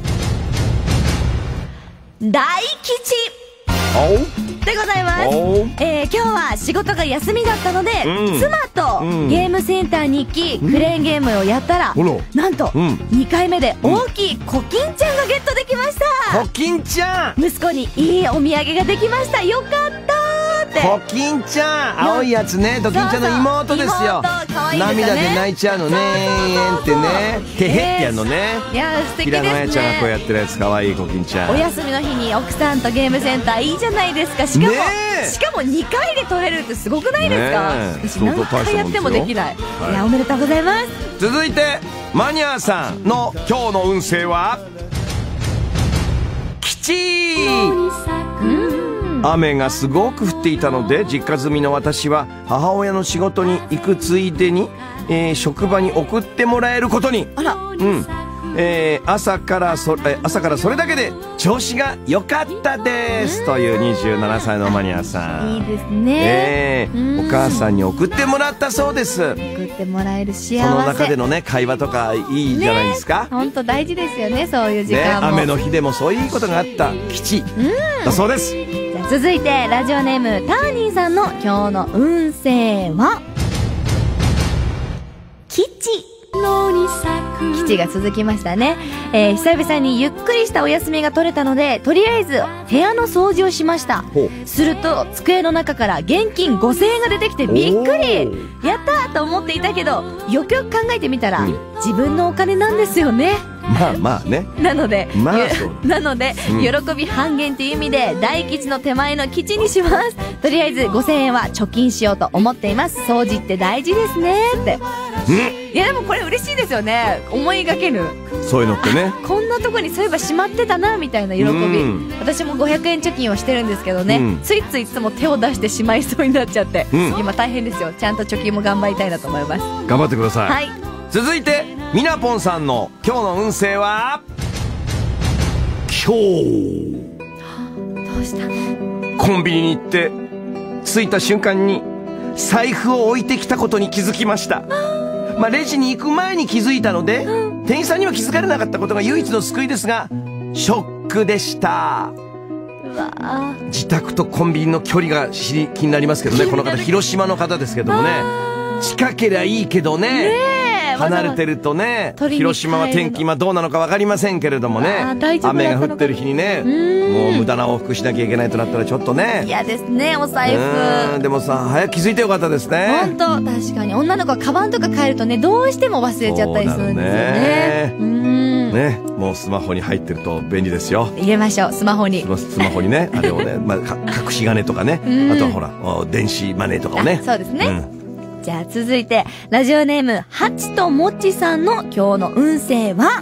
大吉でございます。えー、今日は仕事が休みだったので、うん、妻とゲームセンターに行き、うん、クレーンゲームをやったら、うん、なんと、うん、にかいめで大きいコキンちゃんがゲットできました。 コキンちゃん、 息子にいいお土産ができました。よかったーって。 コキンちゃん、青いやつね、コキンちゃんの妹ですよ。 いいですね、 涙で泣いちゃうのねーってね、てへってやるのね。 いやー素敵ですね。 平野綾ちゃんがこうやってるやつ、可愛いコキンちゃん。 お休みの日に奥さんとゲームセンターいいじゃないですか。しかも、しかもにかいで取れるってすごくないですか。私何回やってもできない。いや、おめでとうございます。 続いてマニアさんの今日の運勢は吉。雨がすごく降っていたので実家住みの私は母親の仕事に行くついでに、えー、職場に送ってもらえることに。 あら、 うん、えー、朝からそえ朝からそれだけで調子が良かったですというにじゅうななさいのマニアさん。 いいですね、 えー、お母さんに送ってもらったそうです。 送ってもらえる幸せ、 その中でのね会話とかいいじゃないですか。 本当大事ですよね、そういう時間も、 ね、雨の日でもそういうことがあった吉だそうです。 じゃあ続いてラジオネームターニーさんの今日の運勢は吉。基地が続きましたね、えー、久々にゆっくりしたお休みが取れたのでとりあえず部屋の掃除をしました。すると机の中から現金ごせんえんが出てきてびっくり。やったーと思っていたけどよくよく考えてみたら、うん、自分のお金なんですよね。 まあまあね。 なので、 まあ、 なので、うん、喜び半減という意味で大吉の手前の吉にします。とりあえずごせんえんは貯金しようと思っています。掃除って大事ですねって。 うん、 いやでもこれ嬉しいですよね。思いがけぬそういうのってね、 こんなとこにそういえばしまってたなみたいな喜び、うん、私もごひゃくえん貯金をしてるんですけどね、うん、ついついいつも手を出してしまいそうになっちゃって、うん、今大変ですよ。ちゃんと貯金も頑張りたいなと思います。 頑張ってください。 はい、 続いてみなぽんさんの今日の運勢は今日。 どうしたの？ コンビニに行って着いた瞬間に財布を置いてきたことに気づきました。まあ、レジに行く前に気づいたので、うん、店員さんには気づかれなかったことが唯一の救いですがショックでした。 うわ、 自宅とコンビニの距離が知り気になりますけどね。この方広島の方ですけどもね、近けりゃいいけどね、ね離れてるとね、広島は天気今どうなのか分かりませんけれどもね、雨が降ってる日にね、もう無駄な往復しなきゃいけないとなったらちょっとね嫌ですね。お財布でもさ、早く気づいてよかったですね。 本当確かに女の子はカバンとか変えるとね、どうしても忘れちゃったりするんですよね。 うーんね、もうスマホに入ってると便利ですよ。 入れましょう、スマホにスマホにねあれをね、まあ、隠し金とかね、あとはほら電子マネーとかをね。 そうですね、うん。じゃあ続いてラジオネームハチとモッチさんの今日の運勢は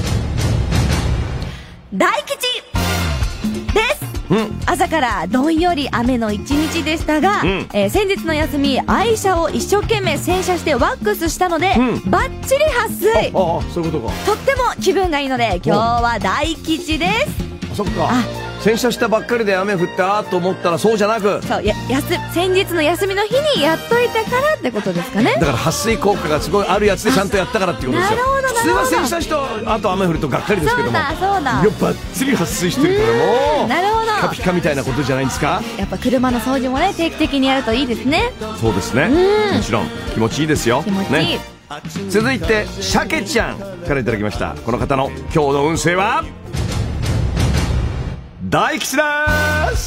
大吉です、うん、朝からどんより雨の一日でしたが、うん、えー、先日の休み愛車を一生懸命洗車してワックスしたので、うん、バッチリ撥水。 ああ、そういうことか。 とっても気分がいいので今日は大吉です。 あ、そっか。あ、 洗車したばっかりで雨降ってあーと思ったらそうじゃなく、 そうややす先日の休みの日にやっといたからってことですかね。 だから撥水効果がすごいあるやつでちゃんとやったからっていうことですよ。 なるほどなるほど。 普通は洗車したあと雨降るとがっかりですけども、 そうだそうだ、 いやバッチリ撥水してるからもうなるほど、 ピカピカみたいなことじゃないんですか。 やっぱ車の掃除もね定期的にやるといいですね。 そうですね、もちろん気持ちいいですよ。 気持ちいい、 ね、続いてシャケちゃんからいただきました。この方の今日の運勢は大吉です、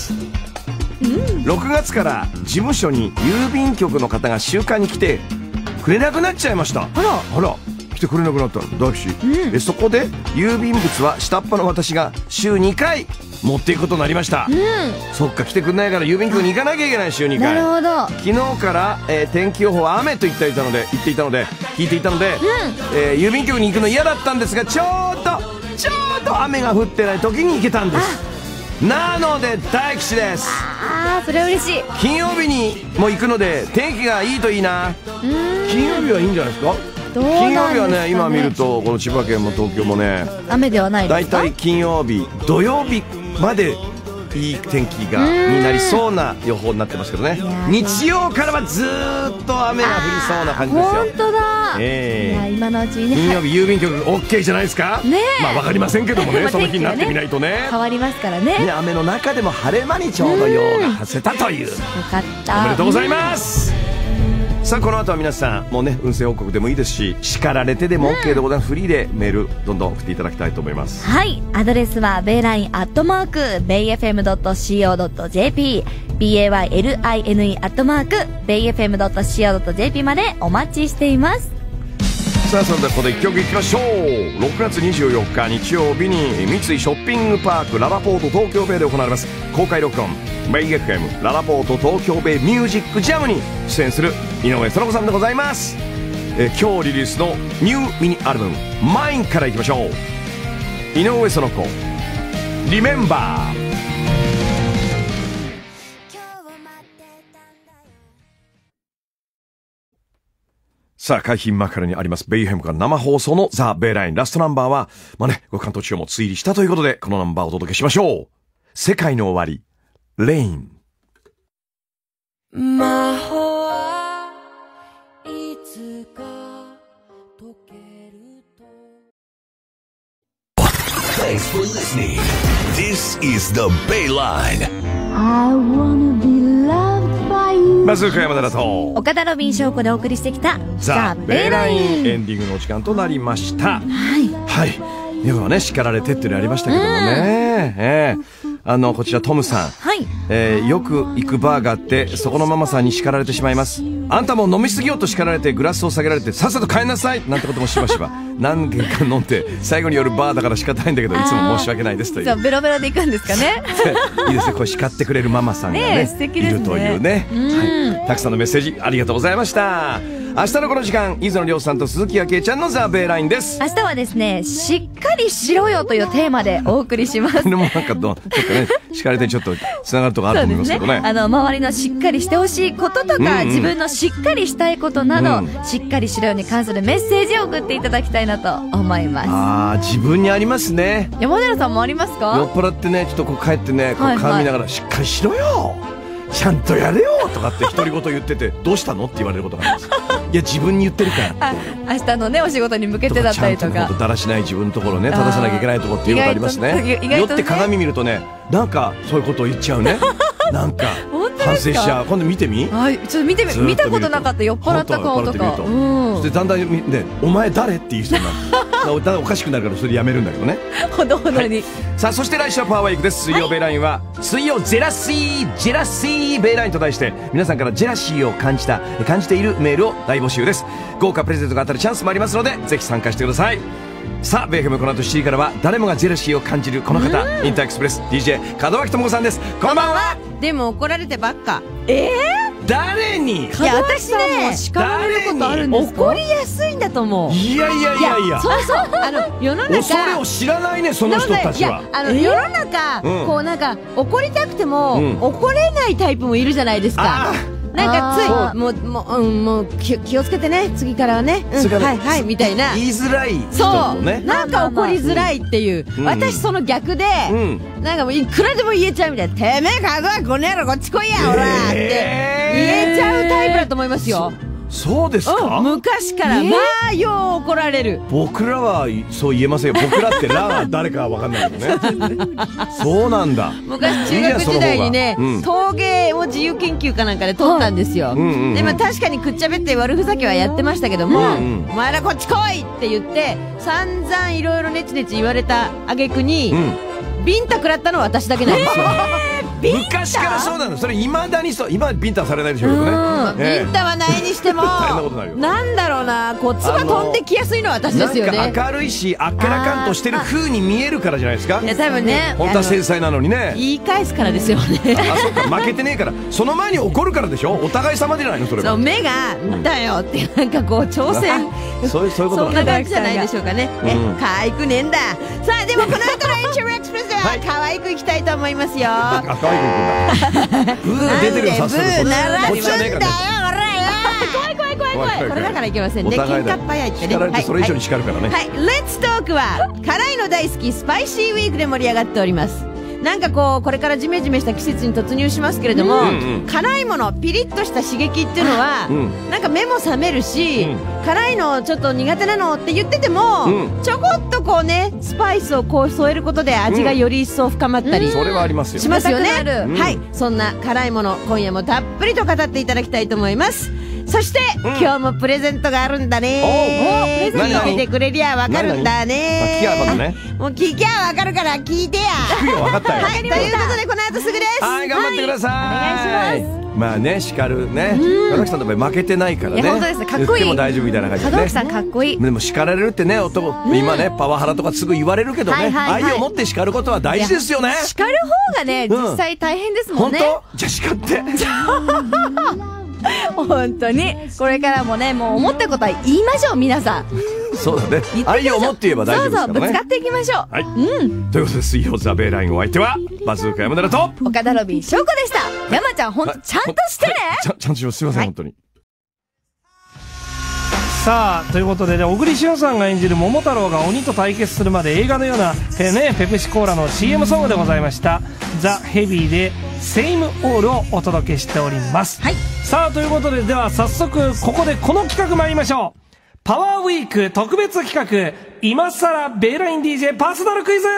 うん、ろくがつから事務所に郵便局の方が週刊に来てくれなくなっちゃいました。 あらあら、来てくれなくなったの大吉、うん、えそこで郵便物は下っ端の私が週にかい持っていくことになりました、うん、そっか、来てくれないから郵便局に行かなきゃいけない。週にかい。 なるほど。 昨日から、えー、天気予報は雨と言っていたので言っていたので聞いていたので、うん、えー、郵便局に行くの嫌だったんですが、ちょうどちょうど雨が降ってない時に行けたんです。なので大吉です。 ああ、それは嬉しい。 金曜日にも行くので天気がいいといいな。金曜日はいいんじゃないですか。 どうなんですかね。 金曜日はね、今見るとこの千葉県も東京もね、 雨ではないですか。 だいたい金曜日土曜日までいい天気がになりそうな予報になってますけどね。日曜からはずーっと雨が降りそうな感じですよ。 本当だ、 えー、 いや今のうちにね、 金曜日郵便局 OK じゃないですかね。まあ分かりませんけどもねその日になってみないとね変わりますからね。 ね、雨の中でも晴れ間にちょうど陽が発せたという。よかった、 おめでとうございます。さあこの後は皆さんもうね、運勢報告でもいいですし叱られてでも OK でございます、うん、フリーでメールどんどん送っていただきたいと思います。 はい、アドレスはベイラインアットマークベイエフエムドットシーオードットジェーピー ベイラインアットマークベイエフエムドットシーオードットジェーピー までお待ちしています。 さあそれではここでいっきょくいきましょう。ろくがつにじゅうよっか日曜日に三井ショッピングパークララポート東京ベイで行われます公開録音ベイ エフエム ララポート東京ベイミュージックジャムに出演する井上園子さんでございます。え今日リリースのニューミニアルバムマインからいきましょう。井上園子リメンバー。さあ海浜幕張にありますベイエフエムから生放送のザ・ベイラインラストナンバーはまあね、ご関東地方も追入りしたということでこのナンバーをお届けしましょう。世界の終わりレイン。 魔法はいつか解けると。 Thanks for listening. This is the Bayline. I wanna be loved by you. まず山田と岡田ロビン翔子でお送りしてきたザ・ベイラインエンディングのお時間となりました。 はいはい、ではね叱られてっていうのありましたけどもね、うん、えーあのこちらトムさん、 はいえー、よく行くバーがあってそこのママさんに叱られてしまいます。あんたも飲みすぎようと叱られてグラスを下げられてさっさと帰んなさいなんてこともしばしば何軒か飲んで最後に夜バーだから仕方ないんだけどいつも申し訳ないですという。 じゃあベロベロで行くんですかねいいですね、これ叱ってくれるママさんが ね, ね素敵ですねいるというね、はい、たくさんのメッセージありがとうございました。明日のこの時間飯野亮さんと鈴木あきえちゃんのザ・ベイラインです。 明日はですねしっかりしろよというテーマでお送りします。 でもなんかどちょっとね叱られてちょっとつながるとこあると思いますけど ね, ねあの周りのしっかりしてほしいこととか、うんうん、自分のしっかりしたいことなど、うん、しっかりしろよに関するメッセージを送っていただきたいなと思います。 あー自分にありますね。 山寺さんもありますか。 酔っ払ってねちょっとこう帰ってねこう顔見ながら、はいはい、しっかりしろよちゃんとやれよとかって独り言言っててどうしたのって言われることがありますいや自分に言ってるから明日のねお仕事に向けてだったりとかちゃんとだらしない自分のところね正さなきゃいけないところっていうことありますね。酔って鏡見るとねなんかそういうことを言っちゃうねなんか反省しちゃう。今度見てみ。 はい、ちょっと見てみ見たことなかった酔っ払った顔とか。 うん。そしてだんだんねお前誰っていう人になる。だんだんおかしくなるからそれでやめるんだけどね。 ほどほどに、はい。さあそして来週はパワーウィークです。水曜ベイラインは、はい、水曜ジェラシージェラシーベイラインと題して皆さんからジェラシーを感じた感じているメールを大募集です。豪華プレゼントが当たるチャンスもありますのでぜひ参加してください。さあベイフムこの後しちじからは誰もがジェラシーを感じるこの方、インターエクスプレス ディージェー 門脇智子さんです。こんばんは。 でも怒られてばっか。 えー、誰に。 いや私ね叱られることあるんですか。怒りやすいんだと思う。 いやいやいやいやそうそうあの世の中恐れを知らないねその人たちは。 いやあの世の中、うん、こうなんか怒りたくても、うん、怒れないタイプもいるじゃないですか。 なんかついもうもう、うん、もう気気をつけてね次からはね、うん、はいはいみたいな言いづらい人そうもねなんか怒りづらいっていう、 うん、 私その逆で、うん、なんかもういくらでも言えちゃうみたいな、てめえかどはこの野郎こっち来いやほらって言えちゃうタイプだと思いますよ。 そうですか、 うん、昔からまあよう怒られる。 僕らはそう言えませんよ。僕らってラは誰かは分かんないけどねそうなんだ。 昔中学時代にね、うん、陶芸を自由研究かなんかで取ったんですよ、うんうんうん、でまあ確かにくっちゃべって悪ふざけはやってましたけども、うんうん、お前らこっち来いって言って散々いろいろネチネチ言われた挙句に、うん、ビンタ食らったのは私だけなんですよ昔からそうなの。それいまだにそう。今はビンタされないでしょうけどね、 えー、ビンタはないにしても大変なことになるよ。なんだろうな、こう唾飛んできやすいのは私ですよね。 なんか明るいしあっけらかんとしてる風に見えるからじゃないですか。 いや多分ね、 本当は繊細なのにね。 言い返すからですよねあ、そっか、負けてねえから。その前に怒るからでしょ。お互い様じゃないのそれは。 そう、目がだよってなんかこう挑戦そういうそういうことそんな感じじゃないでしょうかね、うん、え可愛くねえんだ。さあでもこの後のエンチューエクスプレスでは可愛くいきたいと思いますよ。 あ、可愛くいくんだブー出てるよ、早速。 ブー鳴らすんだよ、 俺よ。怖い怖い怖い怖い。これだからいけませんね。喧嘩っ早いってね。 叱られてそれ以上に叱るからね。 はい、レッツトークは辛いの大好きスパイシーウィークで盛り上がっております。なんかこうこれからジメジメした季節に突入しますけれども、うんうん、辛いものピリッとした刺激っていうのは、うん、なんか目も覚めるし、うん、辛いのちょっと苦手なのって言ってても、うん、ちょこっとこうねスパイスをこう添えることで味がより一層深まったり、 うん、それはありますよしますよね、 うん、 はい、そんな辛いもの今夜もたっぷりと語っていただきたいと思います。そして、うん、今日もプレゼントがあるんだね。プレゼント見てくれりゃわかるんだね。 聞きゃわかるね。 もう聞きゃわかるから聞いてや。 聞くよ、わかったよ。 はい、ということでこの後すぐです。 はい、頑張ってください。 はい、お願いします。 まあね、叱るね。門脇さんの場合負けてないからね。 いや本当です、かっこいい。 言っても大丈夫みたいな感じでね。 門脇さんかっこいい。 でも叱られるってね、男、今ねパワハラとかすぐ言われるけどね、愛を持って叱ることは大事ですよね。 叱る方がね、実際大変ですもんね。 本当？じゃあ叱って。 本当にこれからもね、もう思ったことは言いましょう皆さん。 そうだね、愛を持って言えば大丈夫ですからね。 そうそう、ぶつかっていきましょう。 はい、うん、ということで水曜ザベイラインお相手はバズーカ山田と岡田ロビン翔子でした。山ちゃん本当ちゃんとしてね、はい、 ちゃ, ちゃんとします。すいません、はい、本当に。 さあということでね、小栗旬さんが演じる桃太郎が鬼と対決するまで映画のような、えーね、ペプシコーラの シーエム ソングでございましたザ・ヘビーでセイムオールをお届けしております、はい、さあということで、では早速ここでこの企画参りましょう。パワーウィーク特別企画、今さらベイライン ディージェー パーソナルクイズ。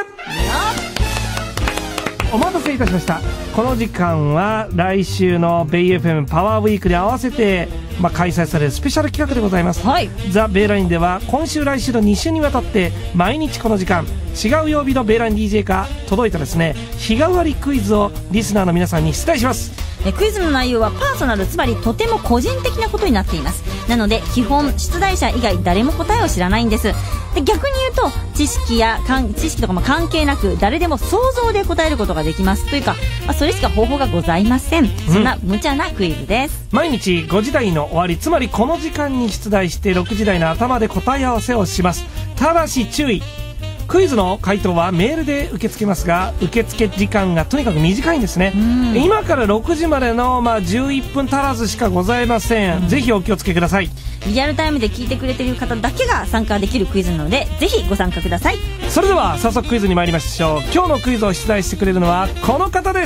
お待たせいたしました。この時間は来週のベイ エフエム パワーウィークで合わせて、まあ、開催されるスペシャル企画でございます、はい、ザ・ベイラインでは今週来週のに週にわたって毎日この時間違う曜日のベイライン ディージェー が届いたですね、日替わりクイズをリスナーの皆さんに出題します。 えクイズの内容はパーソナル、つまりとても個人的なことになっています。なので基本出題者以外誰も答えを知らないんです。で逆に言うと知識や知識とかも関係なく誰でも想像で答えることができますというか、まあ、それしか方法がございません、うん、そんな無茶なクイズです。 毎日ごじ台の終わり、つまりこの時間に出題してろくじ台の頭で答え合わせをします。ただし注意、クイズの回答はメールで受け付けますが、受付時間がとにかく短いんですね。今からろくじまでの、まあ、じゅういっぷん足らずしかございません。ぜひお気をつけください。 リアルタイムで聞いてくれている方だけが参加できるクイズなので、ぜひご参加ください。 それでは早速クイズに参りましょう。今日のクイズを出題してくれるのはこの方です。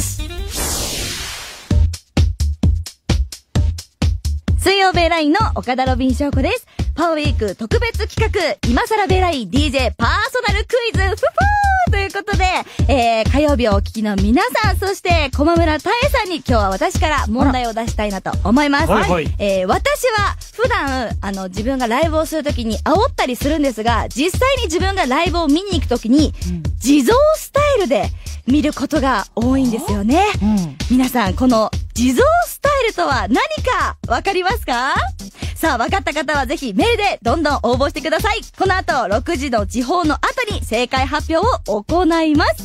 水曜ベイラインの岡田ロビン翔子です。パワーウィーク特別企画、今さらベイライン ディージェー パーソナルクイズフフーということで、えー、火曜日をお聞きの皆さん、そして駒村多江さんに今日は私から問題を出したいなと思います。はいはい、えー、私は普段あの自分がライブをするときに煽ったりするんですが、実際に自分がライブを見に行くときに、うん、地蔵スタイルで見ることが多いんですよね。うん、皆さんこの地蔵スタイルとは何かわかりますか？さあ分かった方はぜひメールでどんどん応募してください。この後ろくじの時報の後に正解発表を行います。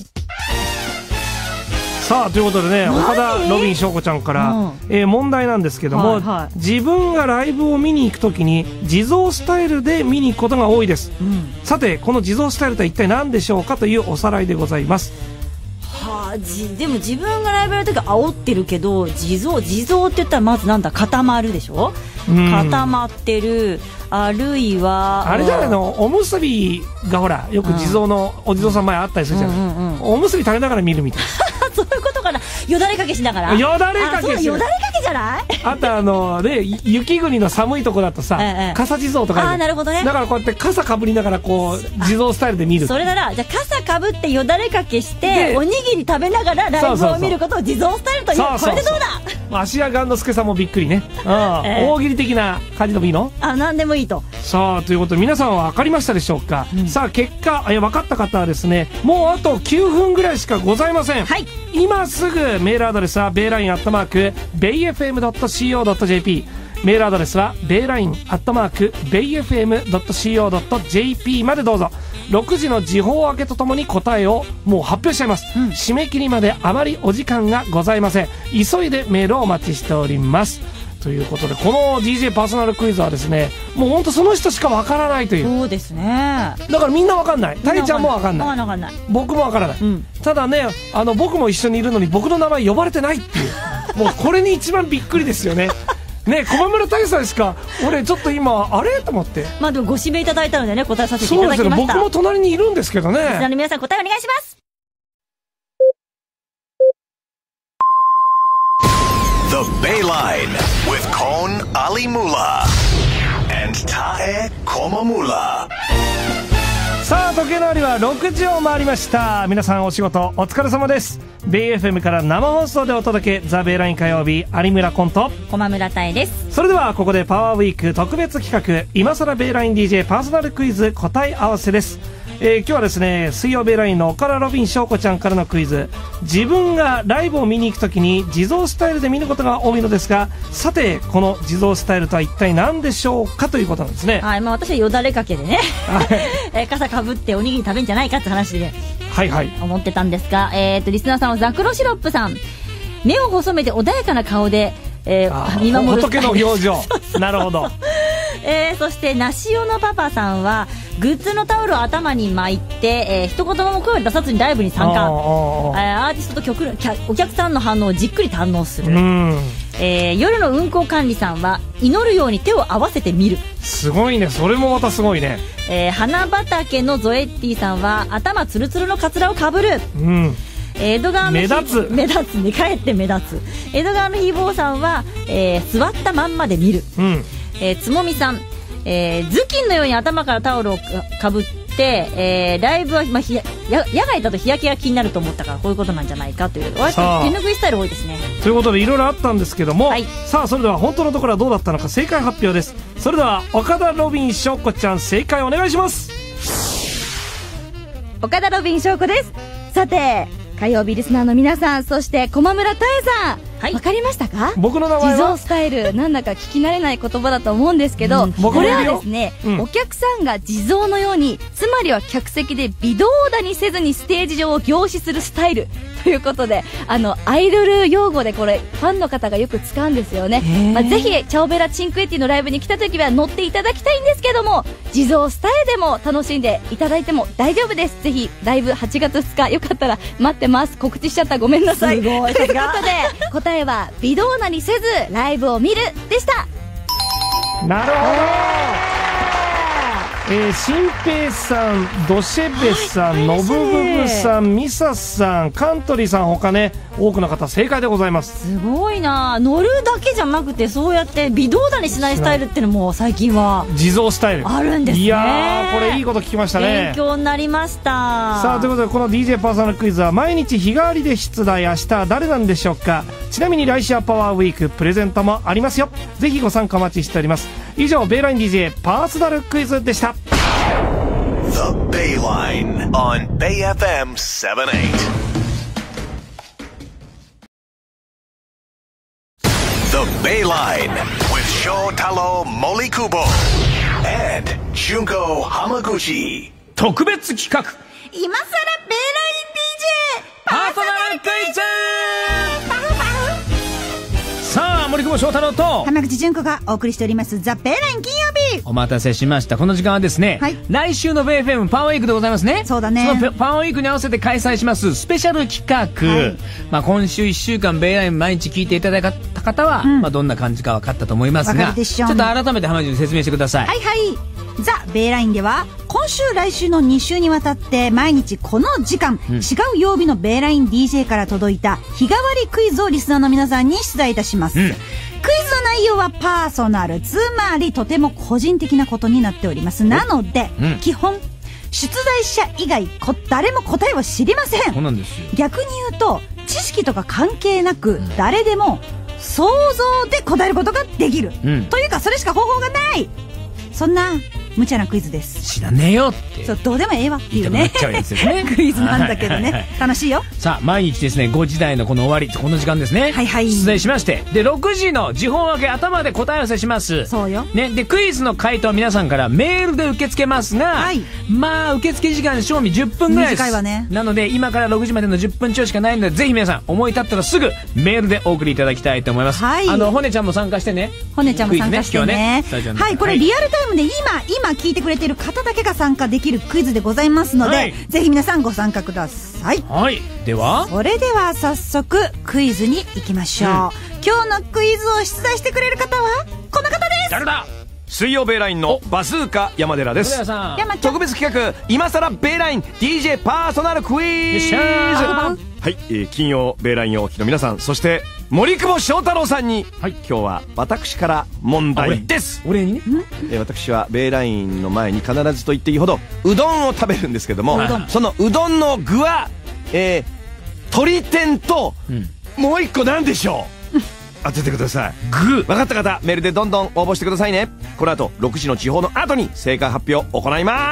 さあということでね、岡田ロビン翔子ちゃんから、うん、えー、問題なんですけども、はいはい、自分がライブを見に行くときに地蔵スタイルで見に行くことが多いです、うん、さてこの地蔵スタイルとは一体何でしょうかというおさらいでございます。 はあ、 じでも自分がライブやるときは煽ってるけど、地蔵地蔵って言ったらまずなんだ、固まるでしょ、うん、固まってる、あるいはあれじゃないの、おむすびがほらよく地蔵のお地蔵さん前あったりするじゃない、うんうんうん、おむすび食べながら見るみたいなそういうことかな、よだれかけしながら、 よだれかけしよだれかけじゃないあとあのね、雪国の寒いとこだとさ、ええ、傘地蔵とかあ、なるほどね、 だからこうやって傘かぶりながらこう地蔵スタイルで見る。 それならじゃあ傘かぶってよだれかけしておにぎり食べながらライブを見ることを地蔵スタイルという。これでどうだ。 芦屋雁之助さんもびっくりね、うん、えー、大喜利的な感じでもいいの？ あ、なんでもいいと。 さあということで皆さんは分かりましたでしょうか、うん、さあ結果え分かった方はですね、もうあときゅうふんぐらいしかございません。 はい、 今すぐメールアドレスはベイラインアットマークベイエフエムドットシーオードットジェーピー、 メールアドレスはベイラインアットマークベイエフエムドットシーオードットジェーピー までどうぞ。ろくじの時報明けとともに答えをもう発表しちゃいます、うん、締め切りまであまりお時間がございません。急いでメールをお待ちしております。ということでこの ディージェー パーソナルクイズはですね、もうほんとその人しかわからないという。 そうですね、 だからみんなわかんない。たいちゃんもわかんない、 かんない、 僕もわからない、うん、ただね、あの僕も一緒にいるのに僕の名前呼ばれてないっていうもうこれに一番びっくりですよねね、駒村大さんしか俺ちょっと今あれと思って。 まあでもご指名いただいたのでね、答えさせていただきました。 そうですね、僕も隣にいるんですけどね。 リスナーの皆さん答えお願いします。 The Bayline with Kon Alimula and Tae Komamula。 さあ時計の針はろくじを回りました。皆さんお仕事お疲れ様です。ベイ エフエム から生放送でお届け、ザ・ベイライン火曜日、有村コント駒村太です。 それではここでパワーウィーク特別企画、今更ベイライン ディージェー パーソナルクイズ答え合わせです。えー、今日はですね、水曜ベイラインの岡田ロビン翔子ちゃんからのクイズ。自分がライブを見に行くときに地蔵スタイルで見ることが多いのですが、さてこの地蔵スタイルとは一体何でしょうかということなんですね。 はい、まあ、私はよだれかけでね、えー、傘かぶっておにぎり食べんじゃないかって話で、 はいはい、 思ってたんですが、えー、とリスナーさんはザクロシロップさん、目を細めて穏やかな顔で、えー、見守る仏の表情なるほどえー、そしてナシオのパパさんはグッズのタオルを頭に巻いて、えー、一言も声を出さずにライブに参加、あーアーティストと曲お客さんの反応をじっくり堪能する、えー、夜の運行管理さんは祈るように手を合わせて見る。 すごいね、それもまたすごいね。 えー、花畑のゾエッティさんは頭ツルツルのカツラをかぶる、うん、江戸川の目立つ目立つね、かえって目立つ。江戸川のひーぼーさんは、えー、座ったまんまで見る、うん、えー、つもみさん、えー、頭巾のように頭からタオルを か, かぶって、えー、ライブは、まあ、ひやや野外だと日焼けが気になると思ったからこういうことなんじゃないかという、割と手ぬぐいスタイル多いですね。 ということでいろいろあったんですけども、はい、さあそれでは本当のところはどうだったのか正解発表です。それでは岡田ロビン翔子ちゃん、正解お願いします。 岡田ロビン翔子です。さて火曜日リスナーの皆さん、そして駒村太さん、はい、分かりましたか？ 僕の名前は地蔵スタイル、なんだか聞き慣れない言葉だと思うんですけど、うん、これはですね、うん、お客さんが地蔵のように、つまりは客席で微動だにせずにステージ上を凝視するスタイルということで、あのアイドル用語でこれファンの方がよく使うんですよね。まあ、ぜひチャオベラチンクエティのライブに来た時は乗っていただきたいんですけども、地蔵スタイルでも楽しんでいただいても大丈夫です。ぜひライブはちがつふつかよかったら待ってます。告知しちゃったらごめんなさい。 すごいということで答えは微動だにせずライブを見るでした。 なるほど。えー、新平さん、ドシェベさん、ノブブブさん、ミサさん、カントリーさん、他ね、多くの方正解でございます。 すごいな、乗るだけじゃなくてそうやって微動だにしないスタイルっていうのも最近は地蔵スタイルあるんですね。 いやー、これいいこと聞きましたね。 勉強になりました。 さあということでこの ディージェー パーソナルクイズは毎日日替わりで出題。明日は誰なんでしょうか。ちなみに来週はパワーウィークプレゼントもありますよ。ぜひご参加お待ちしております。以上ベイライン ディージェー パーソナルクイズでした。 The Bayline on Bay エフエム セブンティーエイト。 The Bayline with Shotaro Molikubo and Junko Hamaguchi。 特別企画、 今さらベイライン ディージェーパーソナルクイズ。さあ森久保祥太郎と浜口純子がお送りしておりますザ・ベイライン金曜日。 お待たせしました。この時間はですね、はい、来週の ベイエフエム パワーウィークでございますね。 そうだね。 そのパワーウィークに合わせて開催しますスペシャル企画、はい、まあ今週いっしゅうかんベイライン毎日聞いていただいた方は、うん、まあどんな感じか分かったと思いますが、ちょっと改めて浜地に説明してください。 はいはい。ザ・ベイラインでは今週来週のに週にわたって毎日この時間、うん、違う曜日のベイライン ディージェー から届いた日替わりクイズをリスナーの皆さんに出題いたします、うん、クイズの内容はパーソナル、つまりとても個人的なことになっております。なので、うん、基本出題者以外誰も答えを知りません。 そうなんですよ。 逆に言うと知識とか関係なく、うん、誰でも想像で答えることができる、うん、というかそれしか方法がない、そんな無茶なクイズです。 知らねえよって。 そう、どうでもええわっていうね。 ねクイズなんだけどね、はいはいはい、楽しいよ。 さあ毎日ですねごじ台のこの終わりこの時間ですね、 はいはい、 出題しまして、でろくじの時報明け頭で答え合わせします。 そうよ、 ね、でクイズの回答は皆さんからメールで受け付けますが、はい、まあ受付時間賞味じゅっぷんぐらいです。 短いわね。 なので今からろくじまでのじゅっぷんちょいしかないので、ぜひ皆さん思い立ったらすぐメールでお送りいただきたいと思います。はい、あのほねちゃんも参加してね。 ほねちゃんも参加して ね, ね, ねはい、これリアルタイムで今今聞いてくれてる方だけが参加できるクイズでございますので、はい、ぜひ皆さんご参加ください。 はい、ではそれでは早速クイズに行きましょう、うん、今日のクイズを出題してくれる方はこの方です。 誰だ。 水曜ベイラインのバズーカ山寺です。特別企画今さらベイライン ディージェー パーソナルクイズ。はい、えー、金曜ベイラインをお聞きの皆さん、そして森久保祥太郎さんに、はい、今日は私から問題です。 お礼にね、 えー、私はベイラインの前に必ずと言っていいほどうどんを食べるんですけども、そのうどんの具は、えー、鶏天と、うん、もう一個なんでしょう当ててください。 グー。 分かった方メールでどんどん応募してくださいね。この後ろくじの地方の後に正解発表を行います。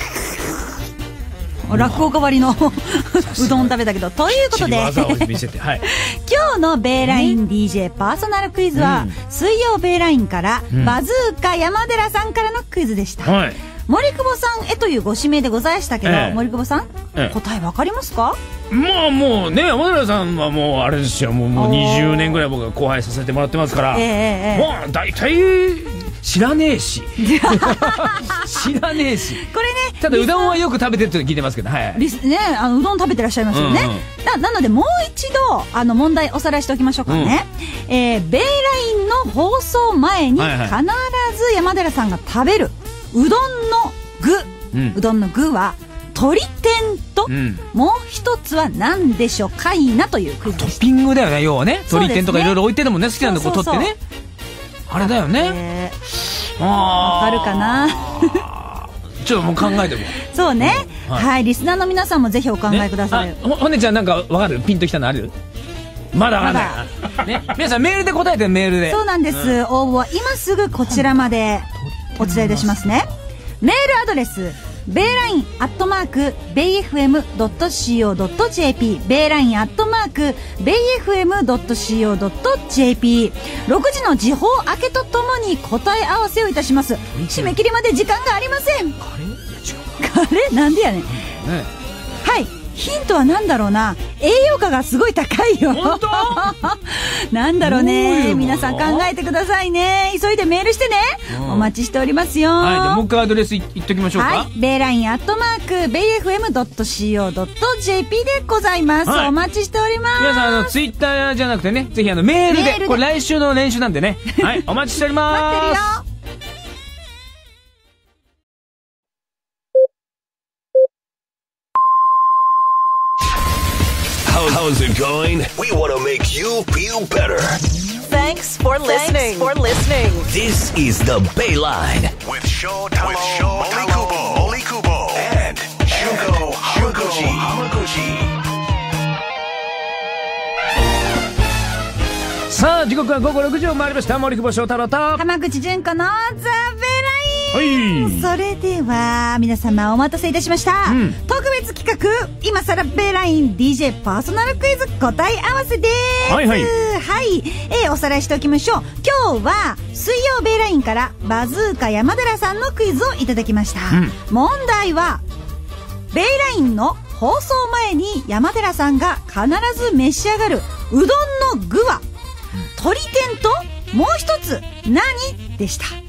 落語代わりのうどん食べたけど、ということで技を見せて、はい、 今日のベイライン ディージェー パーソナルクイズは、うん、水曜ベイラインから、うん、バズーカ山寺さんからのクイズでした、はい、森久保さんへというご指名でございましたけど、ええ、森久保さん、ええ、答えわかりますか？ まあもうね、山寺さんはもうあれですよ、もう、もうにじゅうねんぐらい僕が後輩させてもらってますから、ええ、もう大体知らねえし知らねえしこれね、 ただうどんはよく食べてるって聞いてますけど、はい、 リスね、あのうどん食べてらっしゃいますよね、うんうん、な, なのでもう一度あの問題おさらいしておきましょうかね、うん、えー、ベイラインの放送前に必ず山寺さんが食べるうどんの具、うん、うどんの具は鶏天と、うん、もう一つは何でしょうかいなというクイズでした。 トッピングだよね、要はね、鶏天とかいろいろ置いてるもんね、好きなんだことってね、あれだよね。 わかるかなちょっともう考えてもそうね、はい、はい、リスナーの皆さんもぜひお考えください。 ね、ほ, ほねちゃんなんかわかる？ピンときたのある？まだわかんない、ね、皆さんメールで答えて、メールで。 そうなんです、うん、応募は今すぐこちらまでお伝えいたしますね。メールアドレスベイラインアットマークベイエフエムドットシーオードットジェーピー ベイラインアットマークベイエフエムドットシーオードットジェーピー ろくじの時報明けとともに答え合わせをいたします。締め切りまで時間がありません。 カレー？ カレーなんでやねん、ね、はい、ヒントはなんだろうな。栄養価がすごい高いよ。 本当なんだろうね。皆さん考えてくださいね。急いでメールしてね、うん、お待ちしておりますよ。 はい、じゃあもう一回アドレス言っときましょうか。 はい、ベイラインアットマークベイエフエムドットシーオードットジェーピー でございます、はい、お待ちしております。 皆さんあのツイッターじゃなくてね、ぜひあのメール で, メールでこれ来週の練習なんでねはいお待ちしております。待ってるよ。 How's it going? We want to make you feel better. Thanks for listening. Thanks for listening. This is the Bayline with Shotaro, with Shotaro, Molikubo, and Shugo Hamaguchi. Hamaguchi. さあ時刻は午後ろくじを回りました。森久保祥太郎と浜口純子のザ・ベイライン、 はい、 それでは皆様お待たせいたしました、うん、特別企画今さらベイライン ディージェー パーソナルクイズ答え合わせです。 はいはい、 はい、えー、おさらいしておきましょう。今日は水曜ベイラインからバズーカ山寺さんのクイズをいただきました、うん、問題はベイラインの放送前に山寺さんが必ず召し上がるうどんの具は鶏天ともう一つ何でした。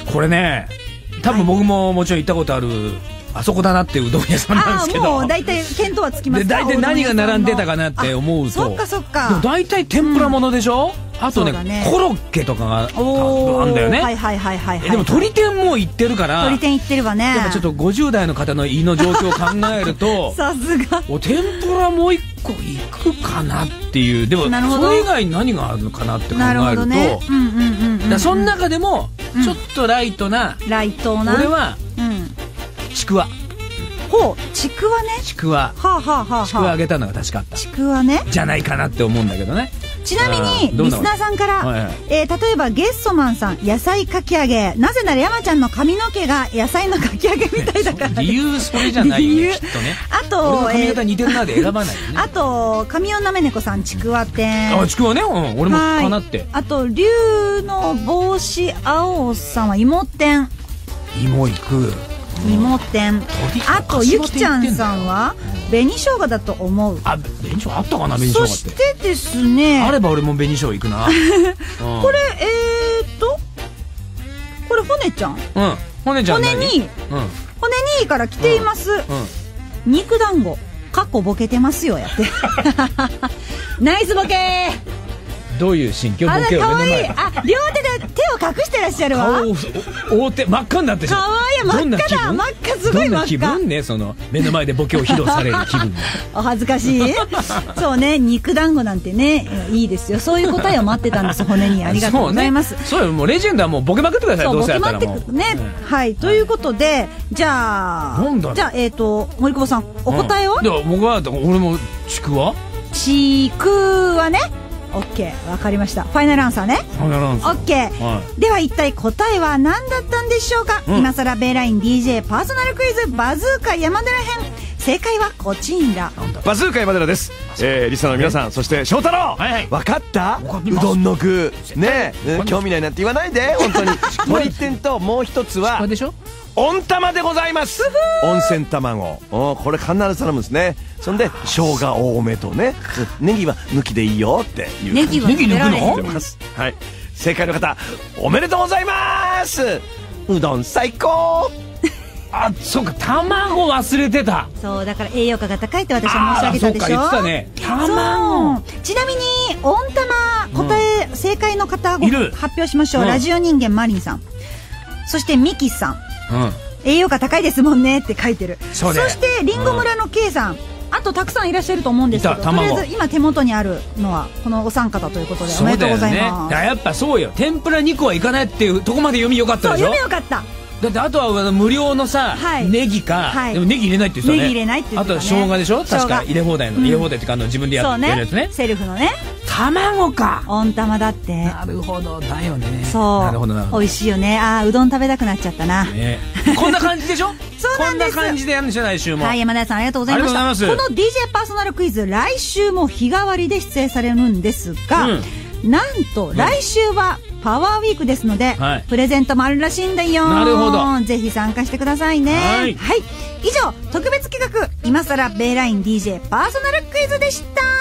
これね多分僕ももちろん行ったことあるあそこだなっていううどん屋さんなんですけど、 もう大体見当はつきますか。 で大体何が並んでたかなって思うと、 そっかそっか。 でも大体天ぷらものでしょ、うん、あと ね, ねコロッケとかがあんだよね。 はいはいはいはい、はい、 でも鶏天も行ってるから鶏天行ってるわね。 でもちょっとごじゅう代の方の胃の状況を考えるとさすがお天ぷらもう一個行くかなっていう。でもそれ以外に何があるのかなって考えると、 ね、うんうんうんうん、 だその中でもちょっとライトな、 うん、ライトな俺は、うん、ちくわ。 ほう、ちくわね。 ちくわ。 はあ、はあはあ、 ちくわあげたのが確かあった。 ちくわね。 じゃないかなって思うんだけどね。 ちなみにリスナーさんから、はいはい、えー、例えばゲッソマンさん野菜かき揚げ、なぜなら山ちゃんの髪の毛が野菜のかき揚げみたいだから。 理由それじゃないよね、きっとね。 あと俺の髪型似てるなで選ばないよね。 あと神女なめ猫さんちくわ天。 あ、ちくわね、うん、俺もかなって。 あと竜の帽子青さんは芋天。 芋いく。 芋天。あとゆきちゃんさんは紅生姜だと思う。 あ、紅生姜あったかな、紅生姜って。 そしてですね、 あれば俺も紅生姜いくな。 これえーっとこれ骨ちゃん、 うん、骨ちゃん骨に、うん、骨にから来ています、うんうん、肉団子かっこボケてますよやってナイスボケー。 どういう心境ボケを目の前。 あ、両手で手を隠してらっしゃるわ。 顔を覆って真っ赤になってしまう。 かわいい、真っ赤だ、真っ赤、すごい真っ赤。 どんな気分ね、その目の前でボケを披露される気分。 お恥ずかしい。そうね、肉団子なんてね、いいですよ。そういう答えを待ってたんです。骨にありがとうございます。 そうよ、もうレジェンドはもうボケまくってください。どうせやったらもう。ボケまってね、はい、ということで、じゃあ、じゃあえっと森久保さん、お答えを。 でも僕は俺もちくわ。 ちくわね。オッケー、わかりました。ファイナルアンサーね。 ファイナルアンサー。 オッケー、はい、では一体答えは何だったんでしょうか。うん、今更ベイライン ディージェー パーソナルクイズバズーカ山寺編。正解はこちら。 バズーカ山寺です。えー、リスナーの皆さん、そして翔太郎、はいはい、分かった？うどんの具ねえ、興味ないなんて言わないで本当に。鶏天ともう一つは温玉でございます。温泉卵、おこれ必ず頼むんですね。そんで生姜多めとね、ネギは抜きでいいよっていう。 ネギは抜くの？ はい、正解の方おめでとうございます。うどん最高。 あ、そうか、卵忘れてた。 そうだから栄養価が高いって私は申し上げたでしょ。 そうか、言ってたね。卵。 ちなみに温玉答え、うん、正解の方を発表しましょう。うん、ラジオ人間マリンさん、そしてミキさん、うん、栄養価高いですもんねって書いてる。そしてリンゴ村の K さん、うん、あとたくさんいらっしゃると思うんですけど、とりあえず今手元にあるのはこのお三方ということでおめでとうございます。 ね、やっぱそうよ、天ぷらにこはいかないっていうとこまで読みよかったでしょ。 そう、読みよかった。 だってあとは無料のさ、はい、ネギか、はい、でもネギ入れないって言ってたね。 ネギ入れないって言ってたね。 あとは生姜でしょ、確か入れ放題の、うん、入れ放題っていうかあの自分でやってるやつね。 セルフのね。 卵か。 温玉だって。 なるほどだよね。 そう。 なるほどなるほど。 美味しいよね。ああ、うどん食べたくなっちゃったな。 ね、こんな感じでしょ。 そうなんです。 こんな感じでやるんでしょ、来週も。 はい、山田さんありがとうございました。この ディージェー パーソナルクイズ、来週も日替わりで出演されるんですが、うん、なんと来週はパワーウィークですので、はい、プレゼントもあるらしいんだよ。 なるほど。 ぜひ参加してくださいね。はい、はい、以上特別企画今更ベイライン ディージェー パーソナルクイズでした。